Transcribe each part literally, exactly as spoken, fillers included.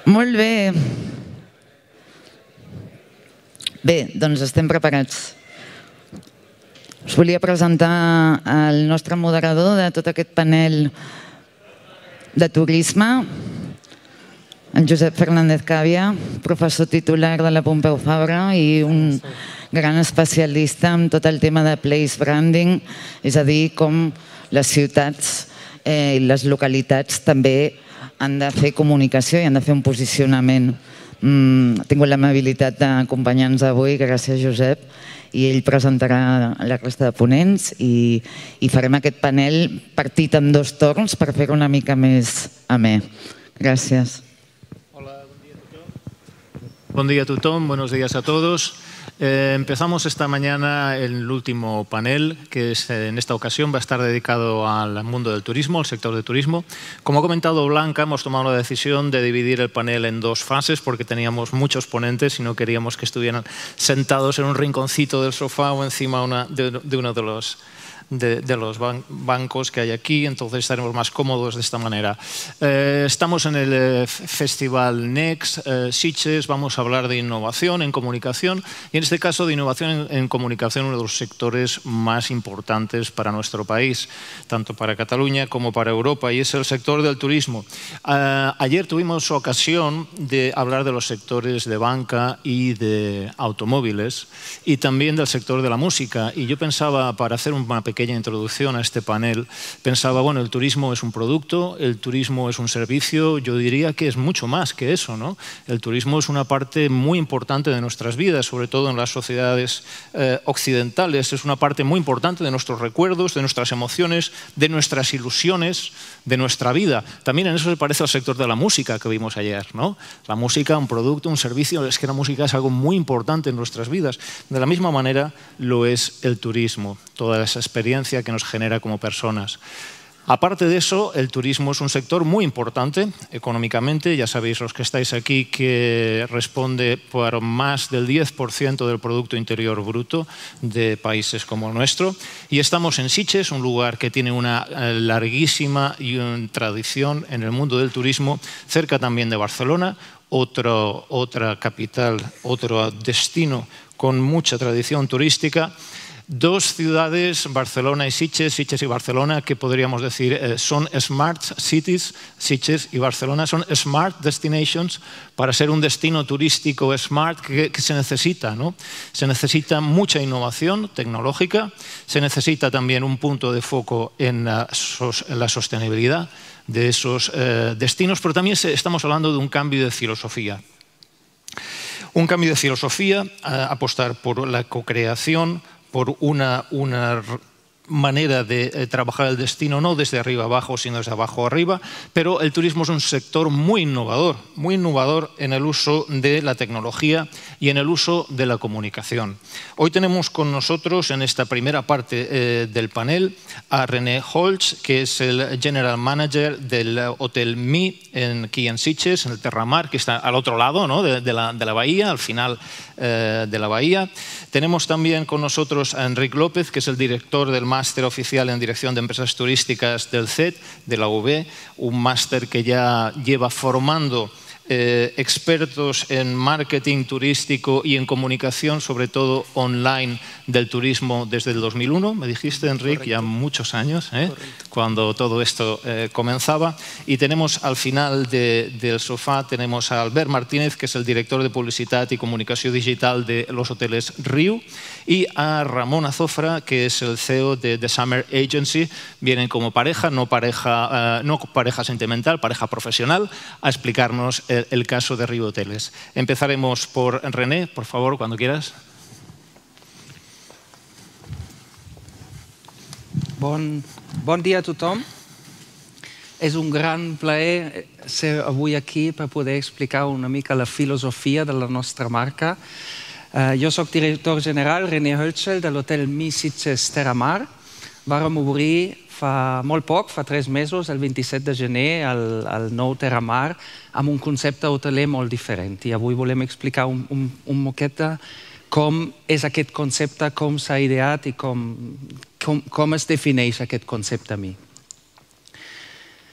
Molt bé. Bé, doncs estem preparats. Us volia presentar el nostre moderador de tot aquest panel de turisme, en Josep Fernández Càbia, professor titular de la Pompeu Fabra i un gran especialista en tot el tema de place branding, és a dir, com les ciutats i les localitats també han de fer comunicació i han de fer un posicionament. Ha tingut l'amabilitat d'acompanyar-nos avui, gràcies Josep, i ell presentarà la resta de ponents i farem aquest panel partit en dos torns per fer-ho una mica més amè. Gràcies. Hola, buen día a todos. Buen día a tothom, buenos días a todos. Eh, empezamos esta mañana el último panel, que es, en esta ocasión va a estar dedicado al mundo del turismo, al sector del turismo. Como ha comentado Blanca, hemos tomado la decisión de dividir el panel en dos fases porque teníamos muchos ponentes y no queríamos que estuvieran sentados en un rinconcito del sofá o encima una, de, de uno de los... De, de los ban bancos que hay aquí, entonces estaremos más cómodos de esta manera. Eh, estamos en el eh, Festival Next, eh, Sitges, vamos a hablar de innovación en comunicación y en este caso de innovación en, en comunicación, uno de los sectores más importantes para nuestro país, tanto para Cataluña como para Europa, y es el sector del turismo. Eh, ayer tuvimos ocasión de hablar de los sectores de banca y de automóviles y también del sector de la música, y yo pensaba, para hacer una pequeña pequeña introducción a este panel, pensaba, bueno, el turismo es un producto, el turismo es un servicio, yo diría que es mucho más que eso, ¿no? El turismo es una parte muy importante de nuestras vidas, sobre todo en las sociedades eh, occidentales, es una parte muy importante de nuestros recuerdos, de nuestras emociones, de nuestras ilusiones, de nuestra vida. También en eso se parece al sector de la música que vimos ayer, ¿no? La música, un producto, un servicio, es que la música es algo muy importante en nuestras vidas. De la misma manera lo es el turismo, toda esa experiencia que nos genera como personas. Aparte de eso, el turismo es un sector muy importante económicamente. Ya sabéis los que estáis aquí que responde por más del diez por ciento del Producto Interior Bruto de países como el nuestro. Y estamos en Sitges, un lugar que tiene una larguísima tradición en el mundo del turismo, cerca también de Barcelona, otro, otra capital, otro destino con mucha tradición turística. Dos ciudades, Barcelona y Sitges, Sitges y Barcelona, que podríamos decir eh, son smart cities. Sitges y Barcelona son smart destinations para ser un destino turístico smart que, que se necesita, ¿no? Se necesita mucha innovación tecnológica, se necesita también un punto de foco en la, en la sostenibilidad de esos eh, destinos, pero también se, estamos hablando de un cambio de filosofía. Un cambio de filosofía, eh, apostar por la co-creación, por una, una manera de eh, trabajar el destino, no desde arriba abajo, sino desde abajo arriba, pero el turismo es un sector muy innovador, muy innovador en el uso de la tecnología y en el uso de la comunicación. Hoy tenemos con nosotros en esta primera parte eh, del panel a René Holtz, que es el General Manager del Hotel Mi en, aquí en Sitges, en el Terramar, que está al otro lado, ¿no? de, de, la, de la bahía, al final eh, de la bahía. Tenemos también con nosotros a Enric López, que es el director del máster oficial en Dirección de Empresas Turísticas del C E T, de la U B, un máster que ya lleva formando eh, expertos en marketing turístico y en comunicación, sobre todo online, del turismo desde el dos mil uno, me dijiste, Enric, ya muchos años, ¿eh? cuando todo esto eh, comenzaba. Y tenemos al final de, del sofá, tenemos a Albert Martínez, que es el director de Publicidad y Comunicación Digital de los hoteles Riu, y a Ramón Azofra, que es el C E O de The Summer Agency. Vienen como pareja, no pareja, uh, no pareja sentimental, pareja profesional, a explicarnos el, el caso de Riu Hoteles. Empezaremos por René, por favor, cuando quieras. Bon, bon dia a tothom. És un gran plaer ser avui aquí per poder explicar una mica la filosofia de la nostra marca. Uh, jo soc director general, René Holtz, de l'hotel Mi Sitges Terramar. Vàrem obrir fa molt poc, fa tres mesos, el vint-i-set de gener, el, el nou Terramar, amb un concepte hoteler molt diferent. I avui volem explicar un, un, un moqueta com és aquest concepte, com s'ha ideat i com, com, com es defineix aquest concepte Mi.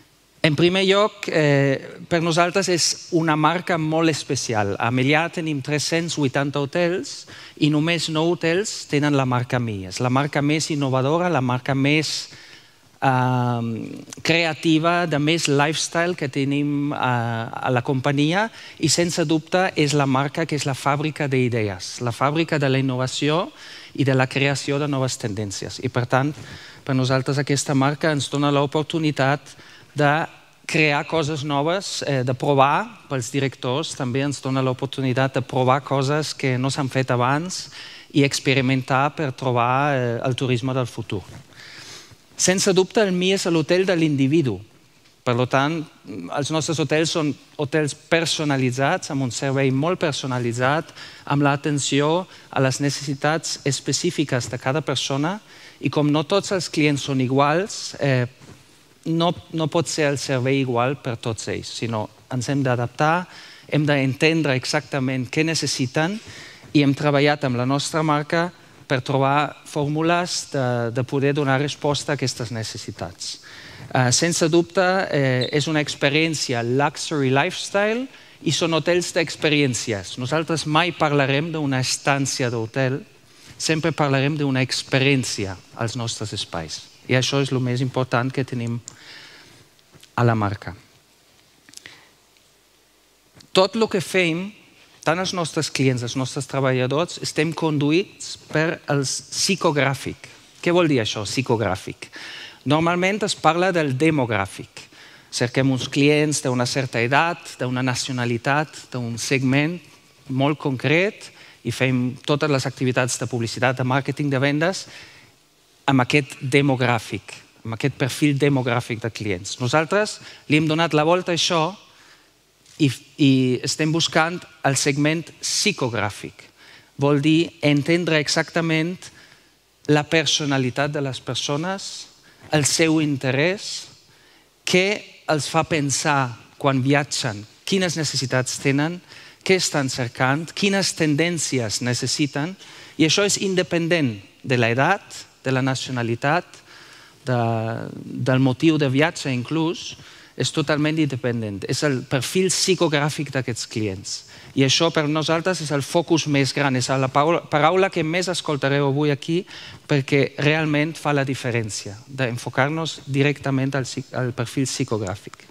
En primer lloc, eh, per nosaltres és una marca molt especial. A Melià tenim tres-cents vuitanta hotels i només nou hotels tenen la marca Mi. És la marca més innovadora, la marca més eh, creativa, de més lifestyle que tenim eh, a la companyia i sense dubte és la marca que és la fàbrica d'idees, la fàbrica de la innovació i de la creació de noves tendències. I per tant, per nosaltres aquesta marca ens dona l'oportunitat de crear coses noves, eh, de provar, pels directors també ens dona l'oportunitat de provar coses que no s'han fet abans i experimentar per trobar eh, el turisme del futur. Sense dubte, el Mi és l'hotel de l'individu. Per tant, els nostres hotels són hotels personalitzats, amb un servei molt personalitzat, amb l'atenció a les necessitats específiques de cada persona i com no tots els clients són iguals, eh, No, no pot ser el servei igual per tots ells, sinó ens hem d'adaptar, hem d'entendre exactament què necessiten i hem treballat amb la nostra marca per trobar fórmules de, de poder donar resposta a aquestes necessitats. Eh, sense dubte, eh, és una experiència luxury lifestyle i són hotels d'experiències. Nosaltres mai parlarem d'una estància d'hotel, sempre parlarem d'una experiència als nostres espais. I això és el més important que tenim a la marca. Tot el que fem, tant els nostres clients, els nostres treballadors, estem conduïts per el psicogràfic. Què vol dir això, psicogràfic? Normalment es parla del demogràfic. Cerquem uns clients d'una certa edat, d'una nacionalitat, d'un segment molt concret i fem totes les activitats de publicitat, de màrqueting, de vendes, amb aquest demogràfic, amb aquest perfil demogràfic de clients. Nosaltres li hem donat la volta a això i, i estem buscant el segment psicogràfic. Vol dir entendre exactament la personalitat de les persones, el seu interès, què els fa pensar quan viatgen, quines necessitats tenen, què estan cercant, quines tendències necessiten, i això és independent de l'edat, de la nacionalitat, de, del motiu de viatge inclús, és totalment independent. És el perfil psicogràfic d'aquests clients. I això per nosaltres és el focus més gran, és la paraula que més escoltareu avui aquí perquè realment fa la diferència, d'enfocar-nos directament al, al perfil psicogràfic.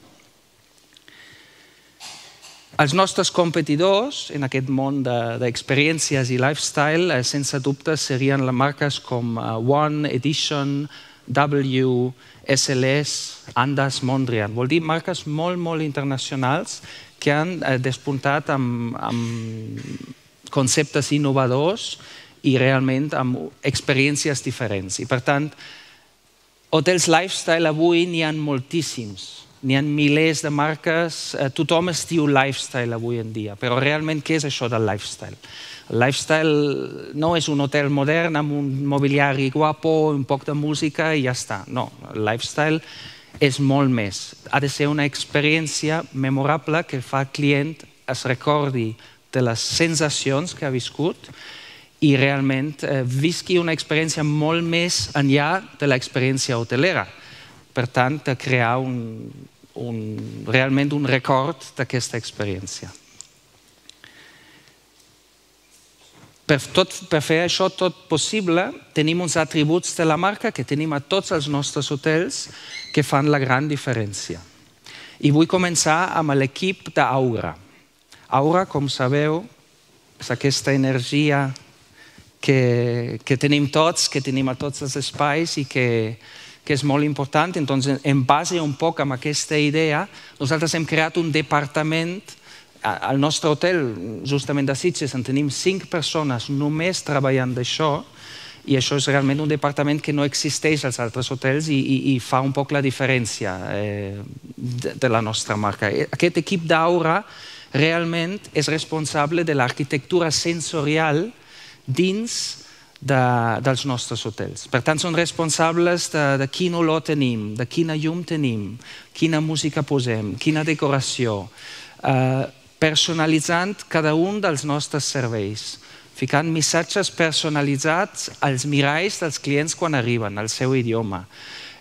Els nostres competidors en aquest món d'experiències i lifestyle, sense dubte, serien les marques com One, Edition, W, S L S, Andaz, Mondrian. Vol dir marques molt, molt internacionals que han despuntat amb, amb conceptes innovadors i realment amb experiències diferents. I per tant, hotels lifestyle avui n'hi ha moltíssims. N'hi ha milers de marques, tothom es diu lifestyle avui en dia, però realment què és això del lifestyle? El lifestyle no és un hotel modern amb un mobiliari guapo, un poc de música i ja està. No, el lifestyle és molt més. Ha de ser una experiència memorable que fa el client es recordi de les sensacions que ha viscut i realment visqui una experiència molt més enllà de l'experiència hotelera. Per tant, de crear un, un, realment un record d'aquesta experiència. Per, tot, per fer això tot possible, tenim uns atributs de la marca que tenim a tots els nostres hotels que fan la gran diferència. I vull començar amb l'equip d'Aura. Aura, com sabeu, és aquesta energia que, que tenim tots, que tenim a tots els espais i que que és molt important. Entonces, en base un poc amb aquesta idea, nosaltres hem creat un departament al nostre hotel, justament de Sitges, en tenim cinc persones només treballant d'això i això és realment un departament que no existeix als altres hotels i, i, i fa un poc la diferència eh, de, de la nostra marca. Aquest equip d'Aura realment és responsable de l'arquitectura sensorial dins De, dels nostres hotels. Per tant, són responsables de, de quin olor tenim, de quina llum tenim, quina música posem, quina decoració, eh, personalitzant cada un dels nostres serveis, ficant missatges personalitzats als miralls dels clients quan arriben, al seu idioma.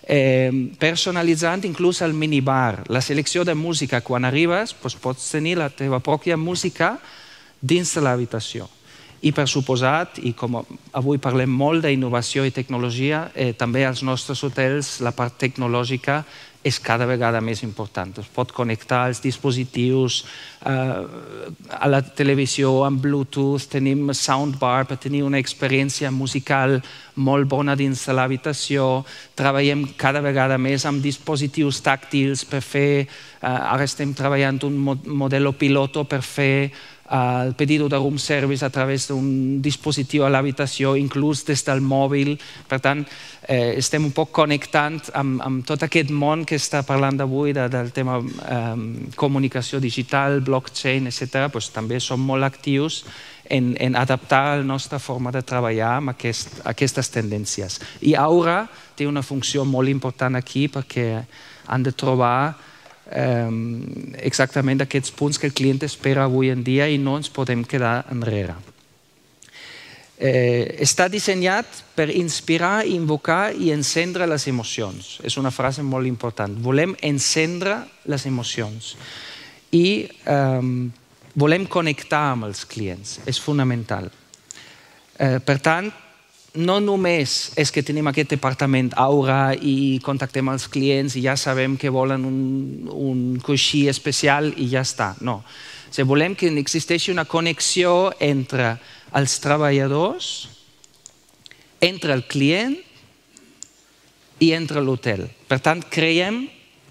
eh, personalitzant inclús el minibar. La selecció de música, quan arribes, doncs pots tenir la teva pròpia música dins de l'habitació. I per suposat, i com avui parlem molt d'innovació i tecnologia, eh, també als nostres hotels la part tecnològica és cada vegada més important. Es pot connectar els dispositius eh, a la televisió amb Bluetooth, tenim soundbar per tenir una experiència musical molt bona dins de l'habitació, treballem cada vegada més amb dispositius tàctils per fer, eh, ara estem treballant un model piloto per fer el pedido de room service a través d'un dispositiu a l'habitació, inclús des del mòbil. Per tant, eh, estem un poc connectant amb, amb tot aquest món que està parlant avui de, del tema eh, comunicació digital, blockchain, etcètera. Pues, també som molt actius en, en adaptar la nostra forma de treballar amb aquest, aquestes tendències. I Aura té una funció molt important aquí perquè han de trobar Um, exactament aquests punts que el client espera avui en dia i no ens podem quedar enrere. Eh, està dissenyat per inspirar, invocar i encendre les emocions. És una frase molt important. Volem encendre les emocions i um, volem connectar amb els clients. És fonamental. Eh, per tant, no només és que tenim aquest departament Aura i contactem els clients i ja sabem que volen un, un coixí especial i ja està. No. O sigui, volem que existeixi una connexió entre els treballadors, entre el client i entre l'hotel. Per tant, creiem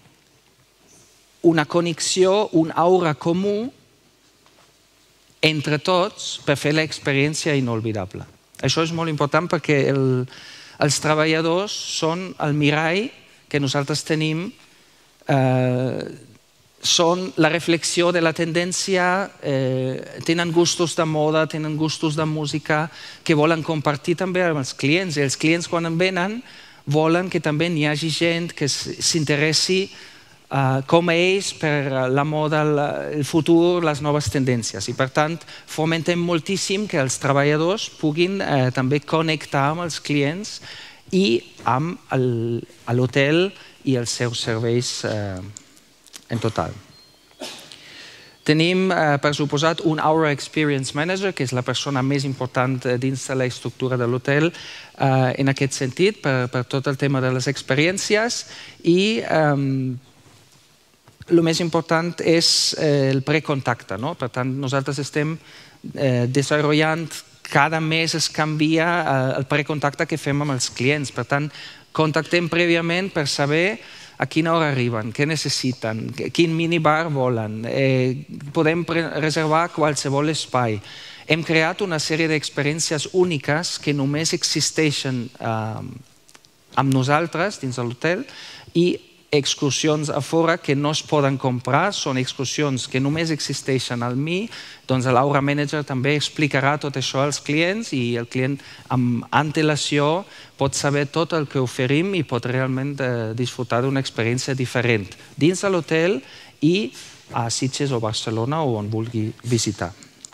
una connexió, un aura comú entre tots per fer l'experiència inolvidable. Això és molt important perquè el, els treballadors són el mirall que nosaltres tenim, eh, són la reflexió de la tendència, eh, tenen gustos de moda, tenen gustos de música que volen compartir també amb els clients. I els clients quan en venen volen que també n'hi hagi gent que s'interessi Uh, com a ells per la moda, el futur, les noves tendències. I per tant, fomentem moltíssim que els treballadors puguin uh, també connectar amb els clients i amb l'hotel i els seus serveis uh, en total. Tenim, uh, per suposat, un Aura Experience Manager, que és la persona més important dins de la estructura de l'hotel, uh, en aquest sentit, per, per tot el tema de les experiències i um, el més important és eh, el precontacte. No? Per tant, nosaltres estem eh, desenvolupant, cada mes es canvia eh, el precontacte que fem amb els clients. Per tant, contactem prèviament per saber a quina hora arriben, què necessiten, quin minibar volen, eh, podem reservar qualsevol espai. Hem creat una sèrie d'experiències úniques que només existeixen eh, amb nosaltres dins de l'hotel i excursions a fora que no es poden comprar, són excursions que només existeixen al M I, doncs l'Aura Manager també explicarà tot això als clients i el client amb antelació pot saber tot el que oferim i pot realment eh, disfrutar d'una experiència diferent dins de l'hotel i a Sitges o Barcelona o on vulgui visitar.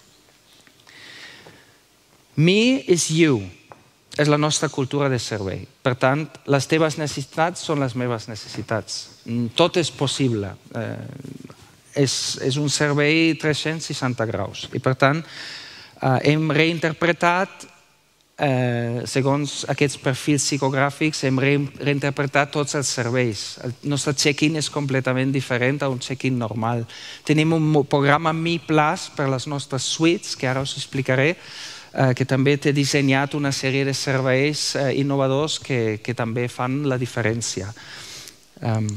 Me is you. És la nostra cultura de servei. Per tant, les teves necessitats són les meves necessitats. Tot és possible. Eh, és, és un servei tres-cents seixanta graus. I per tant, eh, hem reinterpretat, eh, segons aquests perfils psicogràfics, hem re reinterpretat tots els serveis. El nostre check-in és completament diferent a un check-in normal. Tenim un programa Me Plus per les nostres suites, que ara us explicaré, que també té dissenyat una sèrie de serveis innovadors que, que també fan la diferència. Um,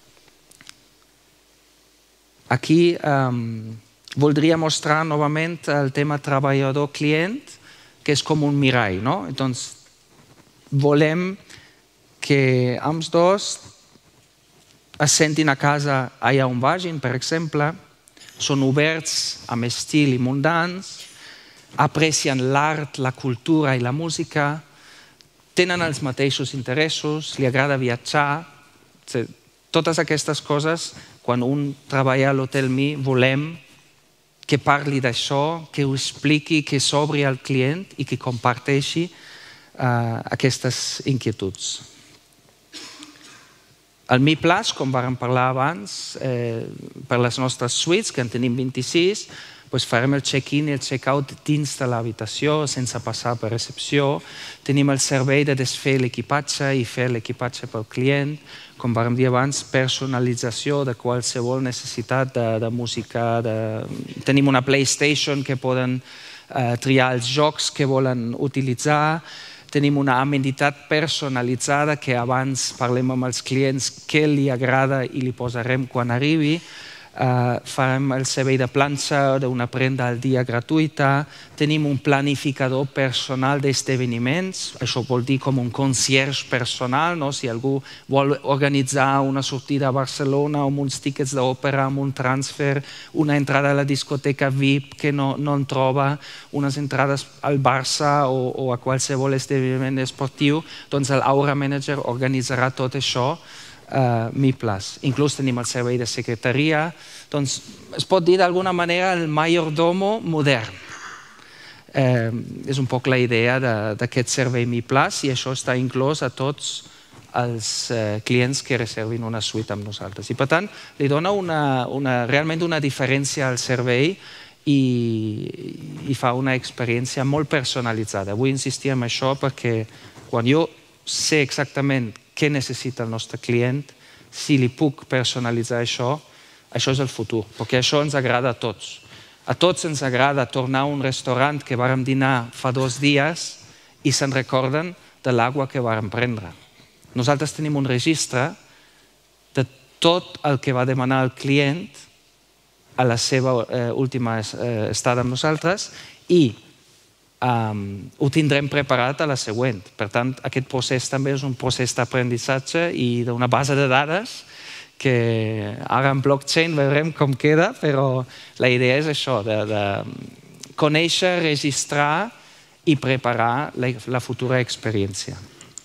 aquí um, voldria mostrar novament el tema treballador-client, que és com un mirall. No? Doncs volem que ambs dos es sentin a casa allà on vagin, per exemple, són oberts amb estil i mundans, aprecien l'art, la cultura i la música, tenen els mateixos interessos, li agrada viatjar. Totes aquestes coses, quan un treballa a l'Hotel Me, volem que parli d'això, que ho expliqui, que s'obri al client i que comparteixi uh, aquestes inquietuds. El Mi Plus, com vàrem parlar abans, eh, per les nostres suites, que en tenim vint-i-sis, doncs farem el check-in i el check-out dins de l'habitació, sense passar per recepció. Tenim el servei de desfer l'equipatge i fer l'equipatge pel client. Com vàrem dir abans, personalització de qualsevol necessitat de, de música. De... Tenim una PlayStation que poden eh, triar els jocs que volen utilitzar. Tenim una amenitat personalitzada que abans parlem amb els clients què li agrada i li posarem quan arribi. Uh, farem el servei de planxa d'una prenda al dia gratuïta. Tenim un planificador personal d'esdeveniments. Això vol dir com un concierge personal, no? Si algú vol organitzar una sortida a Barcelona amb uns tickets d'òpera, amb un transfer, una entrada a la discoteca V I P que no, no en troba, unes entrades al Barça o, o a qualsevol esdeveniment esportiu, doncs l'Aura Manager organitzarà tot això. Uh, Mi Plus. Inclús tenim el servei de secretaria. Doncs es pot dir d'alguna manera el mayordomo modern. Eh, és un poc la idea d'aquest servei Mi Plus i això està inclòs a tots els eh, clients que reservin una suite amb nosaltres. I per tant, li dona una, una, realment una diferència al servei i, i fa una experiència molt personalitzada. Vull insistir en això perquè quan jo sé exactament què necessita el nostre client, si li puc personalitzar això, això és el futur, perquè això ens agrada a tots. A tots ens agrada tornar a un restaurant que vàrem dinar fa dos dies i se'n recorden de l'aigua que vàrem prendre. Nosaltres tenim un registre de tot el que va demanar el client a la seva eh, última eh, estada amb nosaltres i Um, ho tindrem preparat a la següent. Per tant, aquest procés també és un procés d'aprenentatge i d'una base de dades que ara en blockchain veurem com queda, però la idea és això, de, de conèixer, registrar i preparar la, la futura experiència.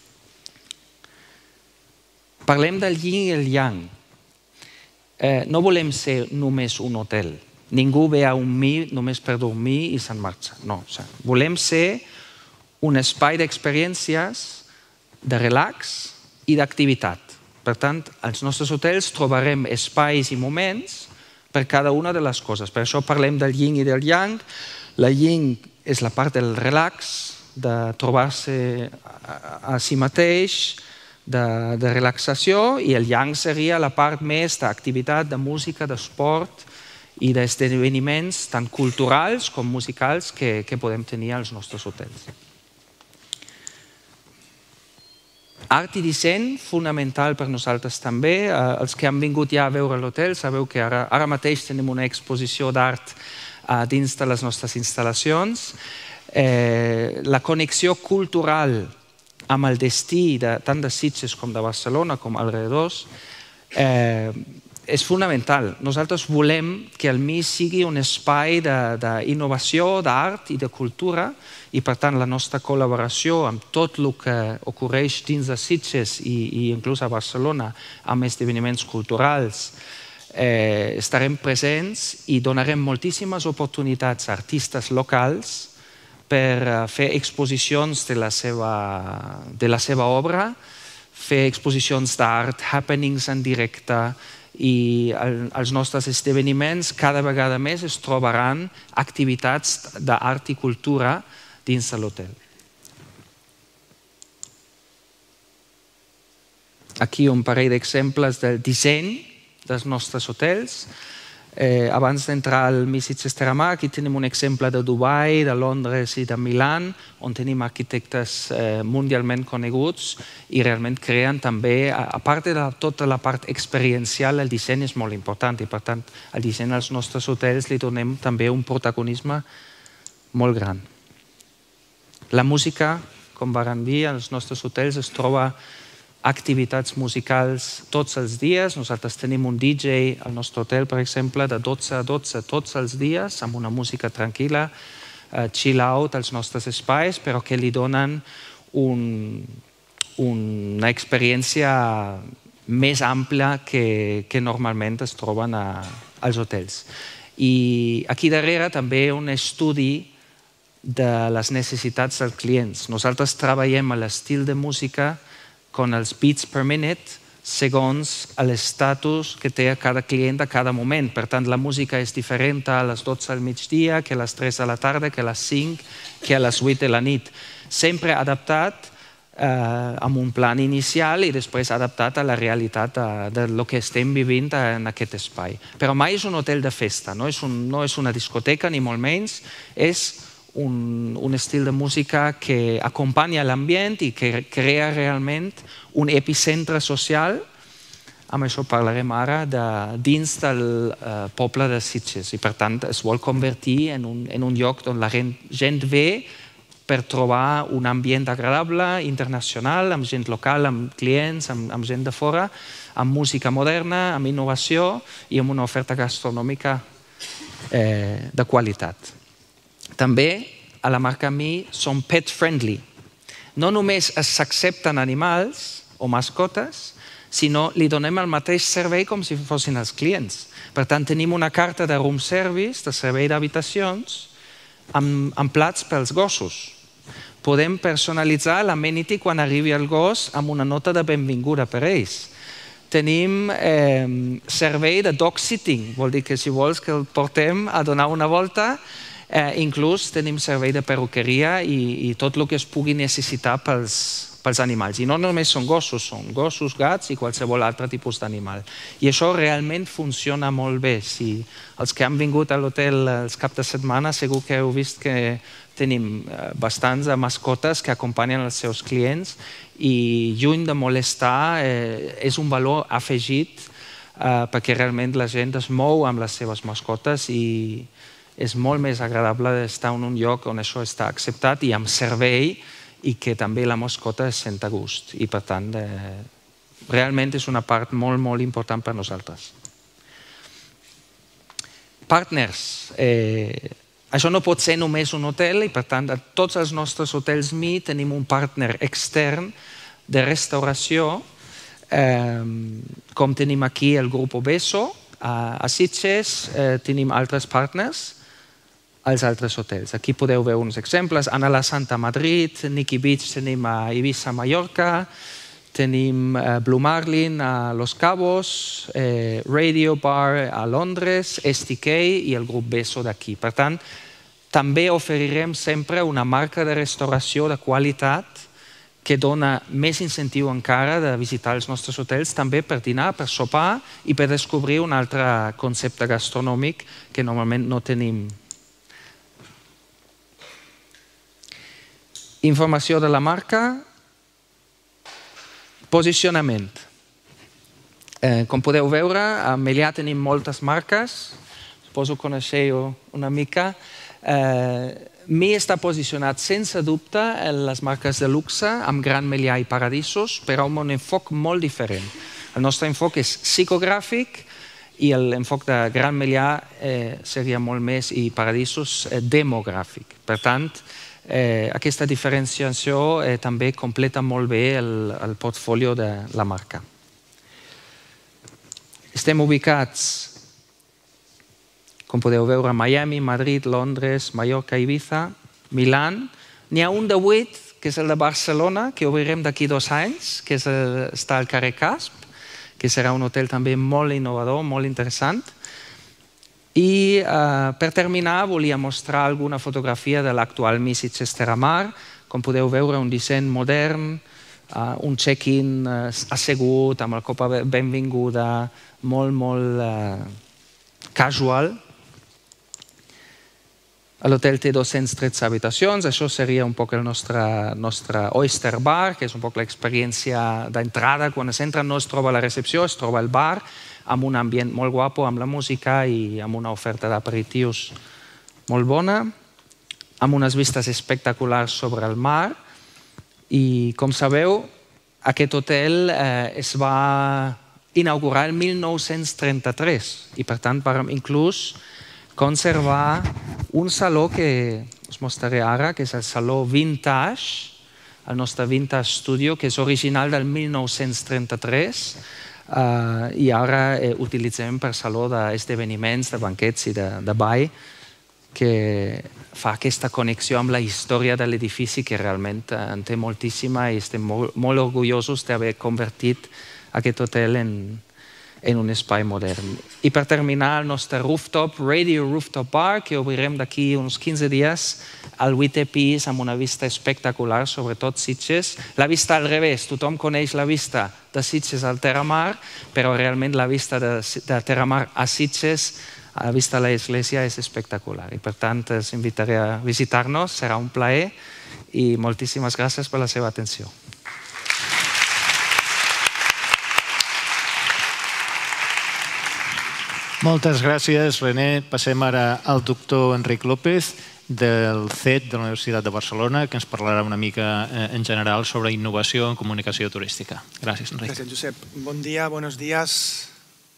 Parlem del yin i el yang. Eh, no volem ser només un hotel. Ningú ve a un Mi només per dormir i se'n marxa. No, o sigui, volem ser un espai d'experiències, de relax i d'activitat. Per tant, als nostres hotels trobarem espais i moments per cada una de les coses. Per això parlem del yin i del yang. La yin és la part del relax, de trobar-se a, a si mateix, de, de relaxació, i el yang seria la part més d'activitat, de música, d'esport, i d'esdeveniments tant culturals com musicals que, que podem tenir als nostres hotels. Art i disseny, fonamental per nosaltres també. Eh, els que han vingut ja a veure l'hotel sabeu que ara, ara mateix tenim una exposició d'art eh, dins de les nostres instal·lacions. Eh, la connexió cultural amb el destí de, tant de Sitges com de Barcelona com alrededors eh, és fonamental. Nosaltres volem que el Mi sigui un espai d'innovació, d'art i de cultura i, per tant, la nostra col·laboració amb tot el que ocorreix dins de Sitges i, i inclús a Barcelona amb esdeveniments culturals, eh, estarem presents i donarem moltíssimes oportunitats a artistes locals per fer exposicions de la seva, de la seva obra, fer exposicions d'art, happenings en directe, i als nostres esdeveniments cada vegada més es trobaran activitats d'art i cultura dins de l'hotel. Aquí un parell d'exemples del disseny dels nostres hotels. Eh, abans d'entrar al Mi Sitges Terramar, aquí tenim un exemple de Dubai, de Londres i de Milan, on tenim arquitectes eh, mundialment coneguts i realment creen també, a, a part de la, tota la part experiencial, el disseny és molt important i per tant el disseny als nostres hotels li donem també un protagonisme molt gran. La música, com varen dir, als nostres hotels es troba activitats musicals tots els dies. Nosaltres tenim un D J al nostre hotel, per exemple, de dotze a dotze tots els dies, amb una música tranquil·la, uh, chill out als nostres espais, però que li donen un, una experiència més ampla que, que normalment es troben a, als hotels. I aquí darrere també un estudi de les necessitats dels clients. Nosaltres treballem a l'estil de música con els beats per minute, segons l'estatus que té cada client a cada moment. Per tant, la música és diferent a les dotze del migdia, que a les tres de la tarda, que a les cinc, que a les vuit de la nit. Sempre adaptat eh, amb un plan inicial i després adaptat a la realitat de, de lo que estem vivint en aquest espai. Però mai és un hotel de festa, no és, un, no és una discoteca ni molt menys, és un, un estil de música que acompanya l'ambient i que crea realment un epicentre social. Amb això parlarem ara de, dins del eh, poble de Sitges i per tant es vol convertir en un, en un lloc on la gent, gent ve per trobar un ambient agradable, internacional, amb gent local, amb clients, amb, amb gent de fora, amb música moderna, amb innovació i amb una oferta gastronòmica eh, de qualitat. També a la marca Mi som pet friendly. No només s'accepten animals o mascotes, sinó li donem el mateix servei com si fossin els clients. Per tant, tenim una carta de room service, de servei d'habitacions, amb, amb plats pels gossos. Podem personalitzar l'amenity quan arribi el gos amb una nota de benvinguda per ells. Tenim eh, servei de dog sitting, vol dir que si vols que el portem a donar una volta, eh, inclús tenim servei de perruqueria i, i tot el que es pugui necessitar pels, pels animals. I no només són gossos, són gossos, gats i qualsevol altre tipus d'animal. I això realment funciona molt bé. Si els que han vingut a l'hotel els caps de setmana segur que heu vist que tenim bastants de mascotes que acompanyen els seus clients i lluny de molestar eh, és un valor afegit eh, perquè realment la gent es mou amb les seves mascotes i és molt més agradable estar en un lloc on això està acceptat i amb servei i que també la mascota es sent a gust. I per tant, eh, realment és una part molt, molt important per nosaltres. Partners. Eh, Això no pot ser només un hotel i, per tant, a tots els nostres hotels Mi tenim un partner extern de restauració, eh, com tenim aquí el grup Obeso. A, a Sitges eh, tenim altres partners als altres hotels. Aquí podeu veure uns exemples. Ana la Santa a Madrid, Nikki Beach tenim a Ibiza, Mallorca, tenim eh, Blue Marlin a Los Cabos, eh, Radio Bar a Londres, S T K i el grup Beso d'aquí. Per tant, també oferirem sempre una marca de restauració de qualitat que dona més incentiu encara de visitar els nostres hotels, també per dinar, per sopar i per descobrir un altre concepte gastronòmic que normalment no tenim. Informació de la marca. Posicionament. Eh, com podeu veure, a Melià tenim moltes marques, suposo que coneixeu una mica. Eh, Mi està posicionat sense dubte en les marques de luxe, amb Gran Melià i Paradisos, però amb un enfoc molt diferent. El nostre enfoc és psicogràfic i l'enfoc de Gran Melià eh, seria molt més, i Paradisos, eh, demogràfic. Per tant, Eh, aquesta diferenciació eh, també completa molt bé el, el portfolio de la marca. Estem ubicats, com podeu veure, a Miami, Madrid, Londres, Mallorca, Ibiza, Milà. N'hi ha un de vuit, que és el de Barcelona, que obrirem d'aquí dos anys, que és el, està al carrer Casp, que serà un hotel també molt innovador, molt interessant. I eh, per terminar volia mostrar alguna fotografia de l'actual Mi Sitges Terramar. Com podeu veure, un disseny modern, eh, un check-in eh, assegut, amb el copa benvinguda, molt, molt eh, casual. L'hotel té dos-cents tretze habitacions, això seria un poc el nostre, nostre Oyster Bar, que és un poc l'experiència d'entrada. Quan s'entra no es troba la recepció, es troba el bar, amb un ambient molt guapo, amb la música i amb una oferta d'aperitius molt bona, amb unes vistes espectaculars sobre el mar. I, com sabeu, aquest hotel eh, es va inaugurar el mil nou-cents trenta-tres i, per tant, vam inclús conservar un saló que us mostraré ara, que és el saló Vintage, el nostre Vintage Studio, que és original del mil nou-cents trenta-tres, Uh, i ara eh, utilitzem per saló d'esdeveniments, de banquets i de, de ball, que fa aquesta connexió amb la història de l'edifici, que realment en té moltíssima i estem molt, molt orgullosos d'haver convertit aquest hotel en, en un espai modern. I per terminar, el nostre rooftop, Radio Rooftop Bar, que obrirem d'aquí uns quinze dies al vuitè pis amb una vista espectacular, sobretot Sitges. La vista al revés, tothom coneix la vista de Sitges al Terramar, però realment la vista de, de Terramar a Sitges, a la vista de l'església, és espectacular. I per tant, us invitaré a visitar-nos, serà un plaer i moltíssimes gràcies per la seva atenció. Moltes gràcies, René. Passem ara al doctor Enric López, del C E T de la Universitat de Barcelona, que ens parlarà una mica en general sobre innovació en comunicació turística. Gràcies, Enric. Gracias, Josep. Buen día, buenos días.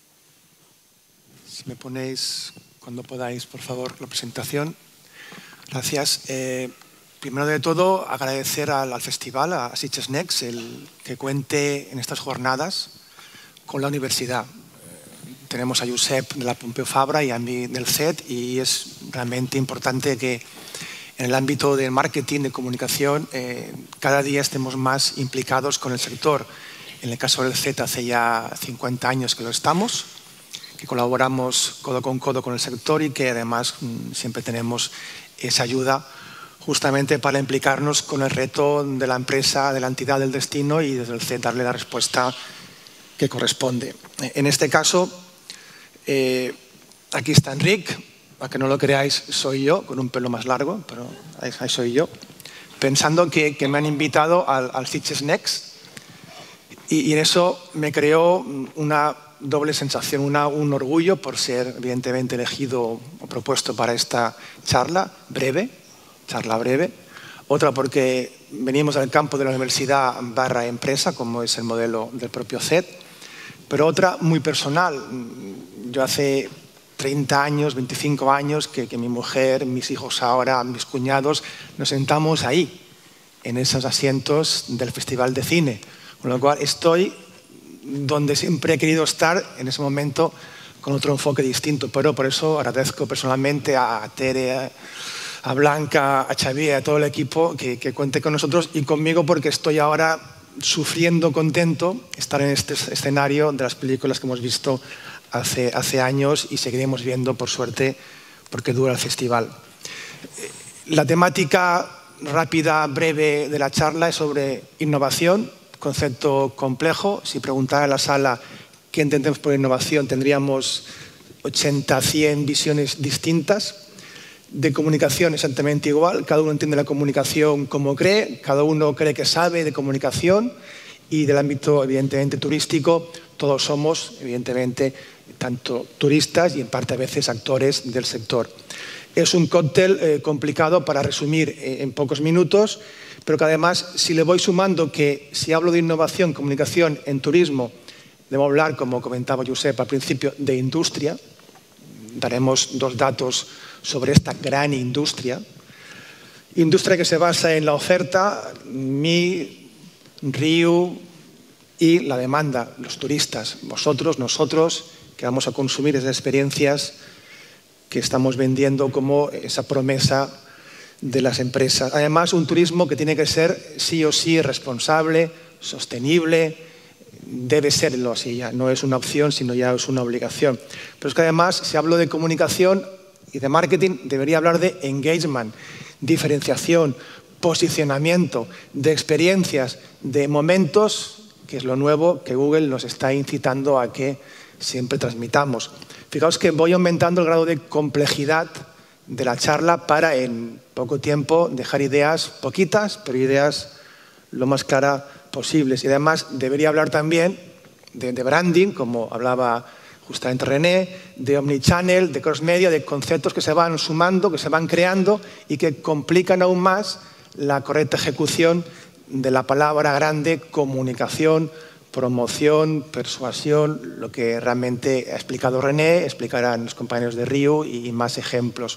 Si me ponéis cuando podáis, por favor, la presentación. Gracias. Eh, primero de todo, agradecer al, al festival, a Sitges Next, el que cuente en estas jornadas con la universidad. Tenemos a Josep de la Pompeu Fabra y a mí del C E T, y es realmente importante que en el ámbito del marketing, de comunicación, eh, cada día estemos más implicados con el sector. En el caso del C E T hace ya cincuenta años que lo estamos, que colaboramos codo con codo con el sector y que además mmm, siempre tenemos esa ayuda justamente para implicarnos con el reto de la empresa, de la entidad del destino, y desde el C E T darle la respuesta que corresponde. En este caso, Eh, aquí está Enric, a que no lo creáis, soy yo, con un pelo más largo, pero ahí, ahí soy yo, pensando que, que me han invitado al, al Sitges Next, y, y en eso me creó una doble sensación, una, un orgullo por ser evidentemente elegido o propuesto para esta charla breve, charla breve, otra porque venimos del campo de la universidad barra empresa, como es el modelo del propio C E T, pero otra muy personal. Yo hace treinta años, veinticinco años, que, que mi mujer, mis hijos ahora, mis cuñados, nos sentamos ahí, en esos asientos del Festival de Cine. Con lo cual estoy donde siempre he querido estar, en ese momento, con otro enfoque distinto. Pero por eso agradezco personalmente a Tere, a Blanca, a Xavier, a todo el equipo que, que cuente con nosotros y conmigo, porque estoy ahora sufriendo contento estar en este escenario de las películas que hemos visto Hace, hace años y seguiremos viendo, por suerte, porque dura el festival. La temática rápida, breve de la charla es sobre innovación, concepto complejo. Si preguntara a la sala qué entendemos por innovación, tendríamos ochenta, cien visiones distintas. De comunicación exactamente igual, cada uno entiende la comunicación como cree, cada uno cree que sabe de comunicación, y del ámbito evidentemente turístico todos somos evidentemente tanto turistas y en parte a veces actores del sector. Es un cóctel eh, complicado para resumir eh, en pocos minutos, pero que además, si le voy sumando que si hablo de innovación, comunicación en turismo, debo hablar, como comentaba Josep al principio, de industria. Daremos dos datos sobre esta gran industria. Industria que se basa en la oferta, mi, Riu y la demanda, los turistas, vosotros, nosotros, que vamos a consumir esas experiencias que estamos vendiendo como esa promesa de las empresas. Además, un turismo que tiene que ser sí o sí responsable, sostenible, debe serlo así ya, no es una opción, sino ya es una obligación. Pero es que además, si hablo de comunicación y de marketing, debería hablar de engagement, diferenciación, posicionamiento, de experiencias, de momentos, que es lo nuevo que Google nos está incitando a que siempre transmitamos. Fijaos que voy aumentando el grado de complejidad de la charla para en poco tiempo dejar ideas poquitas, pero ideas lo más claras posibles. Y además debería hablar también de, de branding, como hablaba justamente René, de omnichannel, de cross-media, de conceptos que se van sumando, que se van creando y que complican aún más la correcta ejecución de la palabra grande comunicación, promoción, persuasión, lo que realmente ha explicado René, explicarán los compañeros de Riu y más ejemplos.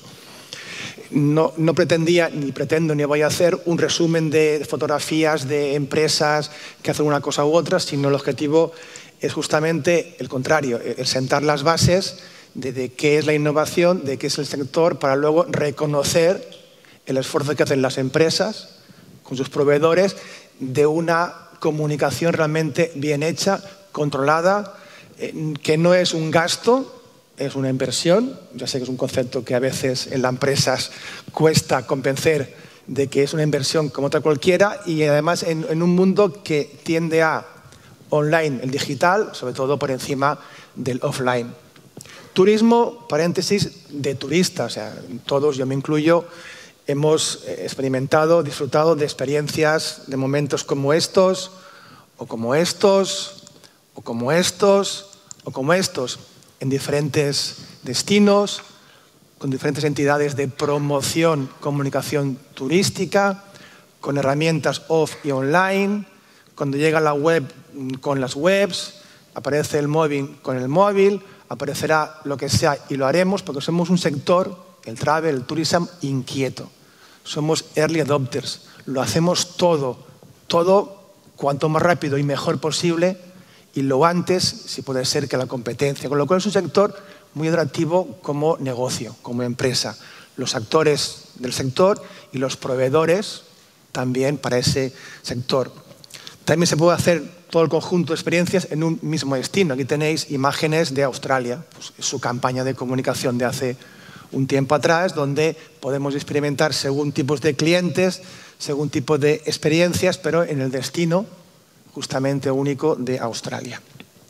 No, no pretendía, ni pretendo, ni voy a hacer un resumen de fotografías de empresas que hacen una cosa u otra, sino el objetivo es justamente el contrario, el sentar las bases de, de qué es la innovación, de qué es el sector, para luego reconocer el esfuerzo que hacen las empresas con sus proveedores de una comunicación realmente bien hecha, controlada, eh, que no es un gasto, es una inversión. Ya sé que es un concepto que a veces en las empresas cuesta convencer de que es una inversión como otra cualquiera, y además en, en un mundo que tiende a online, el digital, sobre todo por encima del offline. Turismo, paréntesis, de turista, o sea, todos, yo me incluyo, hemos experimentado, disfrutado de experiencias, de momentos como estos, o como estos, o como estos, o como estos, en diferentes destinos, con diferentes entidades de promoción, comunicación turística, con herramientas off y online, cuando llega la web con las webs, aparece el móvil con el móvil, aparecerá lo que sea y lo haremos porque somos un sector, el travel, el tourism, inquieto. Somos early adopters, lo hacemos todo, todo cuanto más rápido y mejor posible y lo antes, si puede ser, que la competencia. Con lo cual es un sector muy atractivo como negocio, como empresa. Los actores del sector y los proveedores también para ese sector. También se puede hacer todo el conjunto de experiencias en un mismo destino. Aquí tenéis imágenes de Australia, pues, su campaña de comunicación de hace un tiempo atrás, donde podemos experimentar según tipos de clientes, según tipo de experiencias, pero en el destino justamente único de Australia.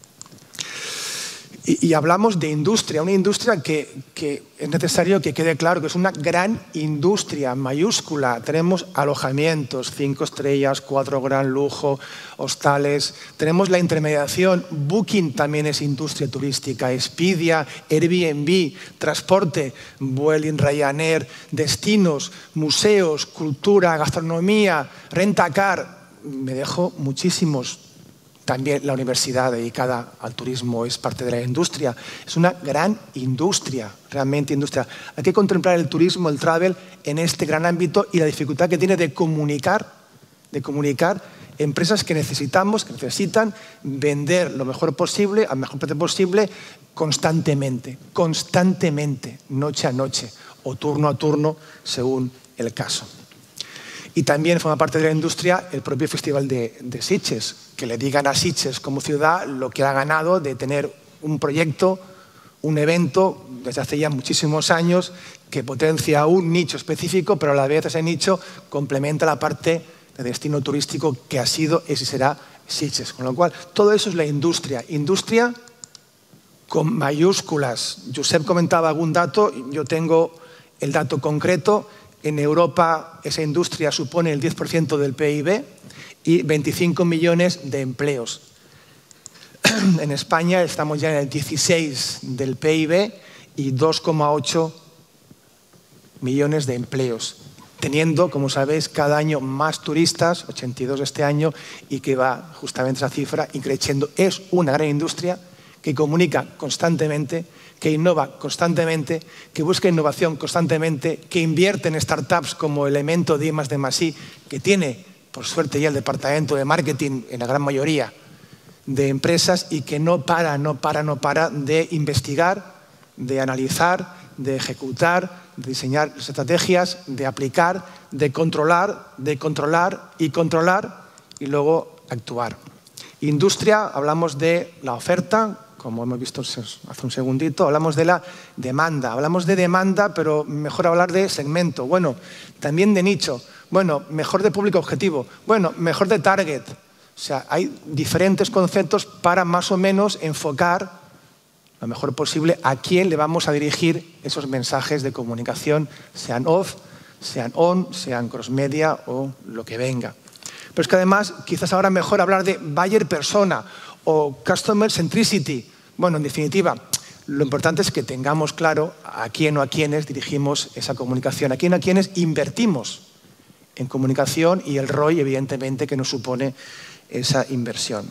Y, y hablamos de industria, una industria que, que es necesario que quede claro que es una gran industria mayúscula. Tenemos alojamientos, cinco estrellas, cuatro gran lujo, hostales. Tenemos la intermediación, Booking también es industria turística, Expedia, Airbnb, transporte, Vueling, Ryanair, destinos, museos, cultura, gastronomía, rentacar. Me dejo muchísimos. También la universidad dedicada al turismo es parte de la industria. Es una gran industria, realmente industria. Hay que contemplar el turismo, el travel, en este gran ámbito y la dificultad que tiene de comunicar, de comunicar empresas que necesitamos, que necesitan vender lo mejor posible, al mejor precio posible, constantemente, constantemente, noche a noche o turno a turno, según el caso. Y también forma parte de la industria el propio Festival de, de Sitges, que le digan a Sitges como ciudad lo que ha ganado de tener un proyecto, un evento desde hace ya muchísimos años que potencia un nicho específico, pero a la vez ese nicho complementa la parte de destino turístico que ha sido, es y será Sitges. Con lo cual, todo eso es la industria. Industria con mayúsculas. Josep comentaba algún dato, yo tengo el dato concreto. En Europa esa industria supone el diez por ciento del P I B y veinticinco millones de empleos. En España estamos ya en el dieciséis del P I B y dos coma ocho millones de empleos, teniendo, como sabéis, cada año más turistas, ochenta y dos este año, y que va justamente esa cifra y creciendo. Es una gran industria que comunica constantemente, que innova constantemente, que busca innovación constantemente, que invierte en startups como elemento de I más D más I, que tiene, por suerte, ya el departamento de marketing en la gran mayoría de empresas y que no para, no para, no para de investigar, de analizar, de ejecutar, de diseñar estrategias, de aplicar, de controlar, de controlar y controlar y luego actuar. Industria, hablamos de la oferta, como hemos visto hace un segundito, hablamos de la demanda. Hablamos de demanda, pero mejor hablar de segmento. Bueno, también de nicho. Bueno, mejor de público objetivo. Bueno, mejor de target. O sea, hay diferentes conceptos para más o menos enfocar lo mejor posible a quién le vamos a dirigir esos mensajes de comunicación, sean off, sean on, sean cross-media o lo que venga. Pero es que además, quizás ahora mejor hablar de buyer persona o customer centricity. Bueno, en definitiva, lo importante es que tengamos claro a quién o a quiénes dirigimos esa comunicación, a quién o a quiénes invertimos en comunicación y el R O I, evidentemente, que nos supone esa inversión.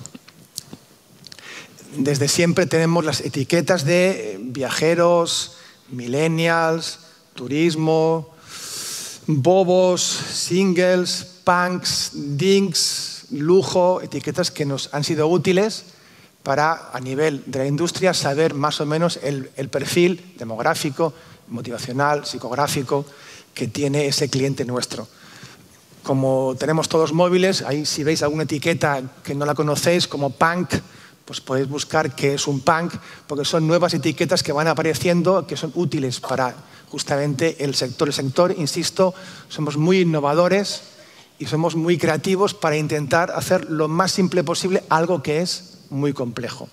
Desde siempre tenemos las etiquetas de viajeros, millennials, turismo, bobos, singles, punks, dinks, lujo, etiquetas que nos han sido útiles para, a nivel de la industria, saber más o menos el, el perfil demográfico, motivacional, psicográfico que tiene ese cliente nuestro. Como tenemos todos móviles, ahí si veis alguna etiqueta que no la conocéis, como punk, pues podéis buscar qué es un punk, porque son nuevas etiquetas que van apareciendo, que son útiles para justamente el sector. El sector, insisto, somos muy innovadores y somos muy creativos para intentar hacer lo más simple posible algo que es muy complejo.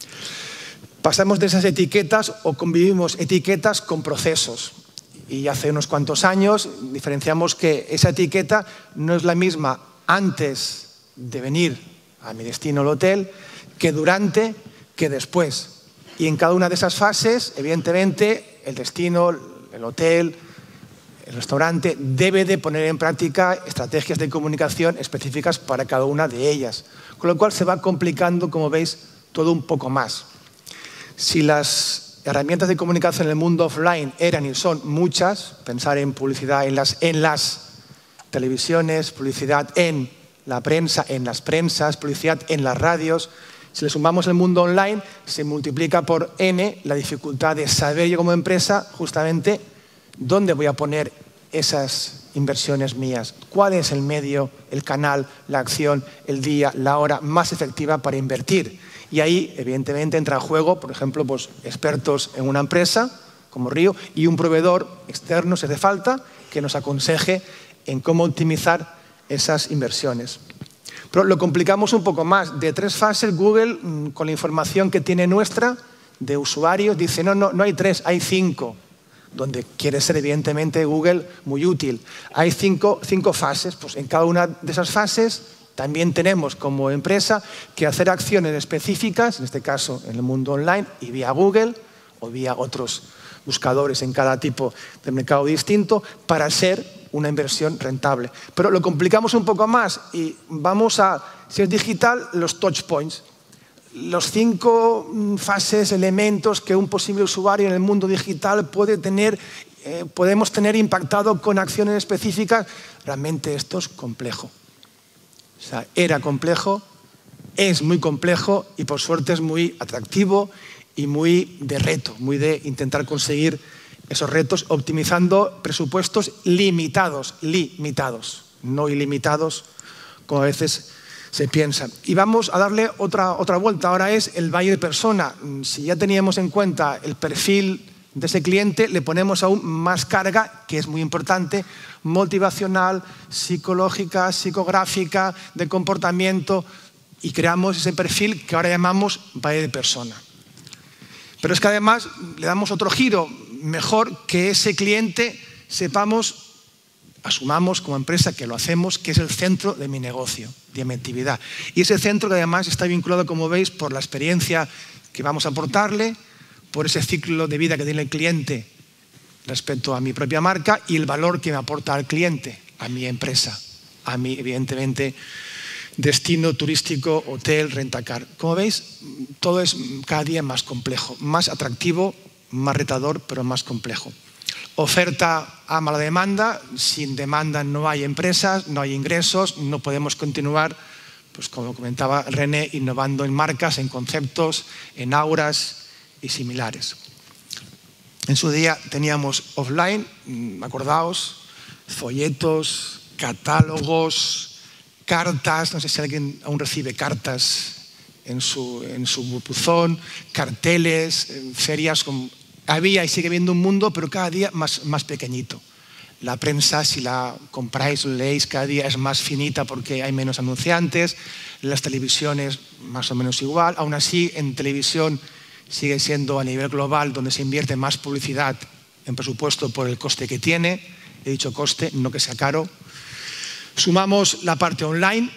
Pasamos de esas etiquetas o convivimos etiquetas con procesos. Y hace unos cuantos años diferenciamos que esa etiqueta no es la misma antes de venir a mi destino, el hotel, que durante, que después. Y en cada una de esas fases, evidentemente, el destino, el hotel, el restaurante, debe de poner en práctica estrategias de comunicación específicas para cada una de ellas. Con lo cual se va complicando, como veis, todo un poco más. Si las herramientas de comunicación en el mundo offline eran y son muchas, pensar en publicidad en las, en las televisiones, publicidad en la prensa, en las prensas, publicidad en las radios. Si le sumamos el mundo online, se multiplica por N la dificultad de saber yo como empresa justamente dónde voy a poner esas inversiones mías, cuál es el medio, el canal, la acción, el día, la hora más efectiva para invertir. Y ahí, evidentemente, entra en juego, por ejemplo, pues, expertos en una empresa, como Río, y un proveedor externo, si hace falta, que nos aconseje en cómo optimizar esas inversiones. Pero lo complicamos un poco más. De tres fases, Google, con la información que tiene nuestra, de usuarios, dice, no, no, no hay tres, hay cinco. Donde quiere ser, evidentemente, Google muy útil. Hay cinco, cinco fases. Pues en cada una de esas fases también tenemos como empresa que hacer acciones específicas, en este caso en el mundo online y vía Google o vía otros buscadores en cada tipo de mercado distinto para ser una inversión rentable. Pero lo complicamos un poco más y vamos a, si es digital, los touch points. Los cinco fases, elementos que un posible usuario en el mundo digital puede tener, eh, podemos tener impactado con acciones específicas. Realmente esto es complejo. O sea, era complejo, es muy complejo y por suerte es muy atractivo y muy de reto, muy de intentar conseguir esos retos optimizando presupuestos limitados, limitados, no ilimitados, como a veces se piensa. Y vamos a darle otra, otra vuelta. Ahora es el buyer persona. Si ya teníamos en cuenta el perfil de ese cliente, le ponemos aún más carga, que es muy importante, motivacional, psicológica, psicográfica, de comportamiento, y creamos ese perfil que ahora llamamos buyer persona. Pero es que además le damos otro giro, mejor que ese cliente sepamos, asumamos como empresa que lo hacemos, que es el centro de mi negocio, de mi actividad. Y ese centro que además está vinculado, como veis, por la experiencia que vamos a aportarle, por ese ciclo de vida que tiene el cliente respecto a mi propia marca y el valor que me aporta al cliente, a mi empresa, a mi, evidentemente, destino turístico, hotel, rentacar. Como veis, todo es cada día más complejo, más atractivo, más retador, pero más complejo. Oferta ama la demanda, sin demanda no hay empresas, no hay ingresos, no podemos continuar, pues como comentaba René, innovando en marcas, en conceptos, en auras y similares. En su día teníamos offline, acordaos, folletos, catálogos, cartas, no sé si alguien aún recibe cartas en su, en su buzón, carteles, ferias con... Había y sigue habiendo un mundo, pero cada día más, más pequeñito. La prensa, si la compráis o leéis, cada día es más finita porque hay menos anunciantes. Las televisiones, más o menos igual. Aún así, en televisión sigue siendo a nivel global donde se invierte más publicidad en presupuesto por el coste que tiene. He dicho coste, no que sea caro. Sumamos la parte online.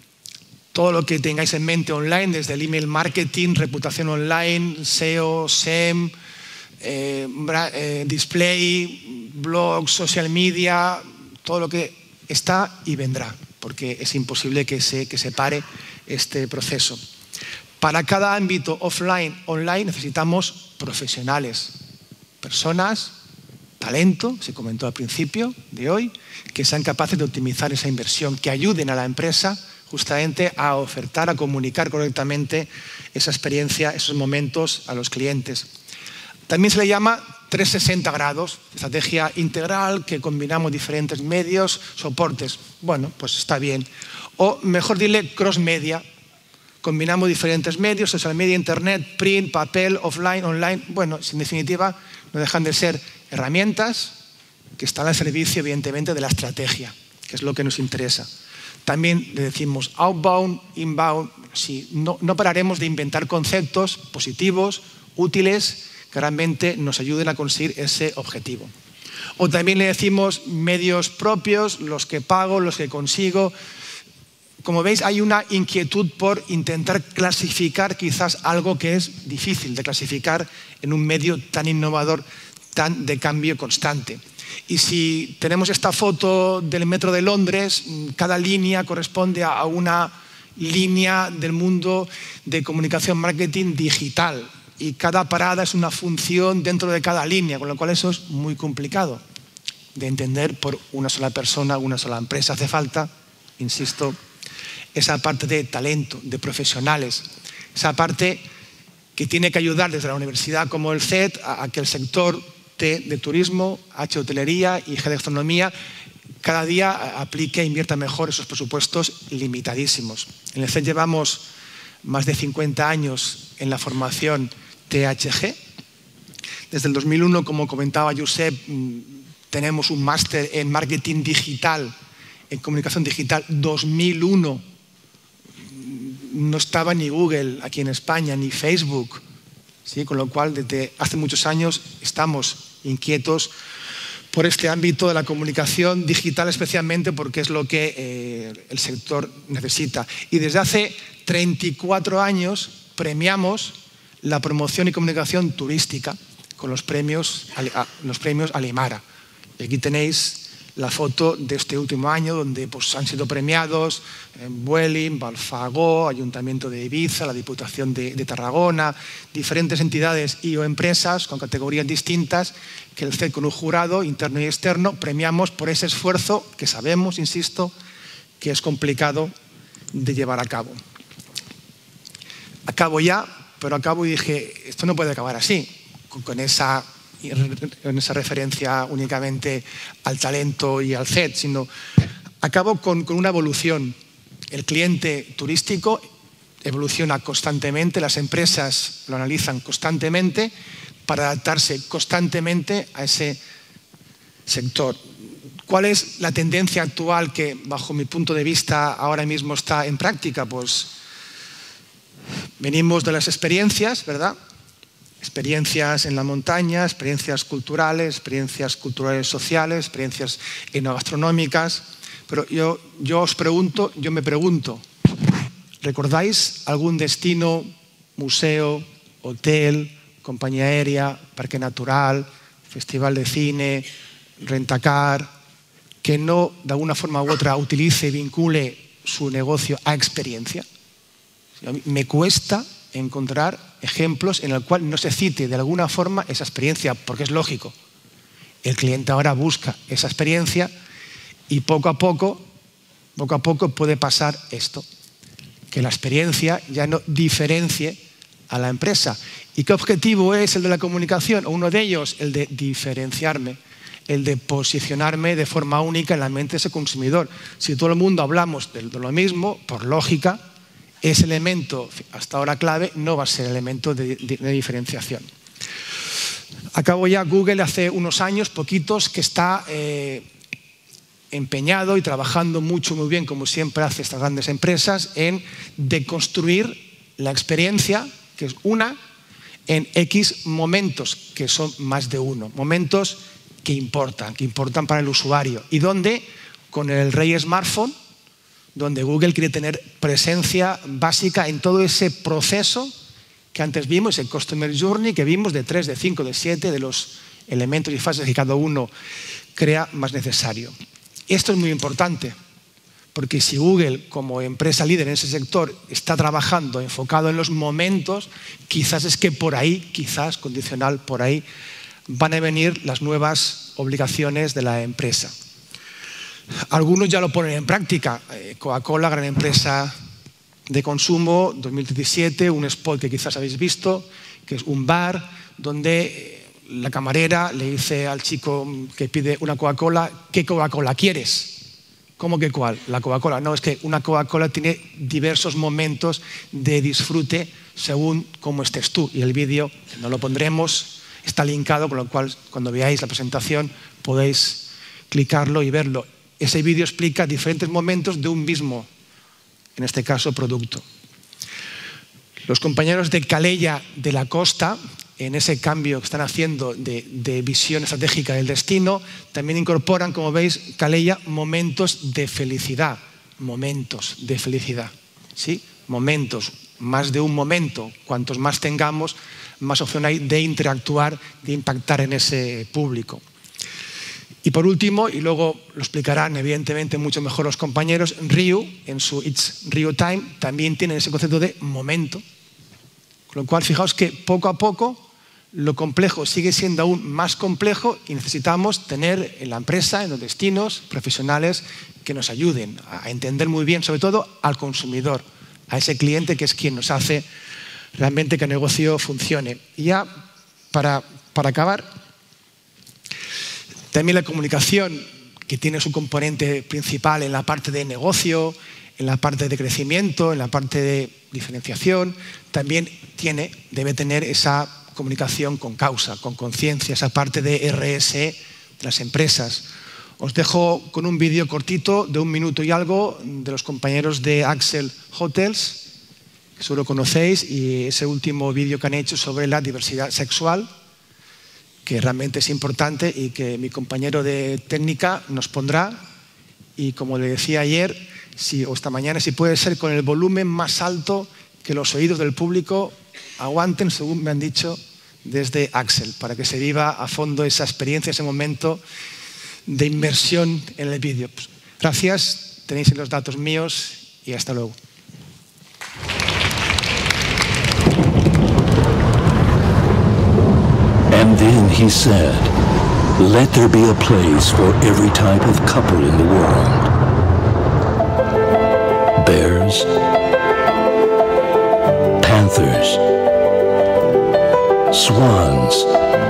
Todo lo que tengáis en mente online, desde el email marketing, reputación online, S E O, S E M... Eh, eh, display, blogs, social media, todo lo que está y vendrá, porque es imposible que se, que se pare este proceso. Para cada ámbito offline, online, necesitamos profesionales, personas, talento, se comentó al principio de hoy, que sean capaces de optimizar esa inversión, que ayuden a la empresa justamente a ofertar, a comunicar correctamente esa experiencia, esos momentos a los clientes. También se le llama trescientos sesenta grados, estrategia integral que combinamos diferentes medios, soportes. Bueno, pues está bien. O mejor dile cross media, combinamos diferentes medios, social media, internet, print, papel, offline, online. Bueno, en definitiva, no dejan de ser herramientas que están al servicio, evidentemente, de la estrategia, que es lo que nos interesa. También le decimos outbound, inbound. Sí, no, no pararemos de inventar conceptos positivos, útiles, que realmente nos ayuden a conseguir ese objetivo. O también le decimos medios propios, los que pago, los que consigo. Como veis, hay una inquietud por intentar clasificar quizás algo que es difícil de clasificar en un medio tan innovador, tan de cambio constante. Y si tenemos esta foto del metro de Londres, cada línea corresponde a una línea del mundo de comunicación marketing digital. Y cada parada es una función dentro de cada línea, con lo cual eso es muy complicado de entender por una sola persona, una sola empresa. Hace falta, insisto, esa parte de talento, de profesionales, esa parte que tiene que ayudar desde la universidad como el C E T a, a que el sector T de turismo, H hotelería y G de gastronomía cada día aplique e invierta mejor esos presupuestos limitadísimos. En el C E T llevamos más de cincuenta años en la formación T H G. Desde el dos mil uno, como comentaba Josep, tenemos un máster en marketing digital, en comunicación digital. dos mil uno no estaba ni Google aquí en España, ni Facebook, ¿sí? Con lo cual desde hace muchos años estamos inquietos por este ámbito de la comunicación digital, especialmente porque es lo que eh, el sector necesita. Y desde hace treinta y cuatro años premiamos la promoción y comunicación turística con los premios, los premios Alimara. Y aquí tenéis la foto de este último año, donde pues, han sido premiados en Vueling, Balfagó, Ayuntamiento de Ibiza, la Diputación de, de Tarragona, diferentes entidades y o empresas con categorías distintas que el C E T, con un jurado interno y externo, premiamos por ese esfuerzo que sabemos, insisto, que es complicado de llevar a cabo. Acabo ya, pero acabo y dije, esto no puede acabar así, con, con esa... en esa referencia únicamente al talento y al C E T, sino acabo con, con una evolución. El cliente turístico evoluciona constantemente, las empresas lo analizan constantemente para adaptarse constantemente a ese sector. ¿Cuál es la tendencia actual que, bajo mi punto de vista, ahora mismo está en práctica? Pues venimos de las experiencias, ¿verdad? Experiencias en la montaña, experiencias culturales, experiencias culturales sociales, experiencias enogastronómicas. Pero yo, yo os pregunto, yo me pregunto, ¿recordáis algún destino, museo, hotel, compañía aérea, parque natural, festival de cine, rentacar, que no, de alguna forma u otra, utilice, vincule su negocio a experiencia? A mí me cuesta encontrar ejemplos en el cual no se cite de alguna forma esa experiencia, porque es lógico. El cliente ahora busca esa experiencia y poco a poco, poco a poco puede pasar esto, que la experiencia ya no diferencie a la empresa. ¿Y qué objetivo es el de la comunicación? Uno de ellos, el de diferenciarme, el de posicionarme de forma única en la mente de ese consumidor. Si todo el mundo hablamos de lo mismo, por lógica, ese elemento, hasta ahora clave, no va a ser elemento de, de, de diferenciación. Acabo ya. Google hace unos años, poquitos, que está eh, empeñado y trabajando mucho, muy bien, como siempre hace estas grandes empresas, en deconstruir la experiencia, que es una, en X momentos, que son más de uno. Momentos que importan, que importan para el usuario. Y donde, con el rey smartphone, donde Google quiere tener presencia básica en todo ese proceso que antes vimos, el Customer Journey, que vimos de tres, de cinco, de siete, de los elementos y fases que cada uno crea más necesario. Esto es muy importante, porque si Google, como empresa líder en ese sector, está trabajando enfocado en los momentos, quizás es que por ahí, quizás condicional por ahí, van a venir las nuevas obligaciones de la empresa. Algunos ya lo ponen en práctica. Coca-Cola, gran empresa de consumo, dos mil diecisiete, un spot que quizás habéis visto, que es un bar donde la camarera le dice al chico que pide una Coca-Cola, ¿qué Coca-Cola quieres? ¿Cómo que cuál? La Coca-Cola. No, es que una Coca-Cola tiene diversos momentos de disfrute según cómo estés tú. Y el vídeo, no lo pondremos, está linkado, con lo cual cuando veáis la presentación podéis clicarlo y verlo. Ese vídeo explica diferentes momentos de un mismo, en este caso, producto. Los compañeros de Calella de la Costa, en ese cambio que están haciendo de, de visión estratégica del destino, también incorporan, como veis, Calella, momentos de felicidad. Momentos de felicidad. ¿Sí? Momentos, más de un momento. Cuantos más tengamos, más opción hay de interactuar, de impactar en ese público. Y por último, y luego lo explicarán evidentemente mucho mejor los compañeros, Ryu, en su It's Ryu Time, también tiene ese concepto de momento. Con lo cual, fijaos que poco a poco lo complejo sigue siendo aún más complejo y necesitamos tener en la empresa, en los destinos, profesionales que nos ayuden a entender muy bien, sobre todo al consumidor, a ese cliente que es quien nos hace realmente que el negocio funcione. Y ya para, para acabar, también la comunicación, que tiene su componente principal en la parte de negocio, en la parte de crecimiento, en la parte de diferenciación, también tiene, debe tener esa comunicación con causa, con conciencia, esa parte de R S E de las empresas. Os dejo con un vídeo cortito de un minuto y algo de los compañeros de Axel Hotels, que seguro conocéis, y ese último vídeo que han hecho sobre la diversidad sexual, que realmente es importante y que mi compañero de técnica nos pondrá. Y como le decía ayer, si, o esta mañana, si puede ser con el volumen más alto que los oídos del público aguanten, según me han dicho, desde Axel, para que se viva a fondo esa experiencia, ese momento de inmersión en el vídeo. Pues, gracias, tenéis los datos míos y hasta luego. And then he said, "Let there be a place for every type of couple in the world. Bears, panthers, swans,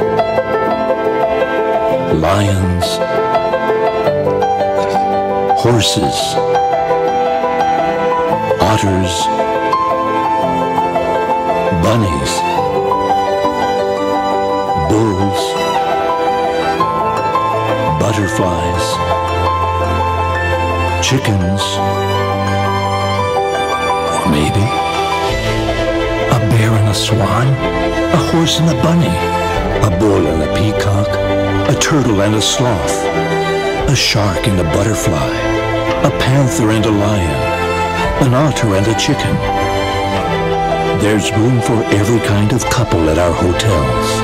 lions, horses, otters, bunnies, bulls, butterflies, chickens, or maybe a bear and a swan, a horse and a bunny, a bull and a peacock, a turtle and a sloth, a shark and a butterfly, a panther and a lion, an otter and a chicken. There's room for every kind of couple at our hotels.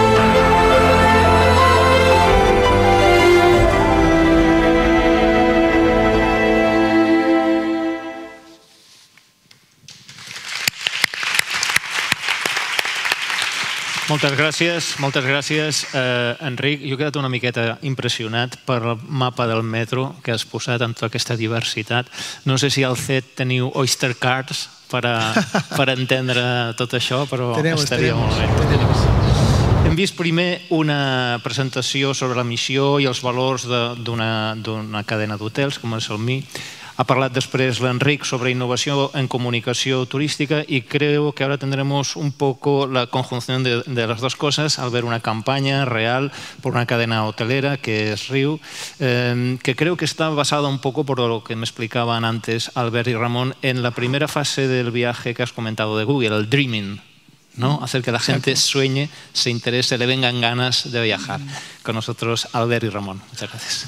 Moltes gràcies, moltes gràcies, eh, Enric. Jo he quedat una miqueta impressionat per el mapa del metro que has posat amb tota aquesta diversitat. No sé si al C E T teniu Oyster Cards per, a, per entendre tot això, però tenemos, estaria tenemos, molt bé. tenemos. Hem vist primer una presentació sobre la missió i els valors d'una cadena d'hotels, com és el M I. Ha parlat després l'Enric sobre innovación en comunicación turística y creo que ahora tendremos un poco la conjunción de, de las dos cosas al ver una campaña real por una cadena hotelera que es Riu, eh, que creo que está basada un poco por lo que me explicaban antes Albert y Ramón en la primera fase del viaje que has comentado de Google, el dreaming, ¿no? Hacer que la gente sueñe, se interese, le vengan ganas de viajar. Con nosotros Albert y Ramón. Muchas gracias.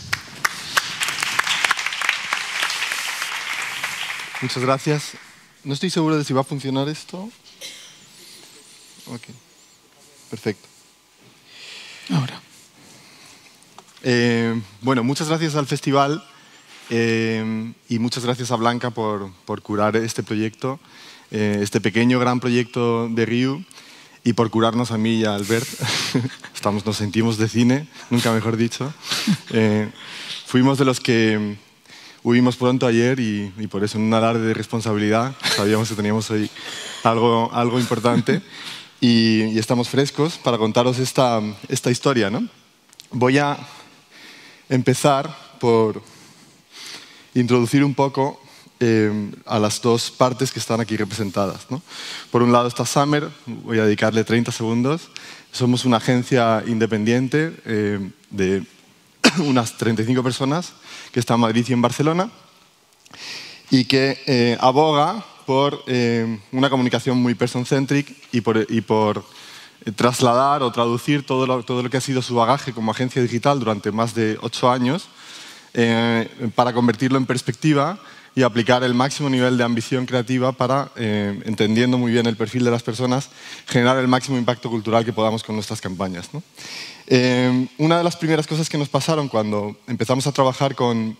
Muchas gracias. No estoy seguro de si va a funcionar esto. Ok. Perfecto. Ahora. Eh, bueno, muchas gracias al festival eh, y muchas gracias a Blanca por, por curar este proyecto, eh, este pequeño gran proyecto de Riu, y por curarnos a mí y a Albert. Estamos, nos sentimos de cine, nunca mejor dicho. Eh, fuimos de los que huimos pronto ayer y, y por eso en un alarde de responsabilidad sabíamos que teníamos hoy algo, algo importante y, y estamos frescos para contaros esta, esta historia, ¿no? Voy a empezar por introducir un poco eh, a las dos partes que están aquí representadas, ¿no? Por un lado está Summer, voy a dedicarle treinta segundos. Somos una agencia independiente eh, de unas treinta y cinco personas que está en Madrid y en Barcelona y que eh, aboga por eh, una comunicación muy person-centric y por, y por eh, trasladar o traducir todo lo, todo lo que ha sido su bagaje como agencia digital durante más de ocho años eh, para convertirlo en perspectiva y aplicar el máximo nivel de ambición creativa para, eh, entendiendo muy bien el perfil de las personas, generar el máximo impacto cultural que podamos con nuestras campañas, ¿no? Eh, una de las primeras cosas que nos pasaron cuando empezamos a trabajar con,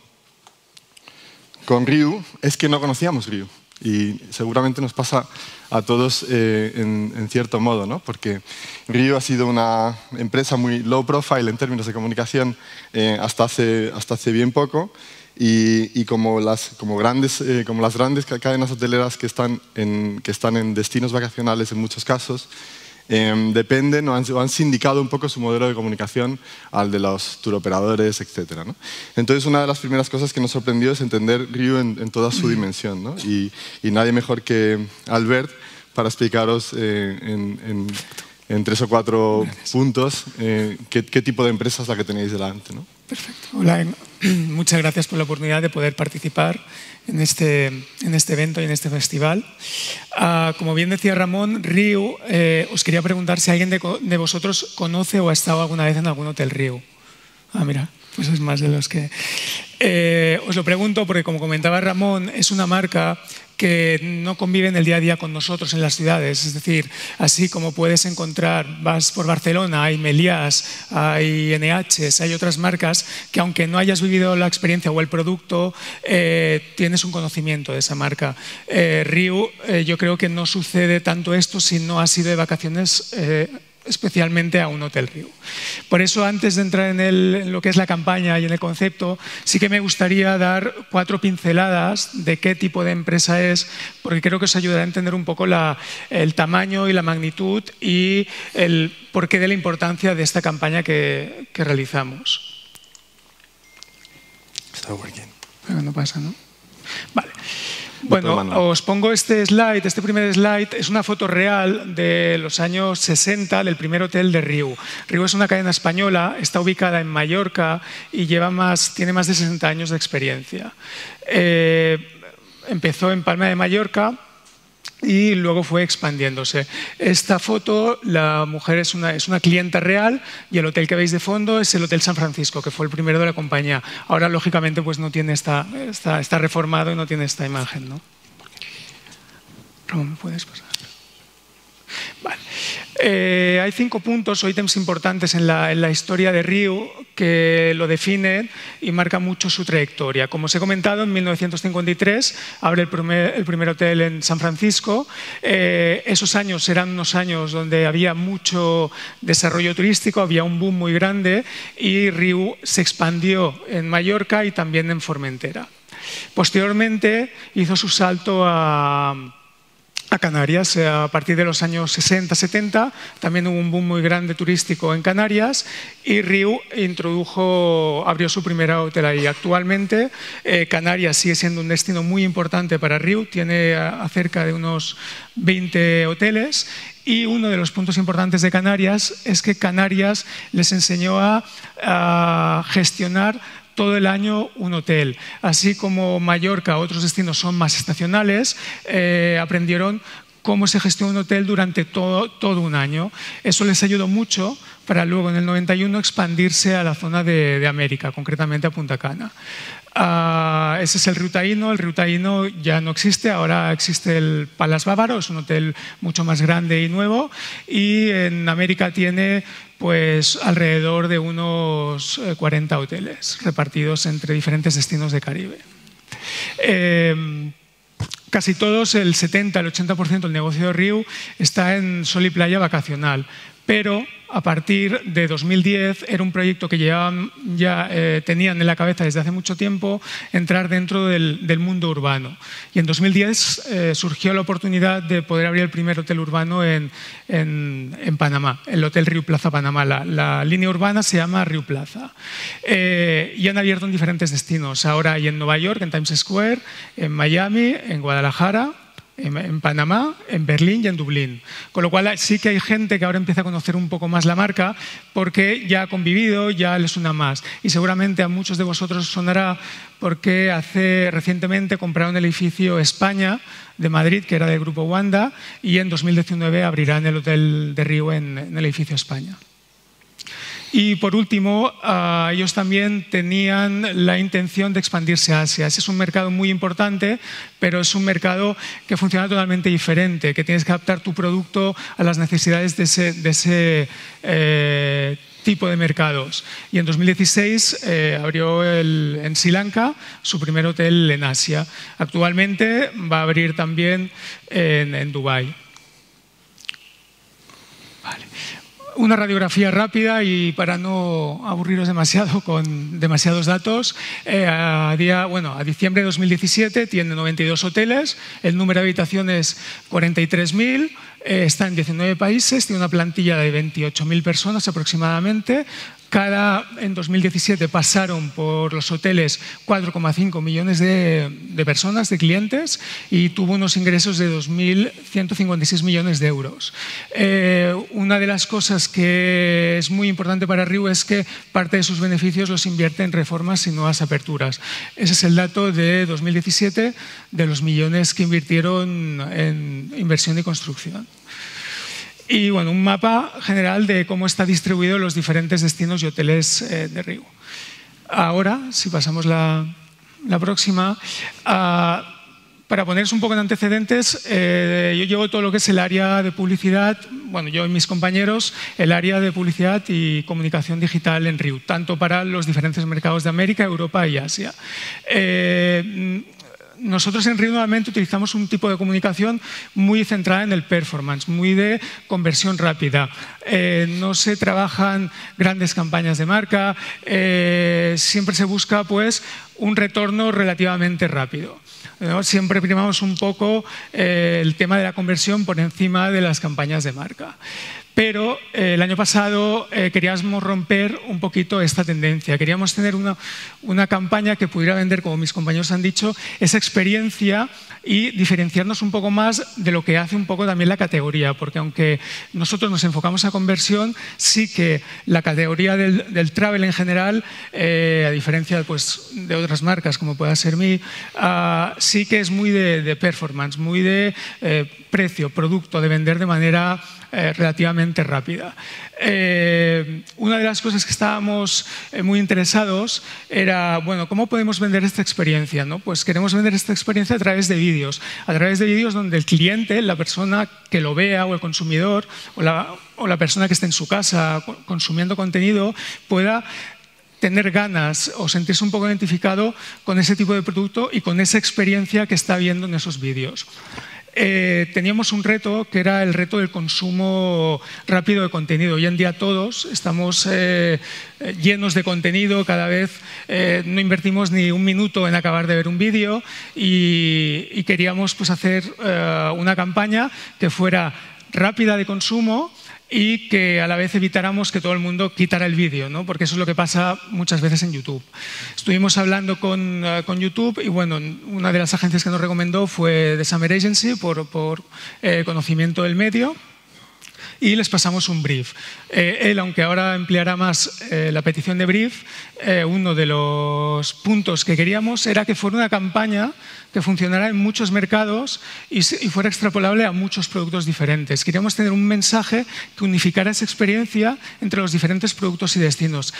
con Riu es que no conocíamos Riu. Y seguramente nos pasa a todos eh, en, en cierto modo, ¿no? Porque Riu ha sido una empresa muy low profile en términos de comunicación eh, hasta, hace, hasta hace bien poco. Y, y como, las, como, grandes, eh, como las grandes cadenas hoteleras que están en, que están en destinos vacacionales en muchos casos, eh, dependen o han, o han sindicado un poco su modelo de comunicación al de los touroperadores, etcétera, ¿no? Entonces, una de las primeras cosas que nos sorprendió es entender Riu en, en toda su dimensión, ¿no? Y, y nadie mejor que Albert para explicaros eh, en, en, en tres o cuatro Gracias. puntos eh, qué, qué tipo de empresa es la que tenéis delante, ¿no? Perfecto. Hola, muchas gracias por la oportunidad de poder participar en este, en este evento y en este festival. Uh, como bien decía Ramón, Riu, eh, os quería preguntar si alguien de, de vosotros conoce o ha estado alguna vez en algún hotel Riu. Ah, mira, pues es más de los que... Eh, os lo pregunto porque, como comentaba Ramón, es una marca que no convive en el día a día con nosotros en las ciudades. Es decir, así como puedes encontrar, vas por Barcelona, hay Meliás, hay N H, hay otras marcas que, aunque no hayas vivido la experiencia o el producto, eh, tienes un conocimiento de esa marca. Eh, Riu, eh, yo creo que no sucede tanto esto si no has ido de vacaciones eh, especialmente a un hotel Riu. Por eso, antes de entrar en, el, en lo que es la campaña y en el concepto, sí que me gustaría dar cuatro pinceladas de qué tipo de empresa es, porque creo que os ayudará a entender un poco la, el tamaño y la magnitud y el porqué de la importancia de esta campaña que, que realizamos. Está working. Pero no pasa, ¿no? Vale. Bueno, os pongo este slide, este primer slide es una foto real de los años sesenta del primer hotel de Riu. Riu es una cadena española, está ubicada en Mallorca y lleva más, tiene más de sesenta años de experiencia. Eh, empezó en Palma de Mallorca y luego fue expandiéndose. Esta foto, la mujer es una, es una clienta real y el hotel que veis de fondo es el Hotel San Francisco, que fue el primero de la compañía. Ahora, lógicamente, pues no tiene esta, está, está reformado y no tiene esta imagen, ¿no? Ramón, ¿me puedes pasar? Vale. Eh, hay cinco puntos o ítems importantes en la, en la historia de Riu que lo definen y marcan mucho su trayectoria. Como os he comentado, en mil novecientos cincuenta y tres abre el primer, el primer hotel en San Francisco. Eh, esos años eran unos años donde había mucho desarrollo turístico, había un boom muy grande y Riu se expandió en Mallorca y también en Formentera. Posteriormente hizo su salto a... a Canarias. A partir de los años sesenta setenta también hubo un boom muy grande turístico en Canarias y Riu introdujo, abrió su primera hotel ahí. Actualmente eh, Canarias sigue siendo un destino muy importante para Riu, tiene a, a cerca de unos veinte hoteles y uno de los puntos importantes de Canarias es que Canarias les enseñó a, a gestionar todo el año un hotel. Así como Mallorca, otros destinos son más estacionales, eh, aprendieron cómo se gestiona un hotel durante todo, todo un año. Eso les ayudó mucho para luego en el noventa y uno expandirse a la zona de, de América, concretamente a Punta Cana. Uh, ese es el Riu Taíno. El Riu Taíno ya no existe, ahora existe el Palace Bávaro, es un hotel mucho más grande y nuevo y en América tiene pues alrededor de unos cuarenta hoteles repartidos entre diferentes destinos de Caribe. Eh, casi todos, el setenta al ochenta por ciento del negocio de Riu está en sol y playa vacacional, pero a partir de dos mil diez era un proyecto que llevaban, ya eh, tenían en la cabeza desde hace mucho tiempo, entrar dentro del, del mundo urbano. Y en dos mil diez eh, surgió la oportunidad de poder abrir el primer hotel urbano en, en, en Panamá, el Hotel Riu Plaza Panamá. La, la línea urbana se llama Riu Plaza. Eh, y han abierto en diferentes destinos. Ahora hay en Nueva York, en Times Square, en Miami, en Guadalajara, en Panamá, en Berlín y en Dublín. Con lo cual sí que hay gente que ahora empieza a conocer un poco más la marca porque ya ha convivido, ya les suena más. Y seguramente a muchos de vosotros sonará porque hace, recientemente compraron el edificio España de Madrid, que era del Grupo Wanda, y en dos mil diecinueve abrirán el Hotel de Riu en, en el edificio España. Y por último, uh, ellos también tenían la intención de expandirse a Asia. Ese es un mercado muy importante, pero es un mercado que funciona totalmente diferente, que tienes que adaptar tu producto a las necesidades de ese, de ese eh, tipo de mercados. Y en dos mil dieciséis eh, abrió el, en Sri Lanka su primer hotel en Asia. Actualmente va a abrir también en, en Dubái. Vale. Una radiografía rápida y para no aburriros demasiado con demasiados datos. Eh, a, día, bueno, a diciembre de dos mil diecisiete tiene noventa y dos hoteles, el número de habitaciones cuarenta y tres mil, eh, está en diecinueve países, tiene una plantilla de veintiocho mil personas aproximadamente. Cada, en dos mil diecisiete pasaron por los hoteles cuatro coma cinco millones de, de personas, de clientes, y tuvo unos ingresos de dos mil ciento cincuenta y seis millones de euros. Eh, una de las cosas que es muy importante para Riu es que parte de sus beneficios los invierte en reformas y nuevas aperturas. Ese es el dato de dos mil diecisiete de los millones que invirtieron en inversión y construcción. Y bueno, un mapa general de cómo está distribuido los diferentes destinos y hoteles eh, de Riu. Ahora, si pasamos la, la próxima, uh, para poneros un poco en antecedentes, eh, yo llevo todo lo que es el área de publicidad, bueno, yo y mis compañeros, el área de publicidad y comunicación digital en Riu, tanto para los diferentes mercados de América, Europa y Asia. Eh, Nosotros en Riu nuevamente utilizamos un tipo de comunicación muy centrada en el performance, muy de conversión rápida. Eh, no se trabajan grandes campañas de marca, eh, siempre se busca pues, un retorno relativamente rápido. ¿No? Siempre primamos un poco eh, el tema de la conversión por encima de las campañas de marca. Pero eh, el año pasado eh, queríamos romper un poquito esta tendencia. Queríamos tener una, una campaña que pudiera vender, como mis compañeros han dicho, esa experiencia y diferenciarnos un poco más de lo que hace un poco también la categoría. Porque aunque nosotros nos enfocamos a conversión, sí que la categoría del, del travel en general, eh, a diferencia pues, de otras marcas como pueda ser Mi, uh, sí que es muy de, de performance, muy de eh, precio, producto, de vender de manera Eh, relativamente rápida. Eh, una de las cosas que estábamos eh, muy interesados era, bueno, ¿cómo podemos vender esta experiencia? ¿No? Pues queremos vender esta experiencia a través de vídeos, a través de vídeos donde el cliente, la persona que lo vea o el consumidor o la, o la persona que esté en su casa consumiendo contenido pueda tener ganas o sentirse un poco identificado con ese tipo de producto y con esa experiencia que está viendo en esos vídeos. Eh, teníamos un reto que era el reto del consumo rápido de contenido. Hoy en día todos estamos eh, llenos de contenido, cada vez eh, no invertimos ni un minuto en acabar de ver un vídeo y, y queríamos pues, hacer eh, una campaña que fuera rápida de consumo y que a la vez evitáramos que todo el mundo quitara el vídeo, ¿no? Porque eso es lo que pasa muchas veces en YouTube. Estuvimos hablando con, uh, con YouTube y bueno, una de las agencias que nos recomendó fue The Summer Agency por, por eh, conocimiento del medio y les pasamos un brief. Eh, él, aunque ahora empleará más eh, la petición de brief, eh, uno de los puntos que queríamos era que fuera una campaña que funcionara en muchos mercados y, y fuera extrapolable a muchos productos diferentes. Queríamos tener un mensaje que unificara esa experiencia entre los diferentes productos y destinos.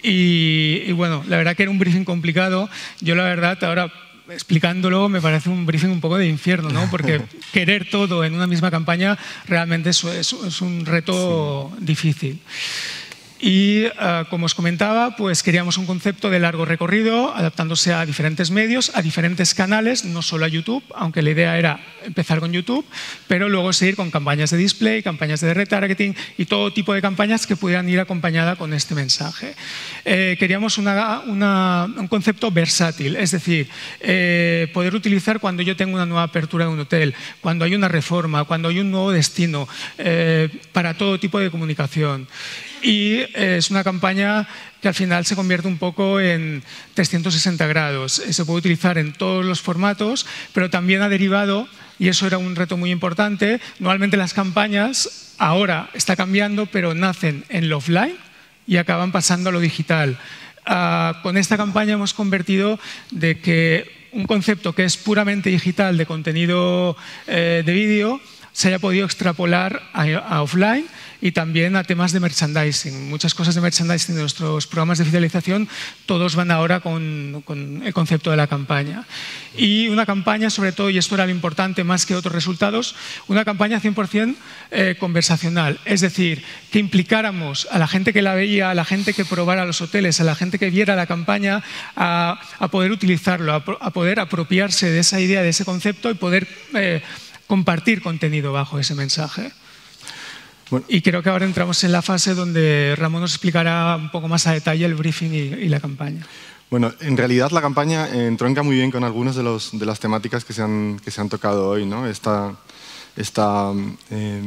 Y, y bueno, la verdad que era un briefing complicado. Yo la verdad ahora explicándolo me parece un briefing un poco de infierno, ¿no? Porque querer todo en una misma campaña realmente es, es, es un reto sí. difícil. Y, uh, como os comentaba, pues queríamos un concepto de largo recorrido, adaptándose a diferentes medios, a diferentes canales, no solo a YouTube, aunque la idea era empezar con YouTube, pero luego seguir con campañas de display, campañas de retargeting y todo tipo de campañas que pudieran ir acompañadas con este mensaje. Eh, queríamos una, una, un concepto versátil, es decir, eh, poder utilizar cuando yo tengo una nueva apertura de un hotel, cuando hay una reforma, cuando hay un nuevo destino, eh, para todo tipo de comunicación. Y eh, es una campaña que al final se convierte un poco en trescientos sesenta grados. Se puede utilizar en todos los formatos, pero también ha derivado, y eso era un reto muy importante, normalmente las campañas ahora está cambiando, pero nacen en lo offline y acaban pasando a lo digital. Uh, con esta campaña hemos convertido de que un concepto que es puramente digital de contenido eh, de vídeo se haya podido extrapolar a, a offline y también a temas de merchandising. Muchas cosas de merchandising de nuestros programas de fidelización, todos van ahora con, con el concepto de la campaña. Y una campaña, sobre todo, y esto era lo importante más que otros resultados, una campaña cien por cien eh, conversacional. Es decir, que implicáramos a la gente que la veía, a la gente que probara los hoteles, a la gente que viera la campaña, a, a poder utilizarlo, a, a poder apropiarse de esa idea, de ese concepto y poder eh, compartir contenido bajo ese mensaje. Bueno. Y creo que ahora entramos en la fase donde Ramón nos explicará un poco más a detalle el briefing y, y la campaña. Bueno, en realidad la campaña entronca muy bien con algunas de, los, de las temáticas que se han, que se han tocado hoy, ¿no? Esta, esta eh,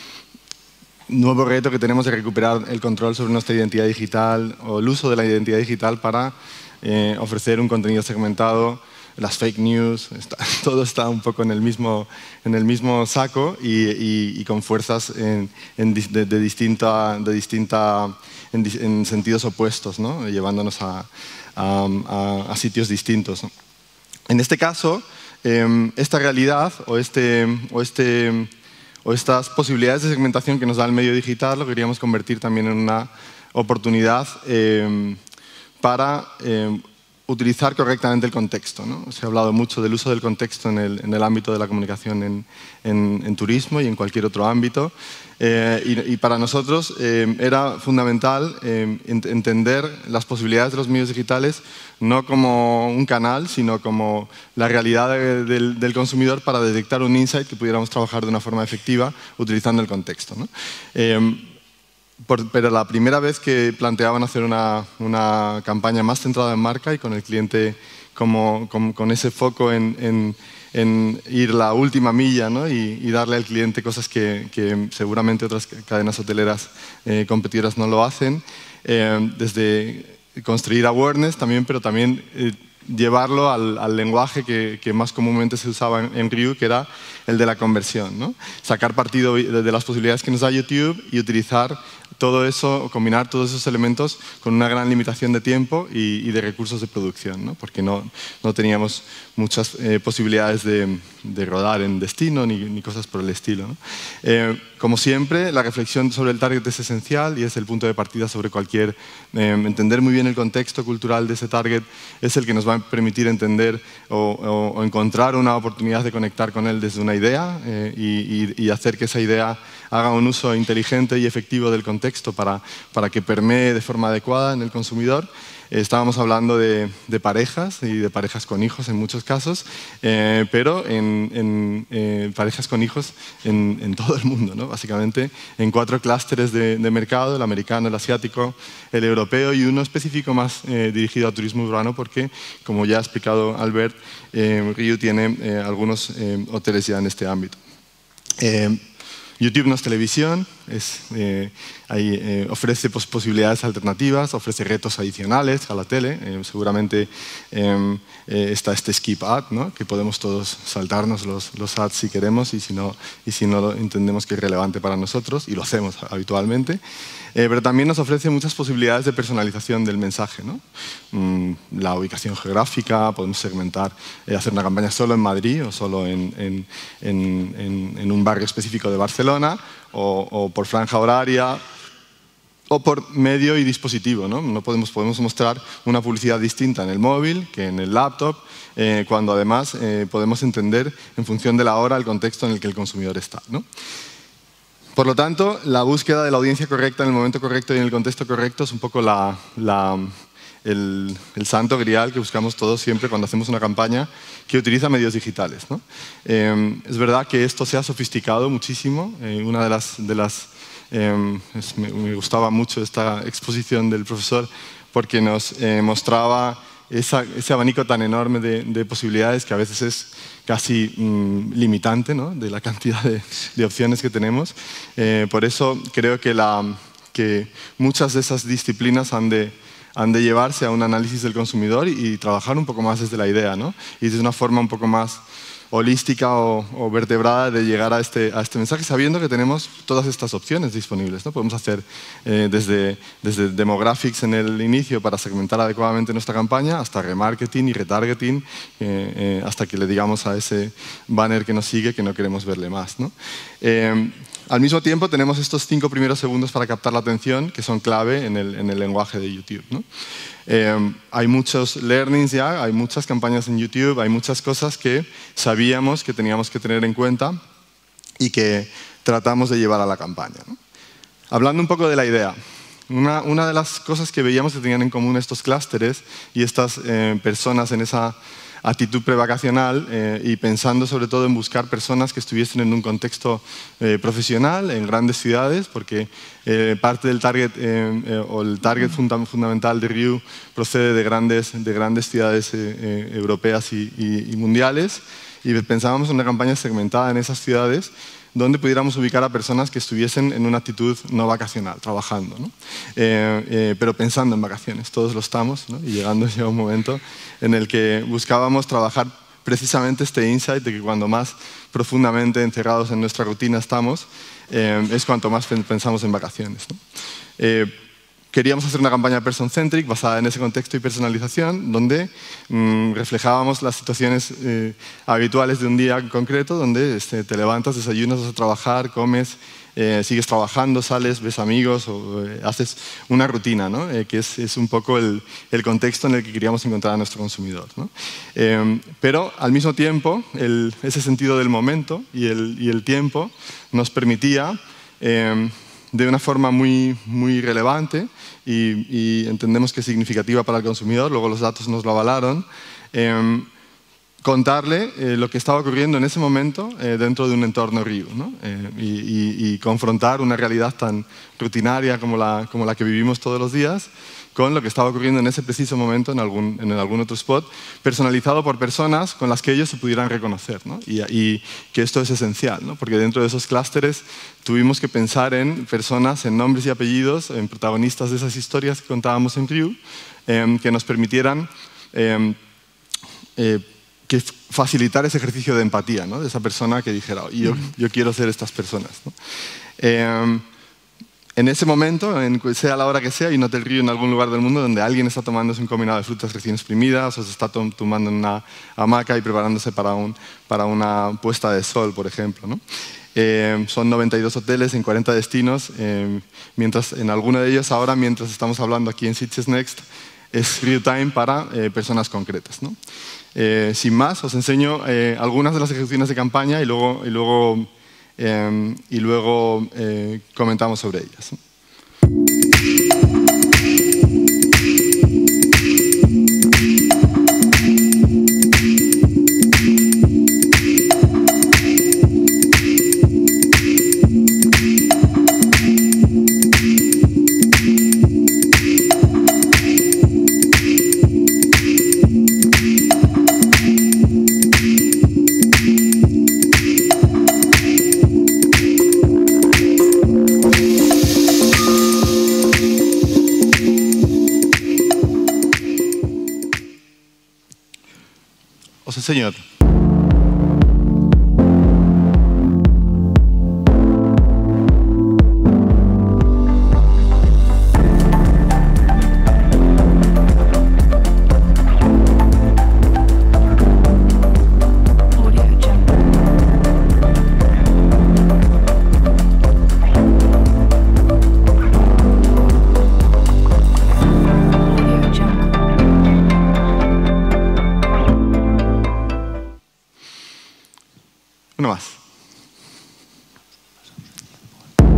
nuevo reto que tenemos de recuperar el control sobre nuestra identidad digital o el uso de la identidad digital para eh, ofrecer un contenido segmentado, las fake news, está, todo está un poco en el mismo, en el mismo saco y, y, y con fuerzas en, en, de, de distinta, de distinta, en, en sentidos opuestos, ¿no? Llevándonos a, a, a, a sitios distintos, ¿no? En este caso, eh, esta realidad o, este, o, este, o estas posibilidades de segmentación que nos da el medio digital lo queríamos convertir también en una oportunidad eh, para eh, utilizar correctamente el contexto, ¿no? Se ha hablado mucho del uso del contexto en el, en el ámbito de la comunicación en, en, en turismo y en cualquier otro ámbito. Eh, y, y para nosotros eh, era fundamental eh, ent entender las posibilidades de los medios digitales no como un canal, sino como la realidad de, de, del consumidor para detectar un insight que pudiéramos trabajar de una forma efectiva utilizando el contexto, ¿no? Eh, Por, pero la primera vez que planteaban hacer una, una campaña más centrada en marca y con el cliente como, como, con ese foco en, en, en ir la última milla, ¿no? y, y darle al cliente cosas que, que seguramente otras cadenas hoteleras eh, competidoras no lo hacen, eh, desde construir awareness también, pero también eh, llevarlo al, al lenguaje que, que más comúnmente se usaba en, en Riu, que era el de la conversión, ¿no? Sacar partido de, de las posibilidades que nos da YouTube y utilizar todo eso, combinar todos esos elementos con una gran limitación de tiempo y, y de recursos de producción, ¿no? Porque no, no teníamos muchas eh, posibilidades de, de rodar en destino ni, ni cosas por el estilo, ¿no? Eh, como siempre, la reflexión sobre el target es esencial y es el punto de partida sobre cualquier... Eh, entender muy bien el contexto cultural de ese target es el que nos va a permitir entender o, o, o encontrar una oportunidad de conectar con él desde una idea eh, y, y, y hacer que esa idea haga un uso inteligente y efectivo del contexto para, para que permee de forma adecuada en el consumidor. Eh, estábamos hablando de, de parejas y de parejas con hijos en muchos casos, eh, pero en, en eh, parejas con hijos en, en todo el mundo, ¿no? Básicamente en cuatro clústeres de, de mercado, el americano, el asiático, el europeo y uno específico más eh, dirigido a turismo urbano porque, como ya ha explicado Albert, eh, Riu tiene eh, algunos eh, hoteles ya en este ámbito. Eh, YouTube no es televisión, es, eh, ahí, eh, ofrece pos posibilidades alternativas, ofrece retos adicionales a la tele. Eh, seguramente eh, eh, está este skip ad, ¿no? Que podemos todos saltarnos los, los ads si queremos y si, no, y si no lo entendemos que es relevante para nosotros, y lo hacemos habitualmente. Eh, pero también nos ofrece muchas posibilidades de personalización del mensaje, ¿no? Mm, la ubicación geográfica, podemos segmentar, eh, hacer una campaña solo en Madrid o solo en, en, en, en, en un barrio específico de Barcelona o, o por franja horaria o por medio y dispositivo, ¿no? No podemos, podemos mostrar una publicidad distinta en el móvil que en el laptop, eh, cuando además eh, podemos entender en función de la hora el contexto en el que el consumidor está, ¿no? Por lo tanto, la búsqueda de la audiencia correcta en el momento correcto y en el contexto correcto es un poco la, la, el, el santo grial que buscamos todos siempre cuando hacemos una campaña que utiliza medios digitales, ¿no? Eh, es verdad que esto se ha sofisticado muchísimo. Eh, una de las... De las eh, es, me, me gustaba mucho esta exposición del profesor porque nos eh, mostraba esa, ese abanico tan enorme de, de posibilidades que a veces es casi mmm, limitante, ¿no?, de la cantidad de, de opciones que tenemos. Eh, por eso creo que, la, que muchas de esas disciplinas han de, han de llevarse a un análisis del consumidor y, y trabajar un poco más desde la idea, ¿no?, y de una forma un poco más holística o, o vertebrada de llegar a este, a este mensaje, sabiendo que tenemos todas estas opciones disponibles, ¿no? Podemos hacer eh, desde, desde demographics en el inicio para segmentar adecuadamente nuestra campaña, hasta remarketing y retargeting, eh, eh, hasta que le digamos a ese banner que nos sigue que no queremos verle más, ¿no? Eh, Al mismo tiempo tenemos estos cinco primeros segundos para captar la atención que son clave en el, en el lenguaje de YouTube, ¿no? Eh, hay muchos learnings ya, hay muchas campañas en YouTube, hay muchas cosas que sabíamos que teníamos que tener en cuenta y que tratamos de llevar a la campaña, ¿no? Hablando un poco de la idea, una, una de las cosas que veíamos que tenían en común estos clústeres y estas eh, personas en esa actitud prevacacional eh, y pensando sobre todo en buscar personas que estuviesen en un contexto eh, profesional, en grandes ciudades, porque eh, parte del target eh, eh, o el target funda fundamental de Riu procede de grandes, de grandes ciudades eh, eh, europeas y, y, y mundiales, y pensábamos en una campaña segmentada en esas ciudades donde pudiéramos ubicar a personas que estuviesen en una actitud no vacacional, trabajando, ¿no? eh, eh, pero pensando en vacaciones. Todos lo estamos, ¿no? Y llegando ya un momento en el que buscábamos trabajar precisamente este insight de que cuando más profundamente encerrados en nuestra rutina estamos, eh, es cuanto más pensamos en vacaciones, ¿no? Eh, Queríamos hacer una campaña person-centric basada en ese contexto y personalización, donde mmm, reflejábamos las situaciones eh, habituales de un día en concreto, donde este, te levantas, desayunas, vas a trabajar, comes, eh, sigues trabajando, sales, ves amigos, o eh, haces una rutina, ¿no? eh, que es, es un poco el, el contexto en el que queríamos encontrar a nuestro consumidor, ¿no? Eh, pero al mismo tiempo, el, ese sentido del momento y el, y el tiempo nos permitía eh, de una forma muy, muy relevante y, y entendemos que es significativa para el consumidor, luego los datos nos lo avalaron, eh, contarle eh, lo que estaba ocurriendo en ese momento eh, dentro de un entorno Riu, ¿no? eh, y, y, y confrontar una realidad tan rutinaria como la, como la que vivimos todos los días con lo que estaba ocurriendo en ese preciso momento en algún, en algún otro spot, personalizado por personas con las que ellos se pudieran reconocer, ¿no? y, y que esto es esencial, ¿no? Porque dentro de esos clústeres tuvimos que pensar en personas, en nombres y apellidos, en protagonistas de esas historias que contábamos en Riu, eh, que nos permitieran eh, eh, que facilitar ese ejercicio de empatía, ¿no? De esa persona que dijera, oh, yo, yo quiero ser estas personas, ¿no? Eh, En ese momento, en, sea la hora que sea, hay un hotel Riu en algún lugar del mundo donde alguien está tomándose un combinado de frutas recién exprimidas o se está tom tomando en una hamaca y preparándose para, un, para una puesta de sol, por ejemplo, ¿no? Eh, son noventa y dos hoteles en cuarenta destinos, eh, mientras en alguno de ellos ahora, mientras estamos hablando aquí en Sitges Next, es Riu Time para eh, personas concretas, ¿no? Eh, sin más, os enseño eh, algunas de las ejecuciones de campaña y luego, y luego Eh, y luego eh, comentamos sobre ellas. Os enseño otro. Uno más.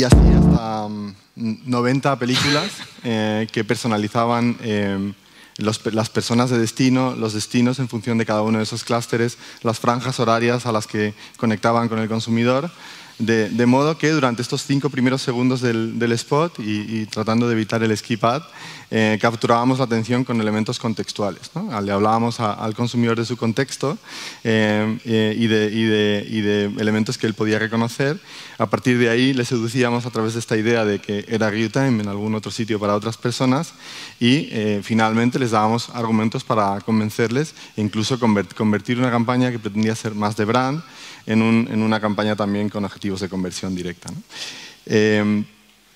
y así hasta um, noventa películas eh, que personalizaban eh, los, las personas de destino, los destinos en función de cada uno de esos clústeres, las franjas horarias a las que conectaban con el consumidor, de, de modo que durante estos cinco primeros segundos del, del spot y, y tratando de evitar el skip ad, eh, capturábamos la atención con elementos contextuales, ¿no? Le hablábamos a, al consumidor de su contexto eh, eh, y, de, y, de, y de elementos que él podía reconocer. A partir de ahí le seducíamos a través de esta idea de que era real time en algún otro sitio para otras personas y eh, finalmente les dábamos argumentos para convencerles e incluso convertir una campaña que pretendía ser más de brand en, un, en una campaña también con objetivos de conversión directa, ¿no? Eh,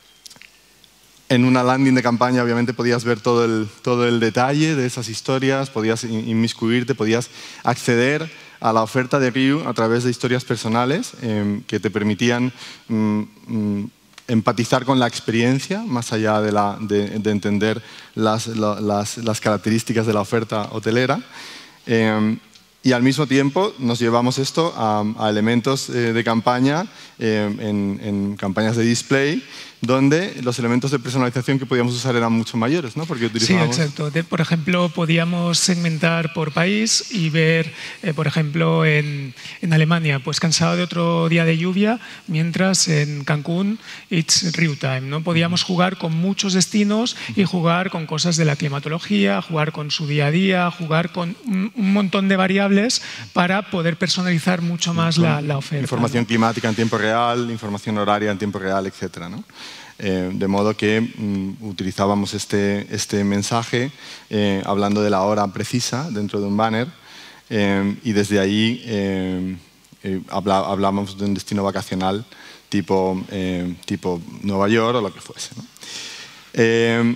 En una landing de campaña obviamente podías ver todo el, todo el detalle de esas historias, podías inmiscuirte, podías acceder a la oferta de Riu a través de historias personales eh, que te permitían mm, mm, empatizar con la experiencia, más allá de, la, de, de entender las, las, las características de la oferta hotelera. Eh, Y al mismo tiempo nos llevamos esto a, a elementos eh, de campaña, eh, en, en campañas de display, donde los elementos de personalización que podíamos usar eran mucho mayores, ¿no? Porque utilizábamos... Sí, exacto. De, por ejemplo, podíamos segmentar por país y ver, eh, por ejemplo, en, en Alemania, pues cansado de otro día de lluvia, mientras en Cancún it's real time, ¿no? Podíamos jugar con muchos destinos y jugar con cosas de la climatología, jugar con su día a día, jugar con un, un montón de variables para poder personalizar mucho más la, la oferta. Información, ¿no? climática en tiempo real, información horaria en tiempo real, etcétera, ¿no? Eh, de modo que mm, utilizábamos este, este mensaje eh, hablando de la hora precisa dentro de un banner eh, y desde ahí eh, eh, habla, hablábamos de un destino vacacional tipo, eh, tipo Nueva York o lo que fuese, ¿no? Eh,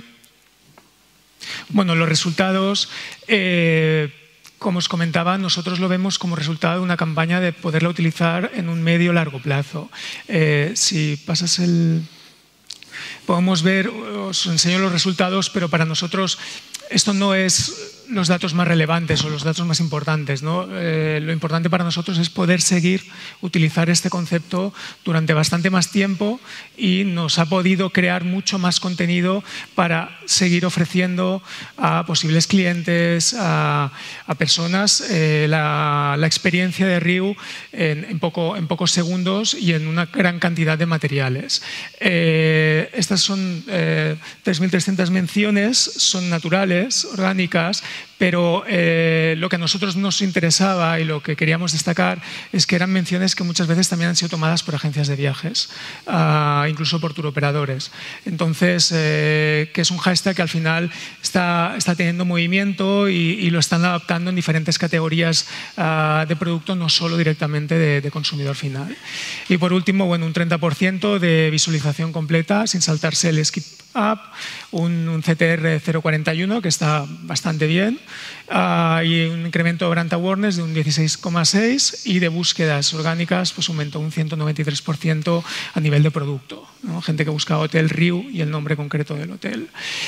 bueno, los resultados... Eh, Como os comentaba, nosotros lo vemos como resultado de una campaña de poderla utilizar en un medio largo plazo. Eh, si pasas el... Podemos ver, os enseño los resultados, pero para nosotros esto no es los datos más relevantes o los datos más importantes, ¿no? Eh, lo importante para nosotros es poder seguir utilizar este concepto durante bastante más tiempo y nos ha podido crear mucho más contenido para seguir ofreciendo a posibles clientes, a, a personas, eh, la, la experiencia de Riu en, en, poco, en pocos segundos y en una gran cantidad de materiales. Eh, estas son eh, tres mil trescientas menciones, son naturales, orgánicas, pero eh, lo que a nosotros nos interesaba y lo que queríamos destacar es que eran menciones que muchas veces también han sido tomadas por agencias de viajes, uh, incluso por turoperadores. Entonces, eh, que es un hashtag que al final está, está teniendo movimiento y, y lo están adaptando en diferentes categorías uh, de producto, no solo directamente de, de consumidor final. Y por último, bueno, un treinta por ciento de visualización completa sin saltarse el skip up, un, un C T R cero coma cuarenta y uno que está bastante bien, uh, y un incremento de brand awareness de un dieciséis coma seis y de búsquedas orgánicas pues aumentó un ciento noventa y tres por ciento a nivel de producto, ¿no? Gente que busca Hotel Riu y el nombre concreto del hotel.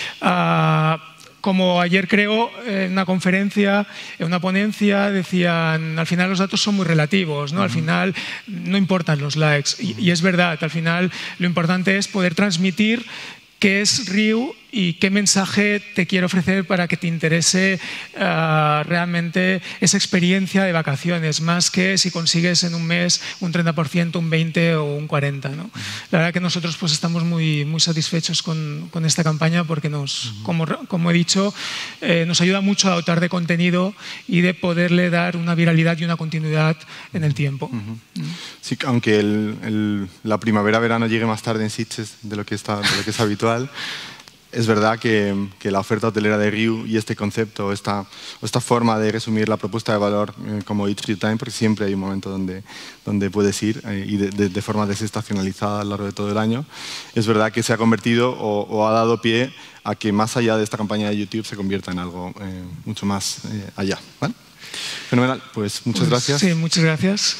Uh, Como ayer creo, en una conferencia, en una ponencia, decían, al final los datos son muy relativos, ¿no? Al final no importan los likes. Y, y es verdad, al final lo importante es poder transmitir qué es Riu y qué mensaje te quiero ofrecer para que te interese uh, realmente esa experiencia de vacaciones, más que si consigues en un mes un treinta por ciento, un veinte por ciento o un cuarenta por ciento, ¿no? Uh-huh. La verdad que nosotros pues, estamos muy, muy satisfechos con, con esta campaña porque, nos, uh-huh. como, como he dicho, eh, nos ayuda mucho a dotar de contenido y de poderle dar una viralidad y una continuidad en el tiempo. Uh-huh. Uh-huh. Sí, aunque el, el, la primavera-verano llegue más tarde en Sitges de lo que, está, de lo que es habitual, es verdad que, que la oferta hotelera de Riu y este concepto, esta, esta forma de resumir la propuesta de valor eh, como It's Real Time, porque siempre hay un momento donde, donde puedes ir eh, y de, de, de forma desestacionalizada a lo largo de todo el año, es verdad que se ha convertido o, o ha dado pie a que más allá de esta campaña de YouTube se convierta en algo eh, mucho más eh, allá, ¿vale? Fenomenal, pues muchas pues, gracias. Sí, muchas gracias.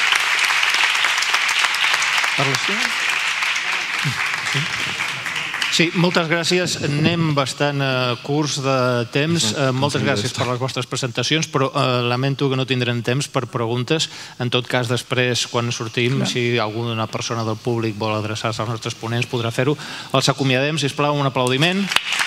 Carlos, ¿sí? Sí, moltes gràcies. Anem bastant a curs de temps. Moltes gràcies per les vostres presentacions, però lamento que no tindrem temps per preguntes. En tot cas, després, quan sortim, si alguna persona del públic vol adreçar-se als nostres ponents, podrà fer-ho. Els acomiadem, sisplau, un aplaudiment.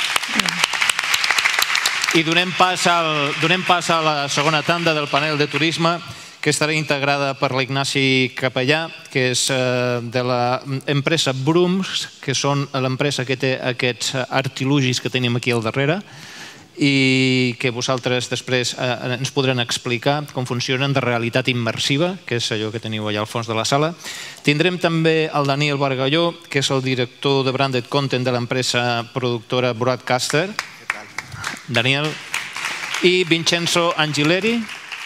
I donem pas a la segona tanda del panel de turisme, que estarà integrada per l'Ignasi Capellà, que és de l'empresa Brooms, que són l'empresa que té aquests artilugis que tenim aquí al darrere i que vosaltres després ens podran explicar com funcionen de realitat immersiva, que és allò que teniu allà al fons de la sala. Tindrem també el Daniel Bargalló, que és el director de Branded Content de l'empresa productora Broadcaster. Daniel. I Vincenzo Angileri,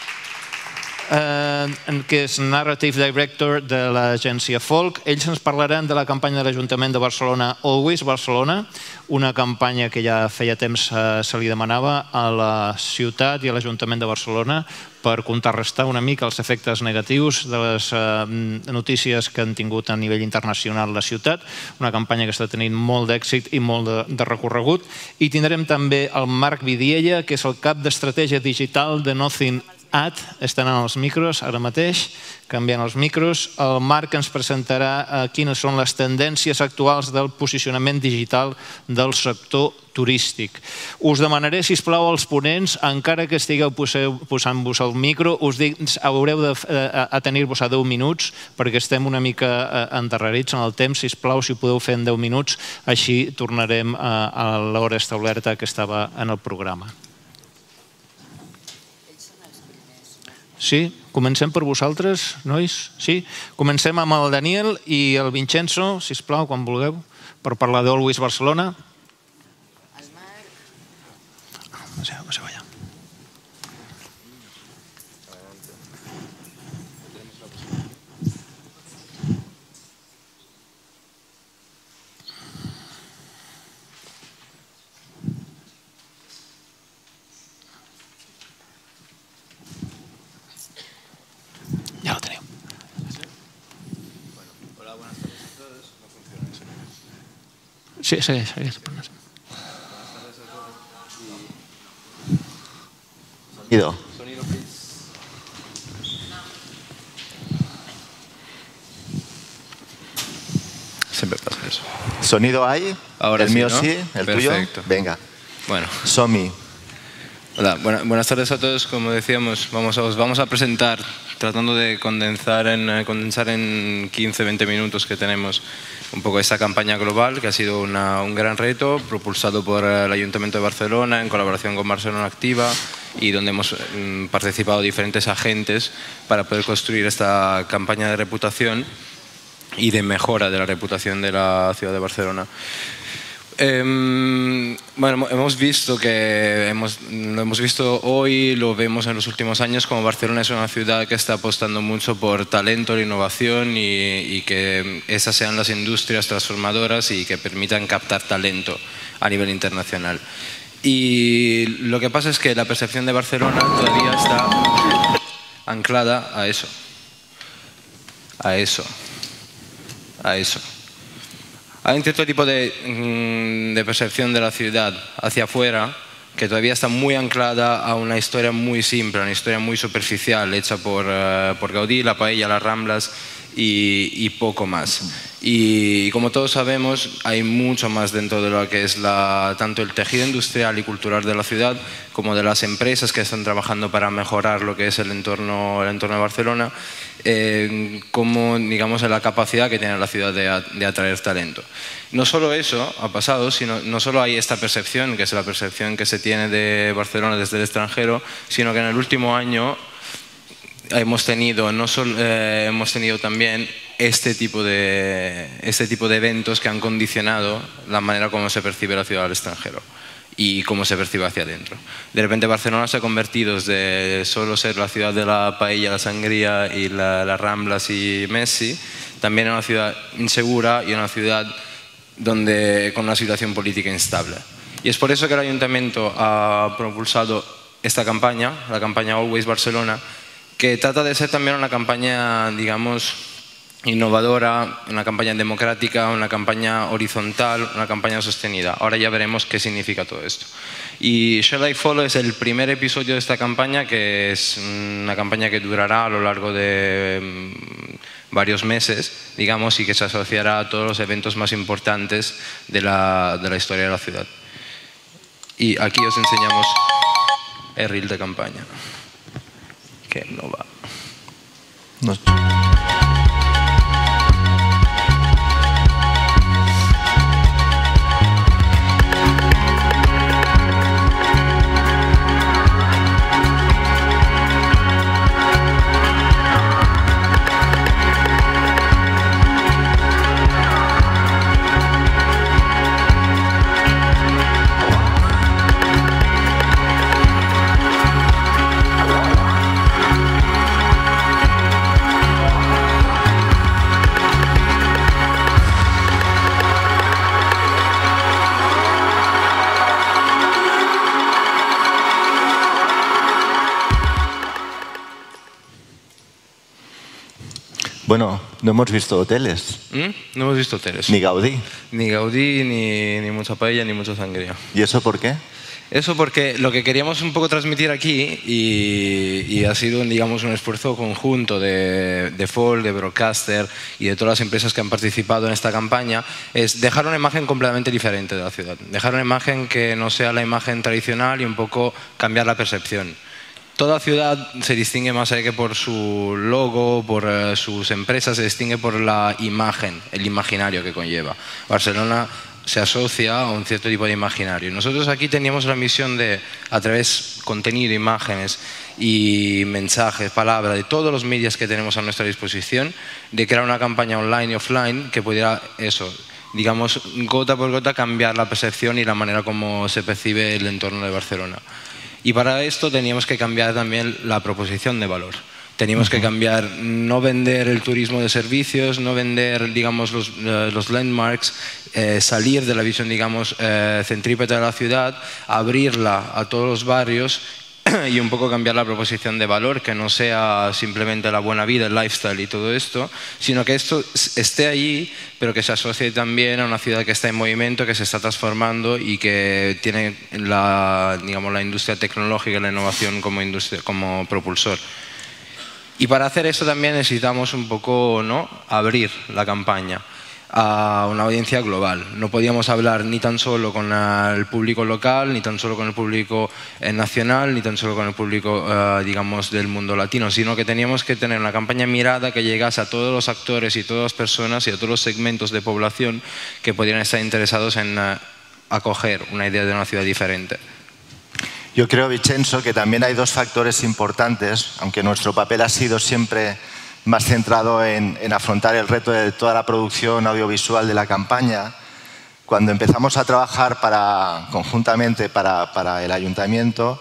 que és Narrative Director de l'agència Folk. Ells ens parlaran de la campanya de l'Ajuntament de Barcelona, Always Barcelona, una campanya que ja feia temps se li demanava a la ciutat i a l'Ajuntament de Barcelona per contrarrestar una mica els efectes negatius de les notícies que han tingut a nivell internacional la ciutat, una campanya que està tenint molt d'èxit i molt de recorregut. I tindrem també el Marc Vidiella, que és el cap d'estratègia digital de Nothing Ad, estan en els micros ara mateix, canviant els micros. El Marc ens presentarà quines són les tendències actuals del posicionament digital del sector turístic. Us demanaré, sisplau, als ponents, encara que estigueu posant-vos el micro, us dic, haureu d'atenir-vos a deu minuts, perquè estem una mica endarrerits en el temps. Sisplau, si ho podeu fer en deu minuts, així tornarem a l'hora establerta que estava en el programa. Sí? Comencem per vosaltres, nois? Sí? Comencem amb el Daniel i el Vincenzo, sisplau, quan vulgueu, per parlar d'Always Barcelona. El Marc. No sé, no sé, vaya. Ya lo tenemos. Hola, buenas tardes a todos. No funciona eso. Sí, sí, sí. Buenas tardes a todos. Sonido. Sonido, please. Siempre pasa eso. ¿Sonido hay? Ahora el sí, mío ¿no? sí, el Perfecto. tuyo. Venga. Bueno. Somi. Hola, buena, buenas tardes a todos. Como decíamos, vamos a, os vamos a presentar, tratando de condensar en, condensar en quince a veinte minutos que tenemos un poco esta campaña global, que ha sido una, un gran reto, propulsado por el Ayuntamiento de Barcelona en colaboración con Barcelona Activa y donde hemos mm, participado diferentes agentes para poder construir esta campaña de reputación y de mejora de la reputación de la ciudad de Barcelona. Eh, bueno, hemos visto que hemos, lo hemos visto hoy, lo vemos en los últimos años, como Barcelona es una ciudad que está apostando mucho por talento e innovación y, y que esas sean las industrias transformadoras y que permitan captar talento a nivel internacional. Y lo que pasa es que la percepción de Barcelona todavía está anclada a eso, a eso, a eso. Hay un cierto tipo de, de percepción de la ciudad hacia afuera que todavía está muy anclada a una historia muy simple, una historia muy superficial, hecha por, uh, por Gaudí, la paella, las Ramblas y, y poco más. Y como todos sabemos, hay mucho más dentro de lo que es la, tanto el tejido industrial y cultural de la ciudad como de las empresas que están trabajando para mejorar lo que es el entorno, el entorno de Barcelona, eh, como digamos la capacidad que tiene la ciudad de, de atraer talento. No solo eso ha pasado, sino no solo hay esta percepción, que es la percepción que se tiene de Barcelona desde el extranjero, sino que en el último año hemos tenido, no solo, eh, hemos tenido también este tipo, de, este tipo de eventos que han condicionado la manera como se percibe la ciudad al extranjero y cómo se percibe hacia adentro. De repente Barcelona se ha convertido desde solo ser la ciudad de la paella, la sangría y la, las Ramblas y Messi, también en una ciudad insegura y en una ciudad donde, con una situación política instable. Y es por eso que el Ayuntamiento ha propulsado esta campaña, la campaña Always Barcelona, que trata de ser también una campaña, digamos, innovadora, una campaña democrática, una campaña horizontal, una campaña sostenida. Ahora ya veremos qué significa todo esto. Y Shall I Follow es el primer episodio de esta campaña, que es una campaña que durará a lo largo de varios meses, digamos, y que se asociará a todos los eventos más importantes de la, de la historia de la ciudad. Y aquí os enseñamos el reel de campaña, que no va. No. Bueno, no hemos visto hoteles. ¿Mm? No hemos visto hoteles. Ni Gaudí. Ni Gaudí, ni, ni mucha paella, ni mucha sangría. ¿Y eso por qué? Eso porque lo que queríamos un poco transmitir aquí, y, y ha sido, digamos, un esfuerzo conjunto de, de Folk, de Broadcaster y de todas las empresas que han participado en esta campaña, es dejar una imagen completamente diferente de la ciudad. Dejar una imagen que no sea la imagen tradicional y un poco cambiar la percepción. Toda ciudad se distingue más allá que por su logo, por uh, sus empresas, se distingue por la imagen, el imaginario que conlleva. Barcelona se asocia a un cierto tipo de imaginario. Nosotros aquí teníamos la misión de, a través de contenido, imágenes y mensajes, palabras, de todos los medios que tenemos a nuestra disposición, de crear una campaña online y offline que pudiera, eso, digamos, gota por gota cambiar la percepción y la manera como se percibe el entorno de Barcelona. Y para esto teníamos que cambiar también la proposición de valor. Teníamos que cambiar, no vender el turismo de servicios, no vender, digamos, los, uh, los landmarks, eh, salir de la visión, digamos, eh, centrípeta de la ciudad, abrirla a todos los barrios y un poco cambiar la proposición de valor, que no sea simplemente la buena vida, el lifestyle y todo esto, sino que esto esté allí, pero que se asocie también a una ciudad que está en movimiento, que se está transformando y que tiene la, digamos, la industria tecnológica y la innovación como, industria, como propulsor. Y para hacer eso también necesitamos un poco, ¿no?, abrir la campaña a una audiencia global. No podíamos hablar ni tan solo con el público local, ni tan solo con el público nacional, ni tan solo con el público, uh, digamos, del mundo latino, sino que teníamos que tener una campaña mirada que llegase a todos los actores y todas las personas y a todos los segmentos de población que pudieran estar interesados en uh, acoger una idea de una ciudad diferente. Yo creo, Vincenzo, que también hay dos factores importantes, aunque nuestro papel ha sido siempre más centrado en, en afrontar el reto de toda la producción audiovisual de la campaña. Cuando empezamos a trabajar para, conjuntamente para, para el ayuntamiento,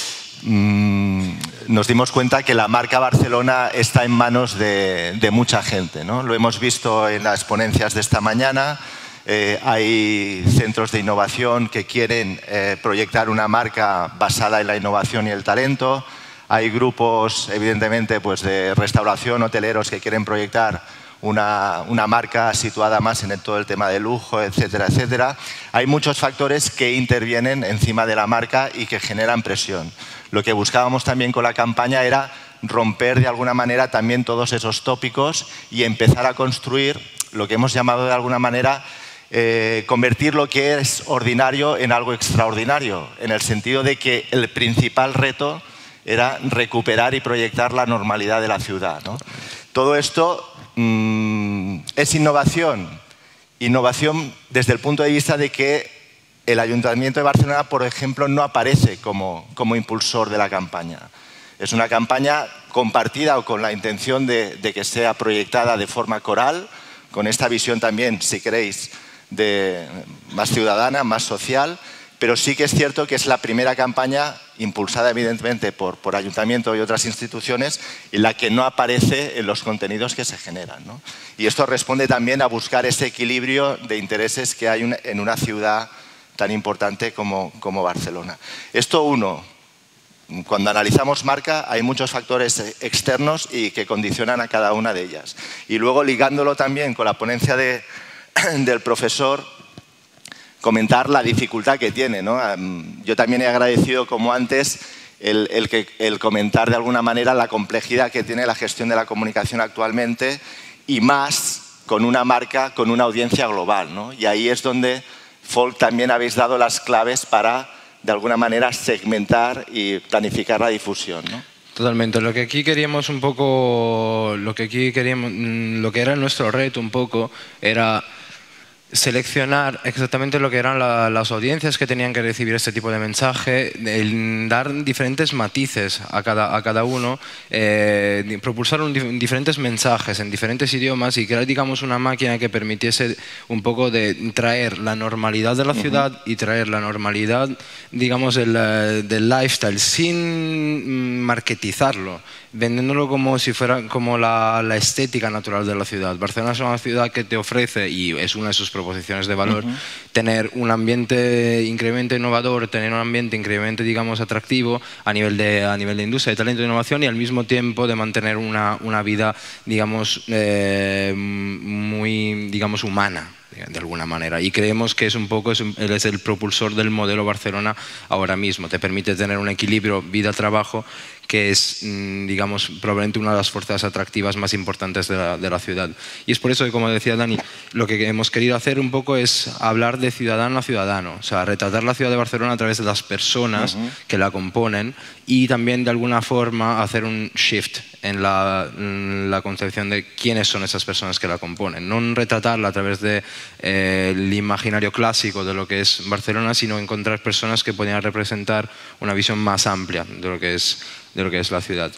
mmm, nos dimos cuenta que la marca Barcelona está en manos de, de mucha gente, ¿no? Lo hemos visto en las ponencias de esta mañana. Eh, hay centros de innovación que quieren eh, proyectar una marca basada en la innovación y el talento. Hay grupos, evidentemente, pues de restauración, hoteleros que quieren proyectar una, una marca situada más en el, todo el tema de lujo, etcétera, etcétera. Hay muchos factores que intervienen encima de la marca y que generan presión. Lo que buscábamos también con la campaña era romper de alguna manera también todos esos tópicos y empezar a construir lo que hemos llamado de alguna manera Eh, convertir lo que es ordinario en algo extraordinario, en el sentido de que el principal reto era recuperar y proyectar la normalidad de la ciudad, ¿no? Todo esto mmm, es innovación, innovación desde el punto de vista de que el Ayuntamiento de Barcelona, por ejemplo, no aparece como, como impulsor de la campaña. Es una campaña compartida o con la intención de, de que sea proyectada de forma coral, con esta visión también, si queréis, de más ciudadana, más social, pero sí que es cierto que es la primera campaña impulsada evidentemente por, por Ayuntamiento y otras instituciones en la que no aparece en los contenidos que se generan, ¿no? Y esto responde también a buscar ese equilibrio de intereses que hay en una ciudad tan importante como, como Barcelona. Esto uno. cuando analizamos marca hay muchos factores externos y que condicionan a cada una de ellas. Y luego ligándolo también con la ponencia de, del profesor, comentar la dificultad que tiene, ¿no? Yo también he agradecido, como antes, el, el, que, el comentar de alguna manera la complejidad que tiene la gestión de la comunicación actualmente y más con una marca, con una audiencia global, ¿no? Y ahí es donde Folk también habéis dado las claves para, de alguna manera, segmentar y planificar la difusión, ¿no? Totalmente. Lo que aquí queríamos un poco, lo que aquí queríamos, lo que era nuestro reto un poco era seleccionar exactamente lo que eran la, las audiencias que tenían que recibir este tipo de mensaje, el dar diferentes matices a cada, a cada uno, eh, propulsar un, diferentes mensajes en diferentes idiomas y crear, digamos, una máquina que permitiese un poco de traer la normalidad de la ciudad uh-huh. y traer la normalidad, digamos, del, del lifestyle sin marketizarlo, vendiéndolo como si fuera como la, la estética natural de la ciudad. Barcelona es una ciudad que te ofrece, y es una de sus proposiciones de valor, uh-huh. tener un ambiente increíblemente innovador, tener un ambiente increíblemente, digamos, atractivo a nivel de, a nivel de industria, de talento e innovación, y al mismo tiempo de mantener una, una vida, digamos, eh, muy, digamos, humana, de alguna manera. Y creemos que es un poco, es, un, es el propulsor del modelo Barcelona ahora mismo. Te permite tener un equilibrio vida-trabajo que es, digamos, probablemente una de las fuerzas atractivas más importantes de la, de la ciudad. Y es por eso que, como decía Dani, lo que hemos querido hacer un poco es hablar de ciudadano a ciudadano, o sea, retratar la ciudad de Barcelona a través de las personas uh-huh. que la componen y también, de alguna forma, hacer un shift en la, en la concepción de quiénes son esas personas que la componen. No retratarla a través del de, eh, imaginario clásico de lo que es Barcelona, sino encontrar personas que podrían representar una visión más amplia de lo que es de lo que es la ciudad.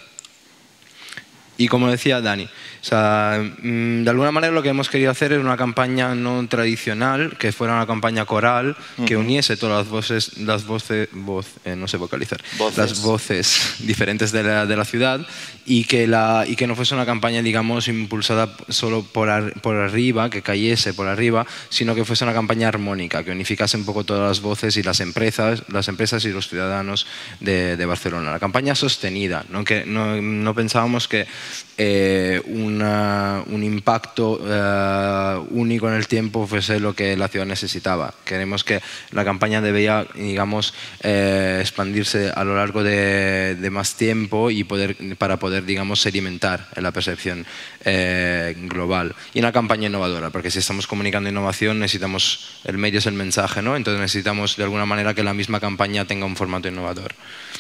Y como decía Dani, o sea, de alguna manera lo que hemos querido hacer es una campaña no tradicional, que fuera una campaña coral, uh-huh. que uniese todas las voces, las voces, voz, eh, no sé vocalizar, voces. las voces diferentes de la, de la ciudad, y que, la, y que no fuese una campaña, digamos, impulsada solo por, ar, por arriba, que cayese por arriba, sino que fuese una campaña armónica, que unificase un poco todas las voces y las empresas, las empresas y los ciudadanos de, de Barcelona. La campaña sostenida, ¿no? Que no, no pensábamos que eh, una, un impacto eh, único en el tiempo fuese lo que la ciudad necesitaba. Queremos que la campaña debía, digamos, eh, expandirse a lo largo de, de más tiempo y poder, para poder, digamos, sedimentar en la percepción eh, global. Y una campaña innovadora, porque si estamos comunicando innovación necesitamos, el medio es el mensaje, ¿no? Entonces necesitamos de alguna manera que la misma campaña tenga un formato innovador.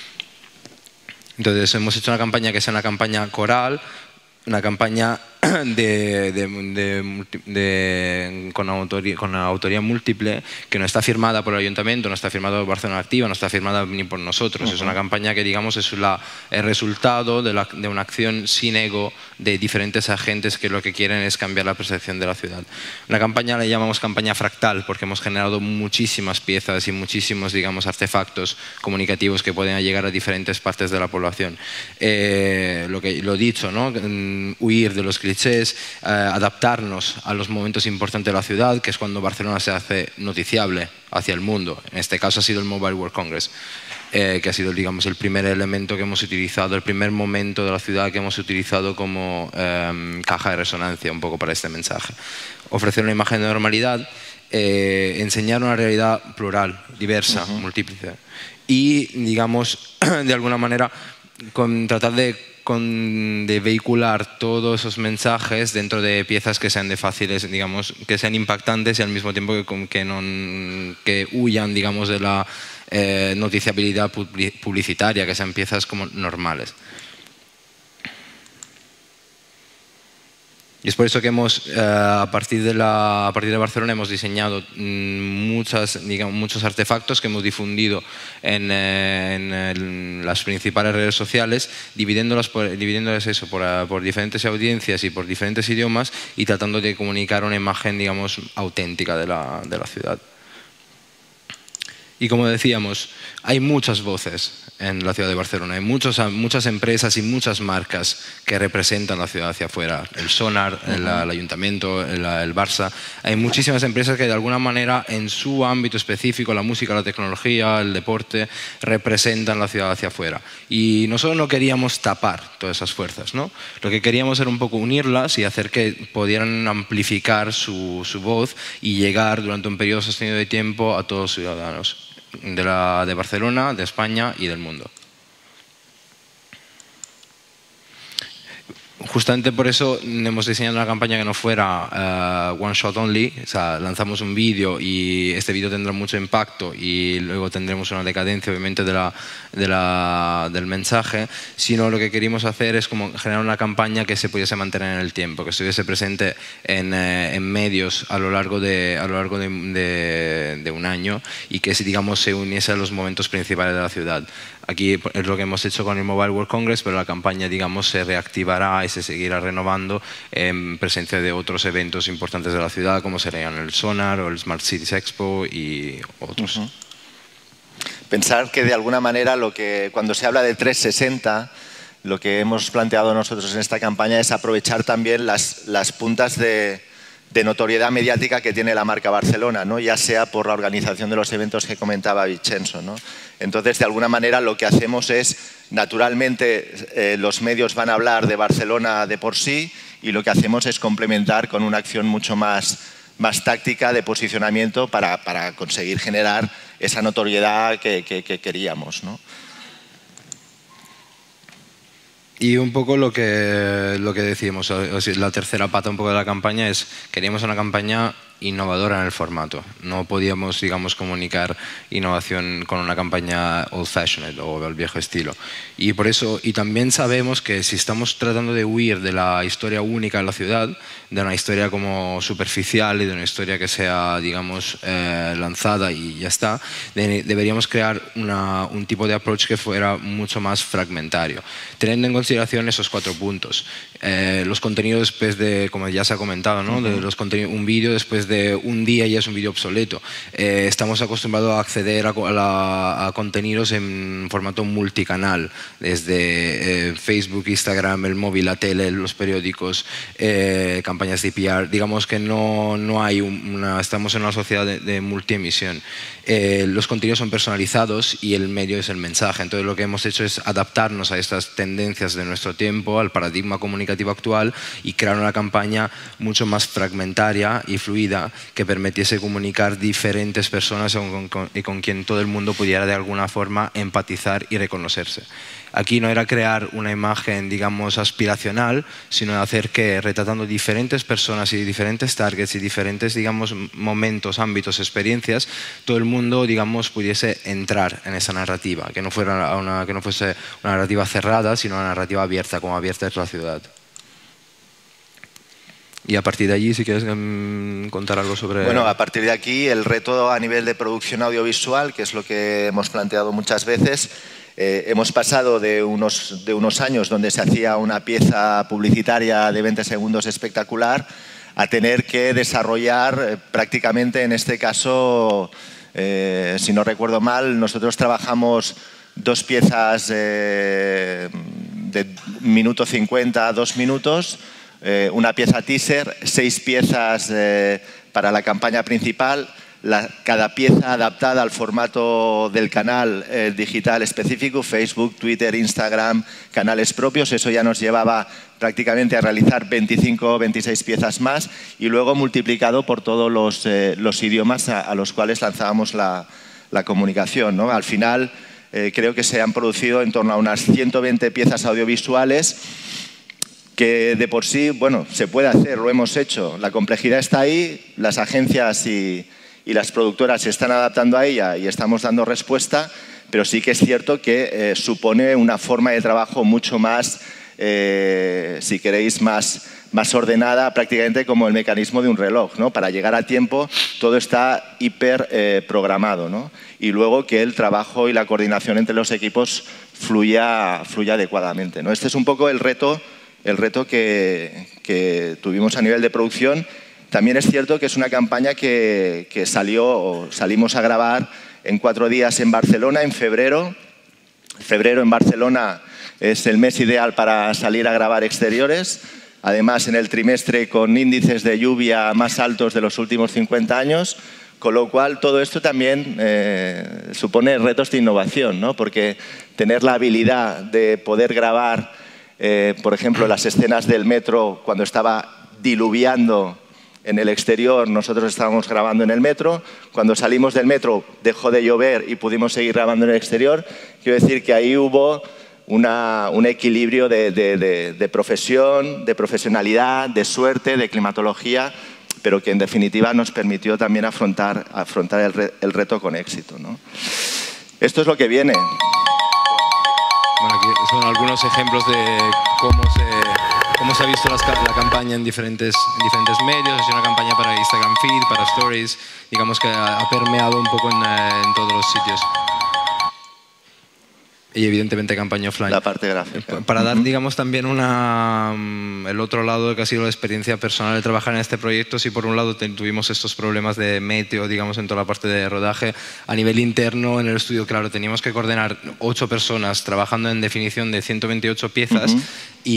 Entonces hemos hecho una campaña que sea una campaña coral, una campaña de, de, de, de, con, autoría, con autoría múltiple, que no está firmada por el Ayuntamiento, no está firmada por Barcelona Activa, no está firmada ni por nosotros. Uh-huh. Es una campaña que, digamos, es la, el resultado de, la, de una acción sin ego de diferentes agentes que lo que quieren es cambiar la percepción de la ciudad. Una campaña la llamamos campaña fractal porque hemos generado muchísimas piezas y muchísimos, digamos, artefactos comunicativos que pueden llegar a diferentes partes de la población. Eh, lo que lo dicho, ¿no? Huir de los clichés, eh, adaptarnos a los momentos importantes de la ciudad, que es cuando Barcelona se hace noticiable hacia el mundo. En este caso ha sido el Mobile World Congress, eh, que ha sido, digamos, el primer elemento que hemos utilizado, el primer momento de la ciudad que hemos utilizado como eh, caja de resonancia un poco para este mensaje. Ofrecer una imagen de normalidad, eh, enseñar una realidad plural, diversa, uh-huh. múltiple, y, digamos, de alguna manera, con, tratar de Con, de vehicular todos esos mensajes dentro de piezas que sean de fáciles, digamos, que sean impactantes y al mismo tiempo que, que, no, que huyan, digamos, de la eh, noticiabilidad publicitaria, que sean piezas como normales. Y es por eso que hemos, eh, a, partir de la, a partir de Barcelona, hemos diseñado muchas, digamos, muchos artefactos que hemos difundido en, en, en las principales redes sociales, dividiéndolas, por, dividiéndolas eso por, por diferentes audiencias y por diferentes idiomas y tratando de comunicar una imagen, digamos, auténtica de la, de la ciudad. Y como decíamos, hay muchas voces en la ciudad de Barcelona, hay muchos, muchas empresas y muchas marcas que representan la ciudad hacia afuera. El Sonar, el, el Ayuntamiento, el, el Barça. Hay muchísimas empresas que de alguna manera en su ámbito específico, la música, la tecnología, el deporte, representan la ciudad hacia afuera. Y nosotros no queríamos tapar todas esas fuerzas, ¿no? Lo que queríamos era un poco unirlas y hacer que pudieran amplificar su, su voz y llegar durante un periodo sostenido de tiempo a todos los ciudadanos de, la, de Barcelona, de España y del mundo. Justamente por eso hemos diseñado una campaña que no fuera uh, one shot only, o sea, lanzamos un vídeo y este vídeo tendrá mucho impacto y luego tendremos una decadencia obviamente de la, de la, del mensaje, sino lo que queríamos hacer es como generar una campaña que se pudiese mantener en el tiempo, que estuviese presente en, eh, en medios a lo largo, de, a lo largo de, de, de un año y que digamos se uniese a los momentos principales de la ciudad. Aquí es lo que hemos hecho con el Mobile World Congress, pero la campaña digamos se reactivará y se seguirá renovando en presencia de otros eventos importantes de la ciudad, como serían el Sonar o el Smart Cities Expo y otros. Uh-huh. Pensar que de alguna manera lo que cuando se habla de trescientos sesenta, lo que hemos planteado nosotros en esta campaña es aprovechar también las, las puntas de, de notoriedad mediática que tiene la marca Barcelona, ¿no? Ya sea por la organización de los eventos que comentaba Vincenzo, ¿no? Entonces, de alguna manera, lo que hacemos es, naturalmente, eh, los medios van a hablar de Barcelona de por sí y lo que hacemos es complementar con una acción mucho más, más táctica de posicionamiento para, para conseguir generar esa notoriedad que, que, que queríamos, ¿no? Y un poco lo que, lo que decíamos, la tercera pata un poco de la campaña es, queríamos una campaña innovadora en el formato. No podíamos, digamos, comunicar innovación con una campaña old-fashioned o al viejo estilo. Y por eso, y también sabemos que si estamos tratando de huir de la historia única de la ciudad, de una historia como superficial y de una historia que sea, digamos, eh, lanzada y ya está, de, deberíamos crear una, un tipo de approach que fuera mucho más fragmentario, teniendo en consideración esos cuatro puntos. Eh, los contenidos después de, como ya se ha comentado, ¿no? de los un vídeo después de un día ya es un vídeo obsoleto. Eh, estamos acostumbrados a acceder a, a, la, a contenidos en formato multicanal, desde eh, Facebook, Instagram, el móvil, la tele, los periódicos, eh, campañas de P R. Digamos que no, no hay una, estamos en una sociedad de, de multiemisión. Eh, los contenidos son personalizados y el medio es el mensaje. Entonces lo que hemos hecho es adaptarnos a estas tendencias de nuestro tiempo, al paradigma comunicativo actual y crear una campaña mucho más fragmentaria y fluida que permitiese comunicar diferentes personas con, con, y con quien todo el mundo pudiera de alguna forma empatizar y reconocerse. Aquí no era crear una imagen, digamos, aspiracional, sino hacer que, retratando diferentes personas y diferentes targets y diferentes, digamos, momentos, ámbitos, experiencias, todo el mundo, digamos, pudiese entrar en esa narrativa, que no, fuera una, que no fuese una narrativa cerrada, sino una narrativa abierta, como abierta es la ciudad. Y a partir de allí, si quieres um, contar algo sobre... Bueno, a partir de aquí, el reto a nivel de producción audiovisual, que es lo que hemos planteado muchas veces, eh, hemos pasado de unos, de unos años donde se hacía una pieza publicitaria de veinte segundos espectacular a tener que desarrollar eh, prácticamente, en este caso, eh, si no recuerdo mal, nosotros trabajamos dos piezas eh, de minuto cincuenta, dos minutos, eh, una pieza teaser, seis piezas eh, para la campaña principal, la, cada pieza adaptada al formato del canal eh, digital específico, Facebook, Twitter, Instagram, canales propios. Eso ya nos llevaba prácticamente a realizar veinticinco o veintiséis piezas más y luego multiplicado por todos los, eh, los idiomas a, a los cuales lanzábamos la, la comunicación, ¿no? Al final eh, creo que se han producido en torno a unas ciento veinte piezas audiovisuales que de por sí, bueno, se puede hacer, lo hemos hecho. La complejidad está ahí, las agencias y, y las productoras se están adaptando a ella y estamos dando respuesta, pero sí que es cierto que eh, supone una forma de trabajo mucho más, eh, si queréis, más, más ordenada, prácticamente como el mecanismo de un reloj, ¿no? Para llegar a tiempo todo está hiper eh, programado, ¿no? Y luego que el trabajo y la coordinación entre los equipos fluya, fluya adecuadamente, ¿no? Este es un poco el reto el reto que, que tuvimos a nivel de producción. También es cierto que es una campaña que, que salió, o salimos a grabar en cuatro días en Barcelona, en febrero. Febrero en Barcelona es el mes ideal para salir a grabar exteriores. Además, en el trimestre con índices de lluvia más altos de los últimos cincuenta años, con lo cual todo esto también eh, supone retos de innovación, ¿no? Porque tener la habilidad de poder grabar, eh, por ejemplo, las escenas del metro cuando estaba diluviando en el exterior, nosotros estábamos grabando en el metro. Cuando salimos del metro dejó de llover y pudimos seguir grabando en el exterior. Quiero decir que ahí hubo una, un equilibrio de, de, de, de profesión, de profesionalidad, de suerte, de climatología, pero que en definitiva nos permitió también afrontar, afrontar el, re, el reto con éxito, ¿no? Esto es lo que viene. Bueno, aquí son algunos ejemplos de cómo se, cómo se ha visto las, la campaña en diferentes, en diferentes medios. Es una campaña para Instagram Feed, para Stories, digamos que ha, ha permeado un poco en, en todos los sitios. Y evidentemente campaña offline. La parte gráfica. Para dar, digamos, también una, el otro lado que ha sido la experiencia personal de trabajar en este proyecto, si por un lado tuvimos estos problemas de meteo, digamos, en toda la parte de rodaje, a nivel interno en el estudio, claro, teníamos que coordinar ocho personas trabajando en definición de ciento veintiocho piezas. Uh-huh.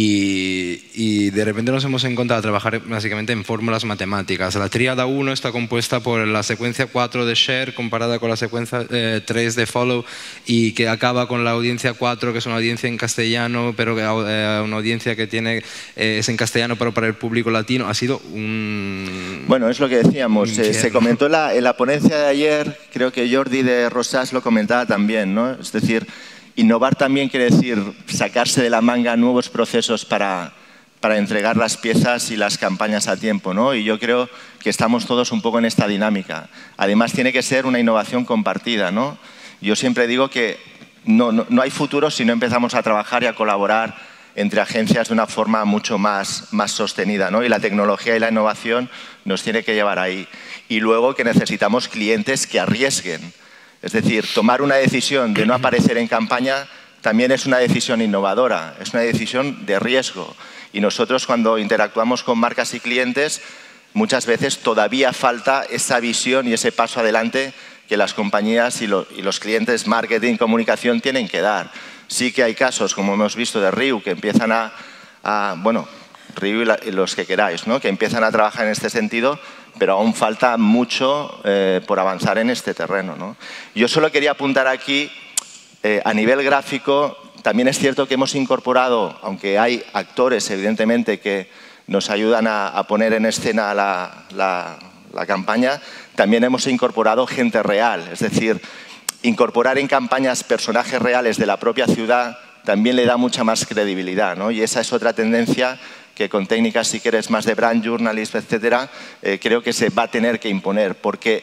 Y, y de repente nos hemos encontrado a trabajar básicamente en fórmulas matemáticas. La tríada uno está compuesta por la secuencia cuatro de Share comparada con la secuencia eh, tres de Follow, y que acaba con la audiencia cuatro, que es una audiencia en castellano, pero que, eh, una audiencia que tiene, eh, es en castellano, pero para el público latino. Ha sido un... Bueno, es lo que decíamos. Eh, se comentó la, en la ponencia de ayer, creo que Jordi de Rosas lo comentaba también, ¿no? Es decir, innovar también quiere decir sacarse de la manga nuevos procesos para, para entregar las piezas y las campañas a tiempo, ¿no? Y yo creo que estamos todos un poco en esta dinámica. Además, tiene que ser una innovación compartida, ¿no? Yo siempre digo que no, no, no hay futuro si no empezamos a trabajar y a colaborar entre agencias de una forma mucho más, más sostenida, ¿no? Y la tecnología y la innovación nos tiene que llevar ahí. Y luego que necesitamos clientes que arriesguen. Es decir, tomar una decisión de no aparecer en campaña también es una decisión innovadora, es una decisión de riesgo. Y nosotros, cuando interactuamos con marcas y clientes, muchas veces todavía falta esa visión y ese paso adelante que las compañías y, lo, y los clientes marketing, comunicación tienen que dar. Sí que hay casos, como hemos visto de Riu, que empiezan a, a bueno, Riu y, la, y los que queráis, ¿no? Que empiezan a trabajar en este sentido, pero aún falta mucho eh, por avanzar en este terreno, ¿no? Yo solo quería apuntar aquí, eh, a nivel gráfico, también es cierto que hemos incorporado, aunque hay actores evidentemente que nos ayudan a, a poner en escena la, la, la campaña, también hemos incorporado gente real, es decir, incorporar en campañas personajes reales de la propia ciudad también le da mucha más credibilidad, ¿no? Y esa es otra tendencia que con técnicas, si quieres, más de brand journalism, etcétera, eh, creo que se va a tener que imponer, porque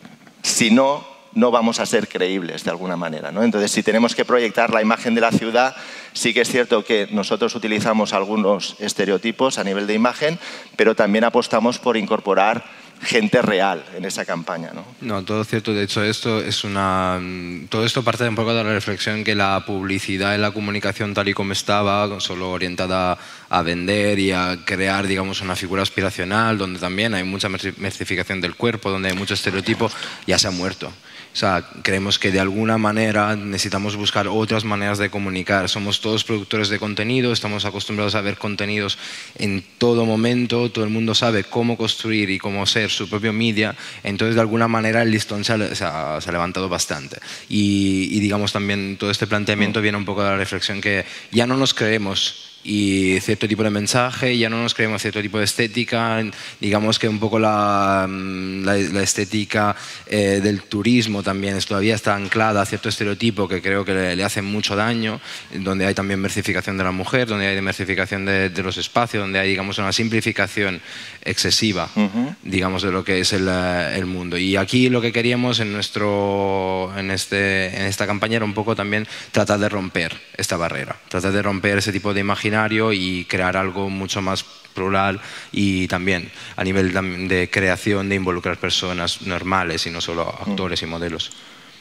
si no, no vamos a ser creíbles de alguna manera, ¿no? Entonces, si tenemos que proyectar la imagen de la ciudad, sí que es cierto que nosotros utilizamos algunos estereotipos a nivel de imagen, pero también apostamos por incorporar gente real en esa campaña, ¿no? No, todo cierto. De hecho, esto es una, todo esto parte un poco de la reflexión que la publicidad y la comunicación tal y como estaba, solo orientada a vender y a crear, digamos, una figura aspiracional, donde también hay mucha mercificación del cuerpo, donde hay mucho estereotipo, ya se ha muerto. O sea, creemos que de alguna manera necesitamos buscar otras maneras de comunicar. Somos todos productores de contenido, estamos acostumbrados a ver contenidos en todo momento, todo el mundo sabe cómo construir y cómo ser su propio media, entonces de alguna manera el listón se ha, se ha, se ha levantado bastante. Y, y digamos también todo este planteamiento viene un poco de la reflexión que ya no nos creemos y cierto tipo de mensaje, ya no nos creemos cierto tipo de estética, digamos que un poco la, la, la estética eh, del turismo también es, todavía está anclada a cierto estereotipo que creo que le, le hace mucho daño, donde hay también mercificación de la mujer, donde hay mercificación de, de los espacios, donde hay, digamos, una simplificación excesiva, uh-huh. digamos, de lo que es el, el mundo. Y aquí lo que queríamos en, nuestro, en, este, en esta campaña era un poco también tratar de romper esta barrera, tratar de romper ese tipo de imagen y crear algo mucho más plural y también a nivel de creación de involucrar personas normales y no solo actores y modelos.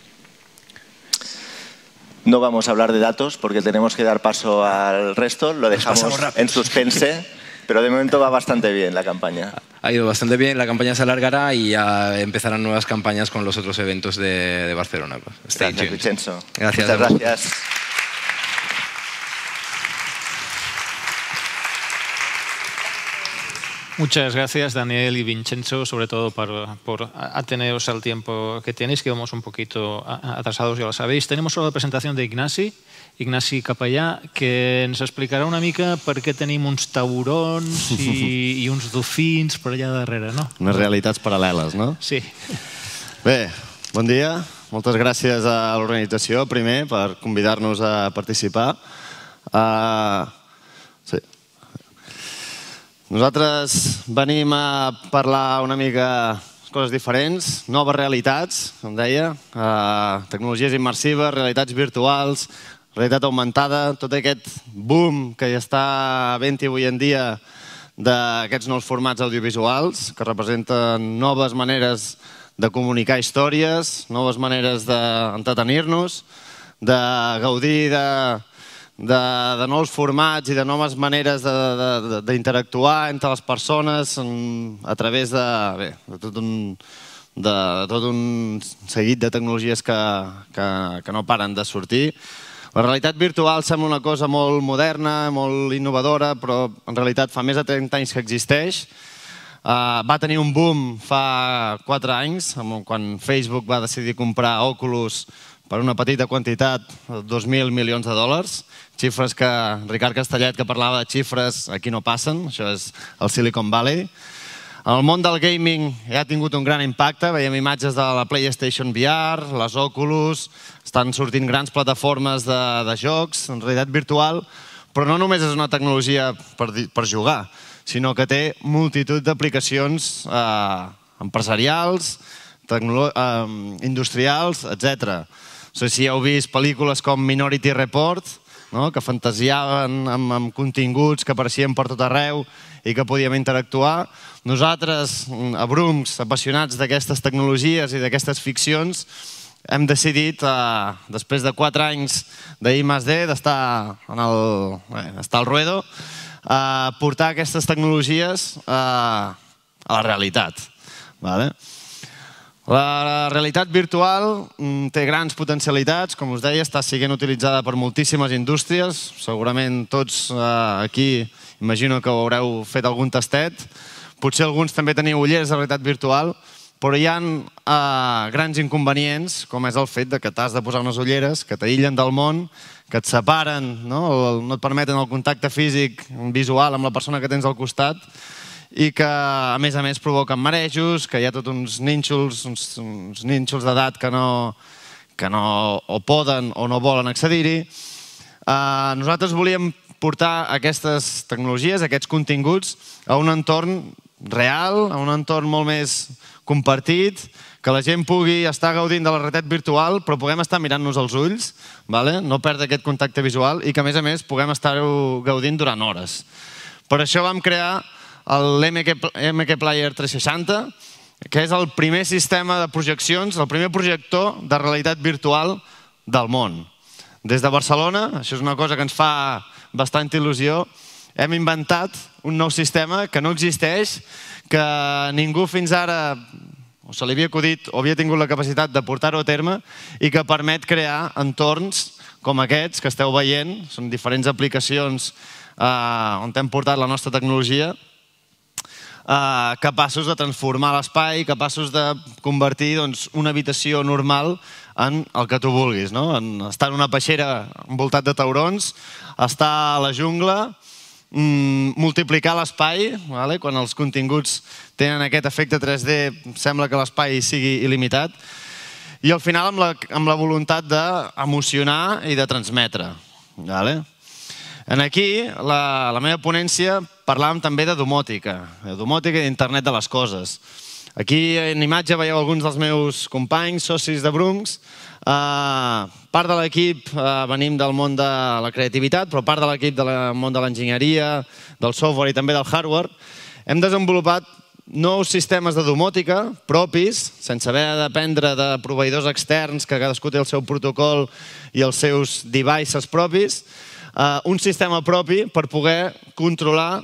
No vamos a hablar de datos porque tenemos que dar paso al resto, lo dejamos en suspense, pero de momento va bastante bien la campaña. ha ido bastante bien, la campaña se alargará y ya empezarán nuevas campañas con los otros eventos de, de Barcelona. Stay Gracias, tuned. Vincenzo. Gracias. Muchas gracias. Muchas gracias, Daniel y Vincenzo, sobre todo por, por ateneros al tiempo que tenéis, que vamos un poquito atrasados, ya lo sabéis. Tenemos solo la presentación de Ignasi, Ignasi Capellà, que ens explicarà una mica per què tenim uns taurons i, i uns dofins per allà darrere, no? Unes realitats paral·leles, no? Sí. Bé, bon dia. Moltes gràcies a l'organització, primer, per convidar-nos a participar. Uh, sí. Nosaltres venim a parlar una mica coses diferents, noves realitats, com deia, uh, tecnologies immersives, realitats virtuals, realitat augmentada, tot aquest boom que hi està havent-hi avui en dia d'aquests nous formats audiovisuals que representen noves maneres de comunicar històries, noves maneres d'entretenir-nos, de gaudir de, de, de nous formats i de noves maneres d'interactuar entre les persones a través de, bé, de, tot un, de tot un seguit de tecnologies que, que, que no paren de sortir. La realitat virtual sembla una cosa molt moderna, molt innovadora, però en realitat fa més de trenta anys que existeix. Uh, va tenir un boom fa quatre anys, quan Facebook va decidir comprar Oculus per una petita quantitat, dos mil milions de dòlars, xifres que Ricard Castellet, que parlava de xifres, aquí no passen, això és el Silicon Valley. El món del gaming ja ha tingut un gran impacte, veiem imatges de la PlayStation V R, les Oculus, estan sortint grans plataformes de, de jocs en realitat virtual, però no només és una tecnologia per, per jugar, sinó que té multitud d'aplicacions eh, empresarials, eh, industrials, etcètera. No sé si heu vist pel·lícules com Minority Report, no? Que fantasiaven amb, amb continguts que apareixien per tot arreu i que podíem interactuar. Nosaltres, a Brooms, apassionats d'aquestes tecnologies i d'aquestes ficcions, hem decidit, eh, després de quatre anys d'I més D, d'estar al ruedo, a portar aquestes tecnologies a la realitat. La realitat virtual té grans potencialitats, com us deia, està sent utilitzada per moltíssimes indústries. Segurament tots aquí imagino que haureu fet algun tastet. Potser alguns també teniu ullers de realitat virtual, però hi ha grans inconvenients, com és el fet que t'has de posar unes ulleres que t'aïllen del món, que et separen, no et permeten el contacte físic visual amb la persona que tens al costat i que, a més a més, provoquen marejos, que hi ha tots uns nínxols, uns nínxols d'edat que no o poden o no volen accedir-hi. Nosaltres volíem portar aquestes tecnologies, aquests continguts, a un entorn real, a un entorn molt més compartit, que la gent pugui estar gaudint de la realitat virtual, però puguem estar mirant-nos als ulls, no perdre aquest contacte visual i que, a més a més, puguem estar-ho gaudint durant hores. Per això vam crear l'M K Player tres seixanta, que és el primer sistema de projeccions, el primer projector de realitat virtual del món. Des de Barcelona, això és una cosa que ens fa bastanta il·lusió, hem inventat un nou sistema que no existeix, que ningú fins ara o se li havia acudit o havia tingut la capacitat de portar-ho a terme i que permet crear entorns com aquests que esteu veient. Són diferents aplicacions on hem portat la nostra tecnologia, capaços de transformar l'espai, capaços de convertir una habitació normal en el que tu vulguis. Estar en una peixera envoltat de taurons, estar a la jungla, multiplicar l'espai, quan els continguts tenen aquest efecte tres D, sembla que l'espai sigui il·limitat, i al final amb la voluntat d'emocionar i de transmetre. Aquí, la meva ponència, parlàvem també de domòtica, de domòtica i d'internet de les coses. Aquí en imatge veieu alguns dels meus companys, socis de Brooms. Part de l'equip venim del món de la creativitat, però part de l'equip del món de l'enginyeria, del software i també del hardware. Hem desenvolupat nous sistemes de domòtica propis, sense haver de dependre de proveïdors externs, que cadascú té el seu protocol i els seus devices propis, un sistema propi per poder controlar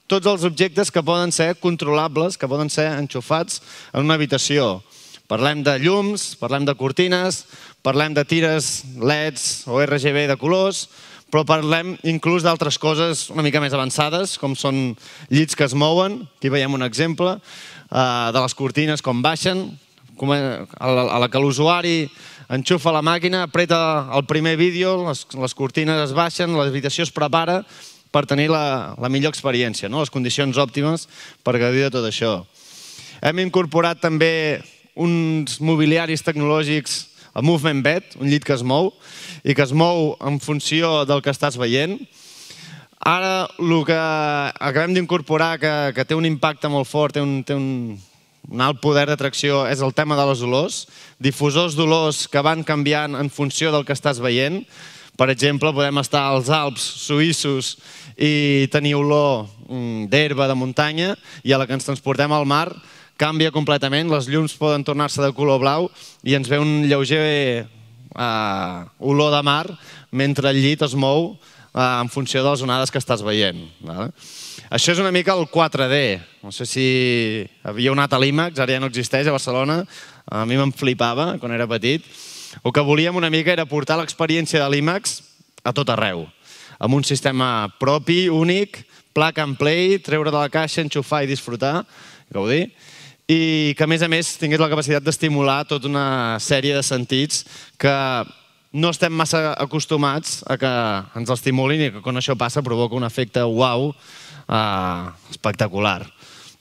tots els objectes que poden ser controlables, que poden ser enxufats en una habitació. Parlem de llums, parlem de cortines, parlem de tires L E Ds o R G B de colors, però parlem inclús d'altres coses una mica més avançades, com són llits que es mouen, aquí veiem un exemple, de les cortines com baixen, a la que l'usuari enxufa la màquina, apreta el primer vídeo, les cortines es baixen, l'habitació es prepara per tenir la millor experiència, les condicions òptimes per gaudir de tot això. Hem incorporat també uns mobiliaris tecnològics, el Movement Bed, un llit que es mou, i que es mou en funció del que estàs veient. Ara, el que acabem d'incorporar, que té un impacte molt fort, té un alt poder d'atracció, és el tema de les olors. Difusors d'olors que van canviant en funció del que estàs veient. Per exemple, podem estar als Alps suïssos i tenir olor d'herba de muntanya, i a la que ens transportem al mar canvia completament, les llums poden tornar-se de color blau i ens ve un lleuger olor de mar mentre el llit es mou en funció de les onades que estàs veient. Això és una mica el quatre D. No sé si havíeu anat a l'IMAX, ara ja no existeix a Barcelona, a mi me'n flipava quan era petit. El que volíem una mica era portar l'experiència de l'IMAX a tot arreu, amb un sistema propi, únic, plug and play, treure de la caixa, enxufar i disfrutar, gaudir, i que a més a més tingués la capacitat d'estimular tota una sèrie de sentits que no estem massa acostumats a que ens estimulin i que quan això passa provoca un efecte uau espectacular.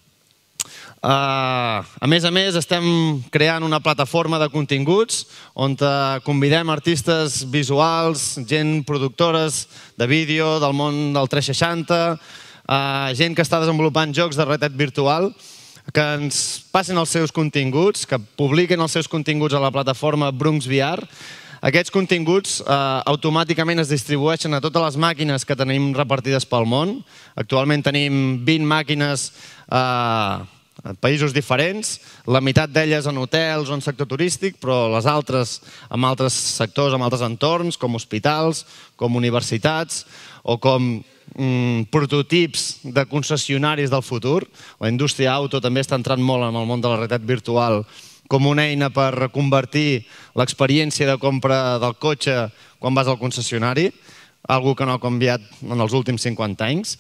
A més a més, estem creant una plataforma de continguts on convidem artistes visuals, gent productores de vídeo del món del tres seixanta, gent que està desenvolupant jocs de realitat virtual, que ens passin els seus continguts, que publiquen els seus continguts a la plataforma Brunx V R. Aquests continguts automàticament es distribueixen a totes les màquines que tenim repartides pel món. Actualment tenim vint màquines a països diferents, la meitat d'elles en hotels o en sector turístic, però les altres en altres sectors, en altres entorns, com hospitals, com universitats o com prototips de concessionaris del futur. La indústria auto també està entrant molt en el món de la realitat virtual com una eina per convertir l'experiència de compra del cotxe quan vas al concessionari, algo que no ha canviat en els últims cinquanta anys.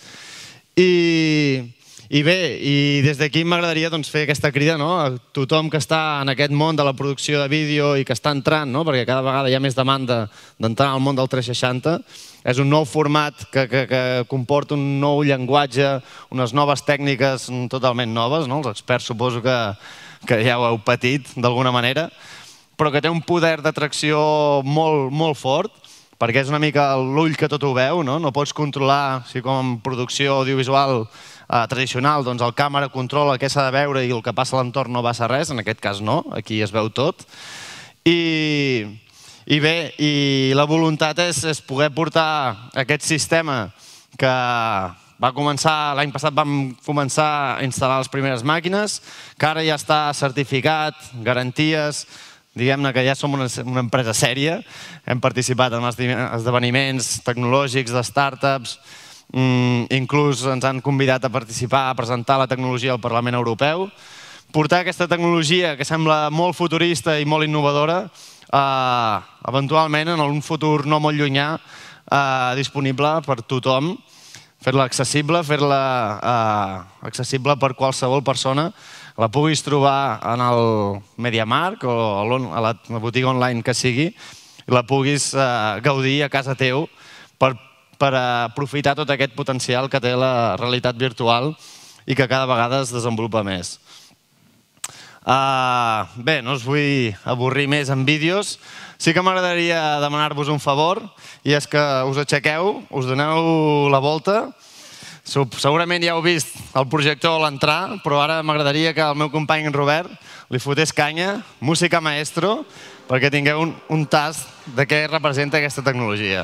I bé, des d'aquí m'agradaria fer aquesta crida a tothom que està en aquest món de la producció de vídeo i que està entrant, perquè cada vegada hi ha més demanda d'entrar al món del tres seixanta. És un nou format que comporta un nou llenguatge, unes noves tècniques totalment noves. Els experts suposo que ja ho heu patit d'alguna manera, però que té un poder d'atracció molt fort, perquè és una mica l'ull que tot ho veu. No pots controlar, si com en producció audiovisual tradicional, doncs el càmera controla què s'ha de veure i el que passa a l'entorn no passa res, en aquest cas no, aquí es veu tot. I... I bé, i la voluntat és poder portar aquest sistema que va començar, l'any passat vam començar a instal·lar les primeres màquines, que ara ja està certificat, garanties, diguem-ne que ja som una empresa sèria, hem participat en esdeveniments tecnològics de startups, inclús ens han convidat a participar, a presentar la tecnologia al Parlament Europeu. Portar aquesta tecnologia que sembla molt futurista i molt innovadora, eventualment en un futur no molt llunyà disponible per tothom, fer-la accessible, fer-la accessible per qualsevol persona, la puguis trobar en el MediaMarkt o a la botiga online que sigui, i la puguis gaudir a casa teu per aprofitar tot aquest potencial que té la realitat virtual i que cada vegada es desenvolupa més. Bé, no us vull avorrir més en vídeos. Sí que m'agradaria demanar-vos un favor, i és que us aixequeu, us doneu la volta. Segurament ja heu vist el projector a l'entrar, però ara m'agradaria que el meu company Robert li fotés canya, música maestro, perquè tingueu un tast de què representa aquesta tecnologia.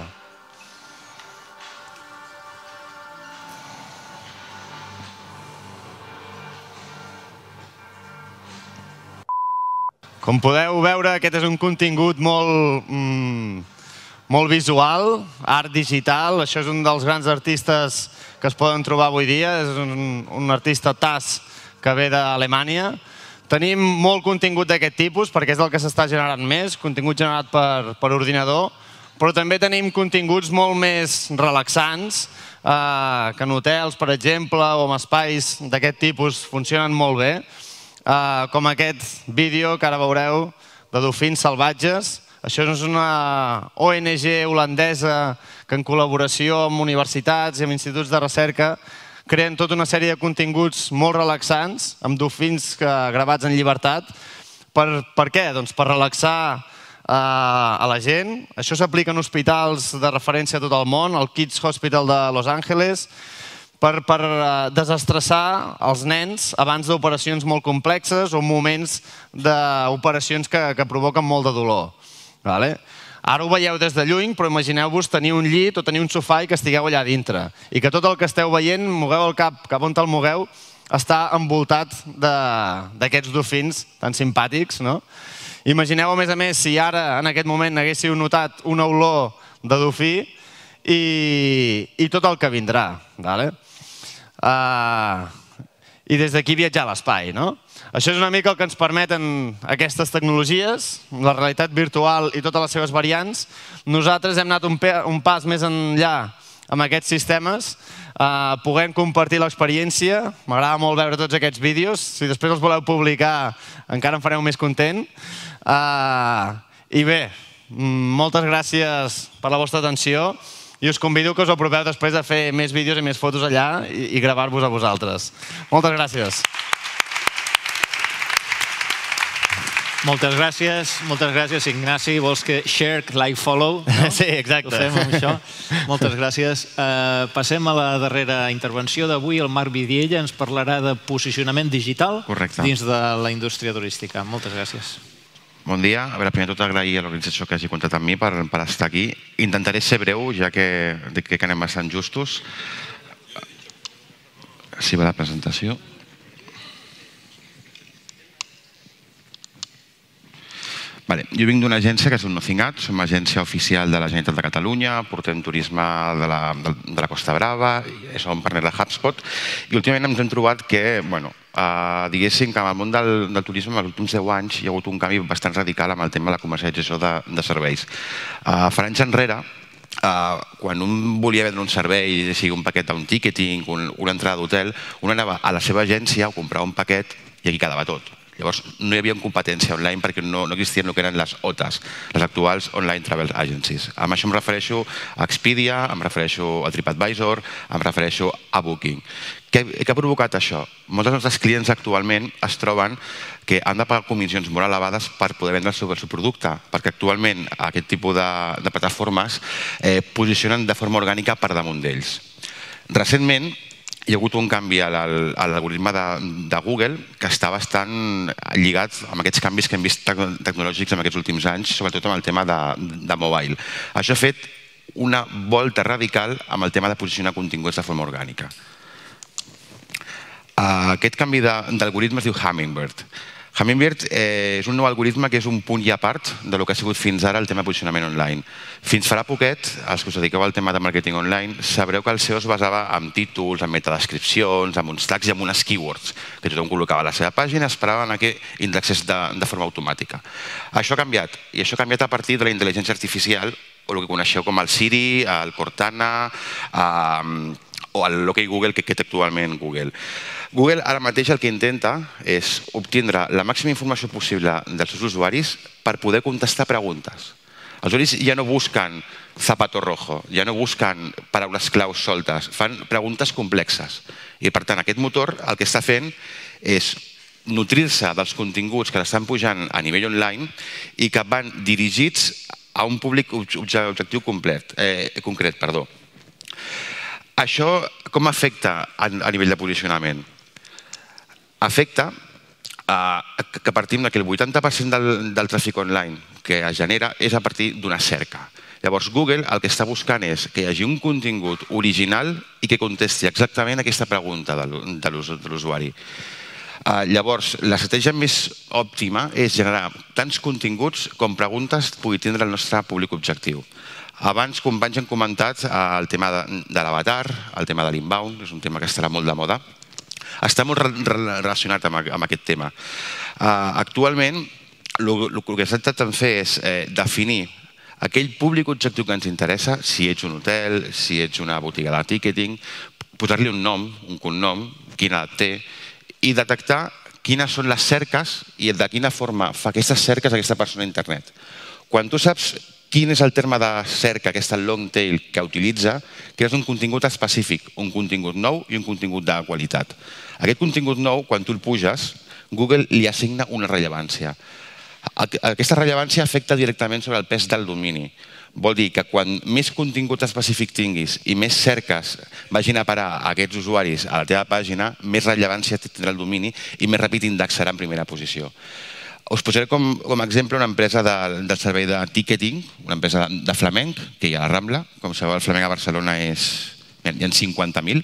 Com podeu veure, aquest és un contingut molt molt visual, art digital. Això és un dels grans artistes que es poden trobar avui dia. És un, un artista T A S que ve d'Alemanya. Tenim molt contingut d'aquest tipus perquè és el que s'està generant més, contingut generat per, per ordinador, però també tenim continguts molt més relaxants, eh, que en hotels, per exemple, o en espais d'aquest tipus funcionen molt bé, eh, com aquest vídeo que ara veureu de dofins salvatges. Això és una O N G holandesa que en col·laboració amb universitats i amb instituts de recerca creen tota una sèrie de continguts molt relaxants, amb dofins gravats en llibertat. Per, per què? Doncs per relaxar eh, a la gent. Això s'aplica en hospitals de referència a tot el món, el Kids Hospital de Los Angeles, per, per eh, desestressar els nens abans d'operacions molt complexes o moments d'operacions que, que provoquen molt de dolor. Vale? Ara ho veieu des de lluny, però imagineu-vos tenir un llit o tenir un sofà i que estigueu allà dintre. I que tot el que esteu veient, mogueu el cap cap on el mogueu, està envoltat d'aquests dofins tan simpàtics. No? Imagineu, a més a més, si ara, en aquest moment, haguéssiu notat una olor de dofí i, i tot el que vindrà. Vale? Uh, I des d'aquí viatjar a l'espai, no? Això és una mica el que ens permeten aquestes tecnologies, la realitat virtual i totes les seves variants. Nosaltres hem anat un, un pas més enllà amb aquests sistemes, eh, puguem compartir l'experiència. M'agrada molt veure tots aquests vídeos. Si després els voleu publicar, encara em fareu més content. Eh, I bé, moltes gràcies per la vostra atenció i us convido que us apropeu després a fer més vídeos i més fotos allà i, i gravar-vos a vosaltres. Moltes gràcies. Moltes gràcies, moltes gràcies, Ignasi. Vols que share, like, follow? No? Sí, exacte. Ho fem amb això? Moltes gràcies. Uh, passem a la darrera intervenció d'avui. El Marc Vidiella ens parlarà de posicionament digital Correcte. Dins de la indústria turística. Moltes gràcies. Bon dia. A veure, primer de tot agrair a l'organització que hagi comptat amb mi per, per estar aquí. Intentaré ser breu, ja que crec que anem bastant justos. Si va la presentació. Vale. Jo vinc d'una agència que és un Nocingat, som agència oficial de la Generalitat de Catalunya, portem turisme de la, de la Costa Brava, som partner de HubSpot, i últimament ens hem trobat que, bueno, eh, diguéssim que en el món del, del turisme en els últims deu anys hi ha hagut un canvi bastant radical amb el tema de la comercialització de, de serveis. Eh, fa anys enrere, Uh, quan un volia vendre un servei, sigui un paquet d'un ticketing, un, una entrada d'hotel, un anava a la seva agència o comprava un paquet i aquí quedava tot. Llavors no hi havia competència online perquè no, no existien el que eren les O T As, les actuals Online Travel Agencies. Amb això em refereixo a Expedia, em refereixo a TripAdvisor, em refereixo a Booking. Què, què ha provocat això? Molts dels nostres clients actualment es troben que han de pagar comissions molt elevades per poder vendre el seu, el seu producte, perquè actualment aquest tipus de, de plataformes eh, posicionen de forma orgànica per damunt d'ells. Recentment hi ha hagut un canvi a l'algoritme de, de Google que està bastant lligat amb aquests canvis que hem vist tecnològics en aquests últims anys, sobretot amb el tema de, de mobile. Això ha fet una volta radical amb el tema de posicionar continguts de forma orgànica. Aquest canvi d'algoritme es diu Hummingbird. Hummingbird eh, és un nou algoritme que és un punt i a part del que ha sigut fins ara el tema de posicionament online. Fins farà poquet, els que us dediqueu al tema de màrqueting online, sabreu que el S E O es basava en títols, en metadescripcions, en uns tags i en unes keywords, que tothom col·locava a la seva pàgina i esperaven que indexés de, de forma automàtica. Això ha canviat, i això ha canviat a partir de la intel·ligència artificial, o el que coneixeu com el Siri, el Cortana, eh, o el OK Google que té actualment Google. Google ara mateix el que intenta és obtindre la màxima informació possible dels seus usuaris per poder contestar preguntes. Els usuaris ja no busquen zapato rojo, ja no busquen paraules claus soltes, fan preguntes complexes. I per tant aquest motor el que està fent és nutrir-se dels continguts que l'estan pujant a nivell online i que van dirigits a un públic objectiu complet, eh, concret. Perdó. Això com afecta a nivell de posicionament? Afecta que partim que el vuitanta per cent del, del tràfic online que es genera és a partir d'una cerca. Llavors Google el que està buscant és que hi hagi un contingut original i que contesti exactament aquesta pregunta de l'usuari. Llavors, l'estratègia més òptima és generar tants continguts com preguntes pugui tindre el nostre públic objectiu. Abans, companys, han comentat el tema de l'avatar, el tema de l'inbound, és un tema que estarà molt de moda. Està molt relacionat amb aquest tema. Actualment, el que s'ha intentat fer és definir aquell públic objectiu que ens interessa, si ets un hotel, si ets una botiga de ticketing, posar-li un nom, un cognom, quina edat té, i detectar quines són les cerques i de quina forma fa aquestes cerques aquesta persona a internet. Quan tu saps quin és el terme de cerca, aquesta long tail que utilitza, crees un contingut específic, un contingut nou i un contingut de qualitat. Aquest contingut nou, quan tu el puges, Google li assigna una rellevància. Aquesta rellevància afecta directament sobre el pes del domini. Vol dir que quan més contingut específic tinguis i més cerques vagin a parar a aquests usuaris a la teva pàgina, més rellevància tindrà el domini i més ràpid indexarà en primera posició. Us posaré com a exemple una empresa del servei de ticketing, una empresa de flamenc, que hi ha a la Rambla. Com sabeu, el flamenc a Barcelona hi ha cinquanta mil.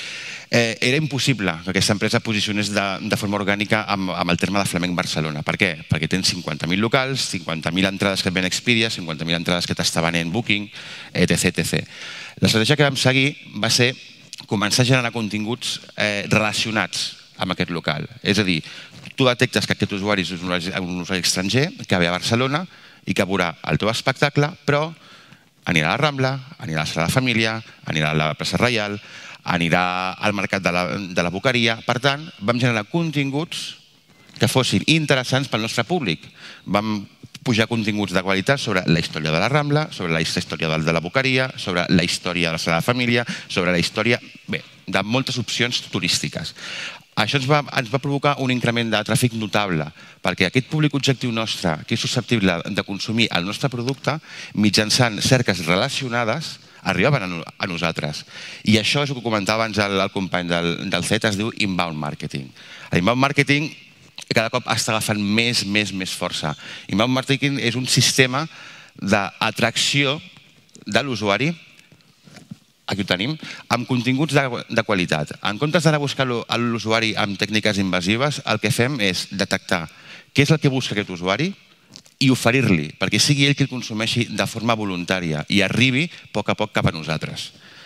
Era impossible que aquesta empresa posicionés de forma orgànica amb el terme de flamenc Barcelona. Per què? Perquè tens cinquanta mil locals, cinquanta mil entrades que et ven Expedia, cinquanta mil entrades que t'està venent Booking, etcètera. L'estratègia que vam seguir va ser començar a generar continguts relacionats amb aquest local. És a dir, tu detectes que aquest usuari és un usuari estranger que ve a Barcelona i que veurà el teu espectacle, però anirà a la Rambla, anirà a la Sala de Família, anirà a la plaça Reial, anirà al mercat de la Boqueria. Per tant, vam generar continguts que fossin interessants pel nostre públic. Vam pujar continguts de qualitat sobre la història de la Rambla, sobre la història de la Boqueria, sobre la història de la Sala de Família, sobre la història, bé, de moltes opcions turístiques. Això ens va provocar un increment de tràfic notable, perquè aquest públic objectiu nostre, que és susceptible de consumir el nostre producte, mitjançant cerques relacionades, arribaven a nosaltres. I això és el que comentava abans el company del C E T, es diu inbound marketing. L'inbound marketing cada cop està agafant més, més, més força. Inbound marketing és un sistema d'atracció de l'usuari, aquí ho tenim, amb continguts de qualitat. En comptes d'anar a buscar l'usuari amb tècniques invasives, el que fem és detectar què és el que busca aquest usuari i oferir-li, perquè sigui ell qui el consumeixi de forma voluntària i arribi a poc a poc cap a nosaltres.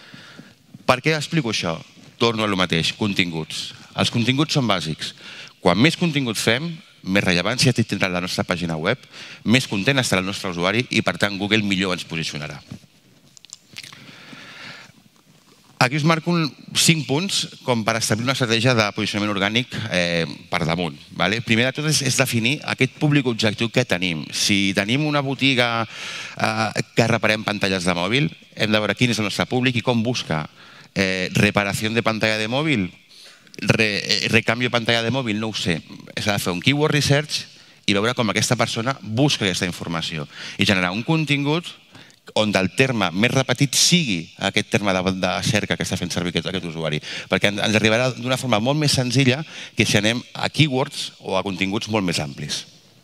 Per què explico això? Torno a lo mateix, continguts. Els continguts són bàsics. Quan més contingut fem, més rellevància tindrà la nostra pàgina web, més content estarà el nostre usuari i, per tant, Google millor ens posicionarà. Aquí us marco cinc punts com per establir una estratègia de posicionament orgànic per damunt. Primer de tot és definir aquest públic objectiu que tenim. Si tenim una botiga que reparem pantalles de mòbil, hem de veure quin és el nostre públic i com busca. Reparació de pantalla de mòbil, recanvi de pantalla de mòbil, no ho sé. S'ha de fer un keyword research i veure com aquesta persona busca aquesta informació i generar un contingut on el terme més repetit sigui aquest terme de cerca que està fent servir aquest usuari. Perquè ens arribarà d'una forma molt més senzilla que si anem a keywords o a continguts molt més amplis.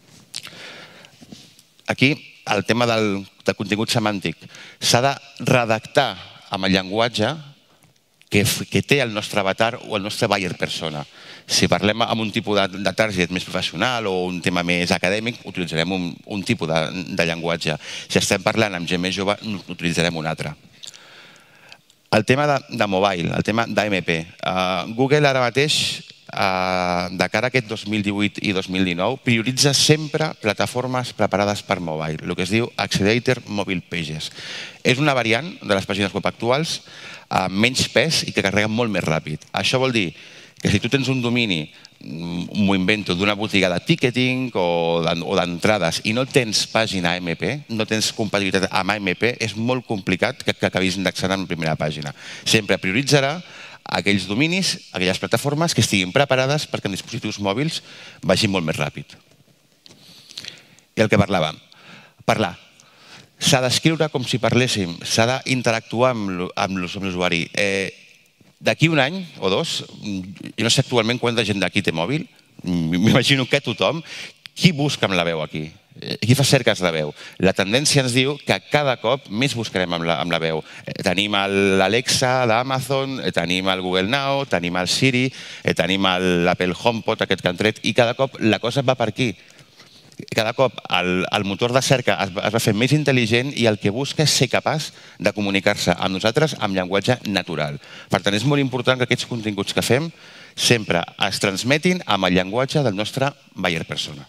Aquí, el tema del contingut semàntic. S'ha de redactar amb el llenguatge que té el nostre avatar o el nostre buyer persona. Si parlem amb un tipus de target més professional o un tema més acadèmic, utilitzarem un tipus de llenguatge. Si estem parlant amb gent més jove, utilitzarem un altre. El tema de mobile, el tema d'A M P. Google ara mateix, de cara a aquest dos mil divuit i dos mil dinou, prioritza sempre plataformes preparades per mobile, el que es diu Accelerator Mobile Pages. És una variant de les pàgines web actuals amb menys pes i que carreguen molt més ràpid. Això vol dir que si tu tens un domini, m'ho invento, d'una botiga de ticketing o d'entrades i no tens pàgina A M P, no tens compatibilitat amb A M P, és molt complicat que acabis indexant en primera pàgina. Sempre prioritzarà aquells dominis, aquelles plataformes que estiguin preparades perquè en dispositius mòbils vagin molt més ràpid. I el que parlàvem, parlar. S'ha d'escriure com si parléssim, s'ha d'interactuar amb l'usuari. D'aquí un any o dos, jo no sé actualment quanta gent d'aquí té mòbil, m'imagino que tothom, qui busca amb la veu aquí? Qui fa cerques de veu? La tendència ens diu que cada cop més buscarem amb la, amb la veu. Tenim l'Alexa d'Amazon, tenim el Google Now, tenim el Siri, tenim l'Apple HomePod, aquest que han tret, i cada cop la cosa va per aquí. Cada cop el, el motor de cerca es va, es va fer més intel·ligent i el que busca és ser capaç de comunicar-se amb nosaltres amb llenguatge natural. Per tant, és molt important que aquests continguts que fem sempre es transmetin amb el llenguatge del nostre buyer persona.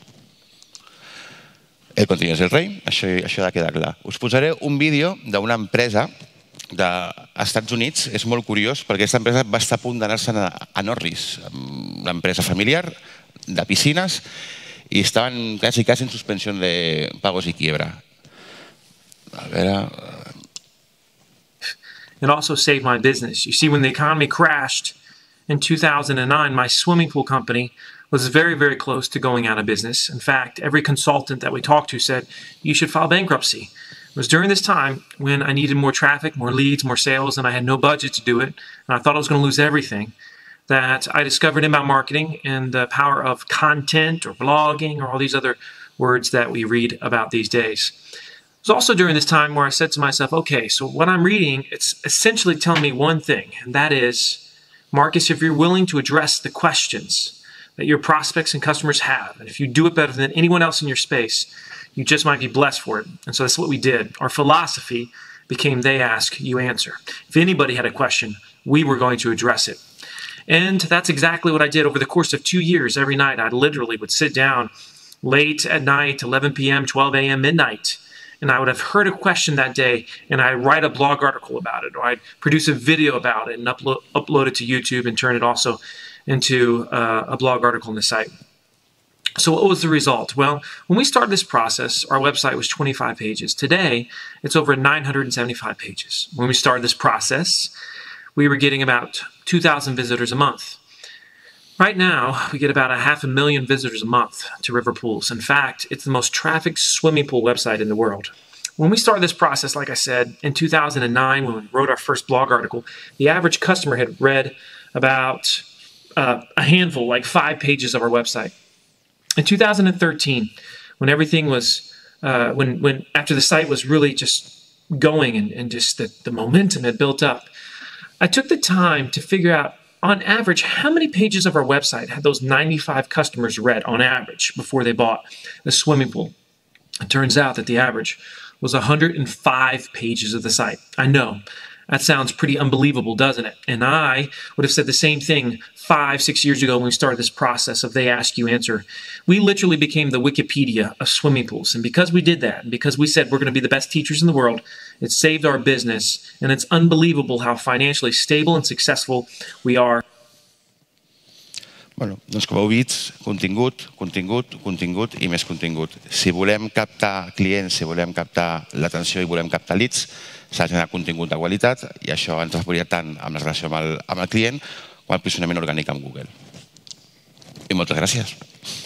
El contingut és el rei, això, això ha de quedar clar. Us posaré un vídeo d'una empresa dels Estats Units. És molt curiós perquè aquesta empresa va estar a punt d'anar-se'n a Norris, una empresa familiar de piscines, y estaban casi casi en suspensión de pagos y quiebra. A ver, uh... It also saved my business. You see, when the economy crashed in two thousand nine, my swimming pool company was very, very close to going out of business. In fact, every consultant that we talked to said, you should file bankruptcy. It was during this time when I needed more traffic, more leads, more sales, and I had no budget to do it, and I thought I was going to lose everything, that I discovered inbound marketing and the power of content or blogging or all these other words that we read about these days. It was also during this time where I said to myself, okay, so what I'm reading, it's essentially telling me one thing, and that is, Marcus, if you're willing to address the questions that your prospects and customers have, and if you do it better than anyone else in your space, you just might be blessed for it. And so that's what we did. Our philosophy became they ask, you answer. If anybody had a question, we were going to address it. And that's exactly what I did over the course of two years. Every night, I literally would sit down late at night, eleven p m, twelve a m, midnight, and I would have heard a question that day, and I'd write a blog article about it, or I'd produce a video about it and upload, upload it to YouTube and turn it also into uh, a blog article on the site. So what was the result? Well, when we started this process, our website was twenty-five pages. Today, it's over nine hundred seventy-five pages. When we started this process, we were getting about two thousand visitors a month. Right now, we get about a half a million visitors a month to River Pools. In fact, it's the most trafficked swimming pool website in the world. When we started this process, like I said, in two thousand nine, when we wrote our first blog article, the average customer had read about uh, a handful, like five pages of our website. In two thousand thirteen, when everything was, uh, when, when after the site was really just going and, and just the, the momentum had built up, I took the time to figure out, on average, how many pages of our website had those ninety-five customers read on average before they bought a swimming pool. It turns out that the average was one hundred five pages of the site. I know, that sounds pretty unbelievable, doesn't it? And I would have said the same thing five, six years ago when we started this process of they ask, you answer. We literally became the Wikipedia of swimming pools. And because we did that, and because we said we're going to be the best teachers in the world, it saved our business. And it's unbelievable how financially stable and successful we are. Bueno, doncs com heu vist, contingut, contingut, contingut i més contingut. Si volem captar clients, si volem captar l'atenció i volem captar leads, s'ha de generar contingut de qualitat i això ens afavorirà tant amb la relació amb el, amb el client com el posicionament orgànic amb Google. I moltes gràcies.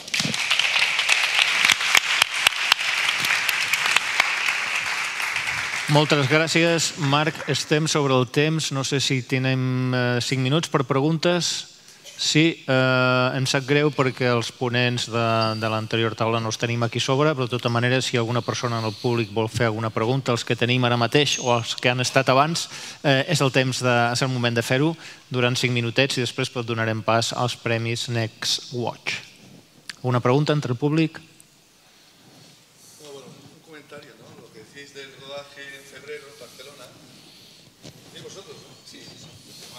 Moltes gràcies, Marc. Estem sobre el temps. No sé si tenim cinc minuts per preguntes. Sí, eh, em sap greu perquè els ponents de, de l'anterior taula no els tenim aquí sobre, però de tota manera, si alguna persona en el públic vol fer alguna pregunta, els que tenim ara mateix o els que han estat abans, eh, és el temps de, és el moment de fer-ho durant cinc minutets i després donarem pas als premis Next Watch. Una pregunta entre el públic? No, bueno, un comentario, ¿no? Lo que decís del rodaje en febrero en Barcelona. ¿Y vosotros? ¿No? Sí, sí.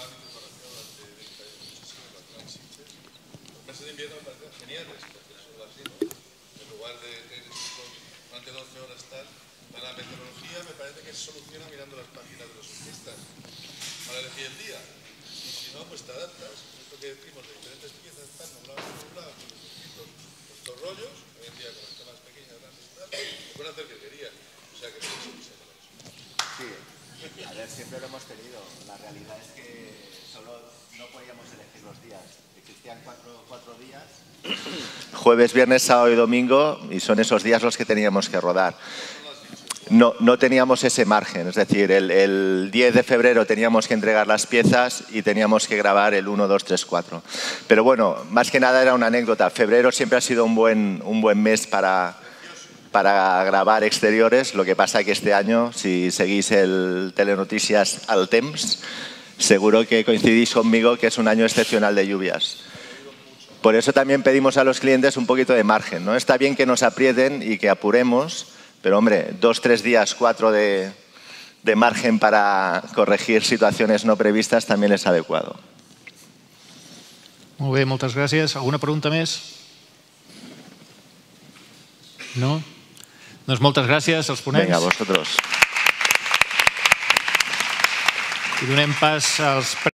Los meses de invierno me parecen geniales, porque eso es así, ¿no? En lugar de tener durante doce horas tal, la meteorología me parece que se soluciona mirando las páginas de los surfistas para elegir el día. Y si no, pues te adaptas. Esto que decimos de diferentes piezas, tal, nublado, nublado, con los surfitos, estos rollos, hoy en día con las camas pequeñas, grandes y tal, se pueden hacer virguerías. O sea que sí, sí, sí. A ver, siempre lo hemos tenido. La realidad es que solo no podíamos elegir los días. Existían cuatro, cuatro días. Jueves, viernes, sábado y domingo, y son esos días los que teníamos que rodar. No, no teníamos ese margen, es decir, el, el diez de febrero teníamos que entregar las piezas y teníamos que grabar el uno, dos, tres, cuatro. Pero bueno, más que nada era una anécdota. Febrero siempre ha sido un buen, un buen mes para... para grabar exteriores. Lo que pasa que este año, si seguís el Telenoticias al temps, seguro que coincidís conmigo que es un año excepcional de lluvias. Por eso también pedimos a los clientes un poquito de margen, ¿no? Está bien que nos aprieten y que apuremos, pero hombre, dos, tres días, cuatro de, de margen para corregir situaciones no previstas también es adecuado. Molt bé, moltes gràcies. Alguna pregunta més? No? Doncs moltes gràcies als ponents. Vinga, vosotros. I donem pas als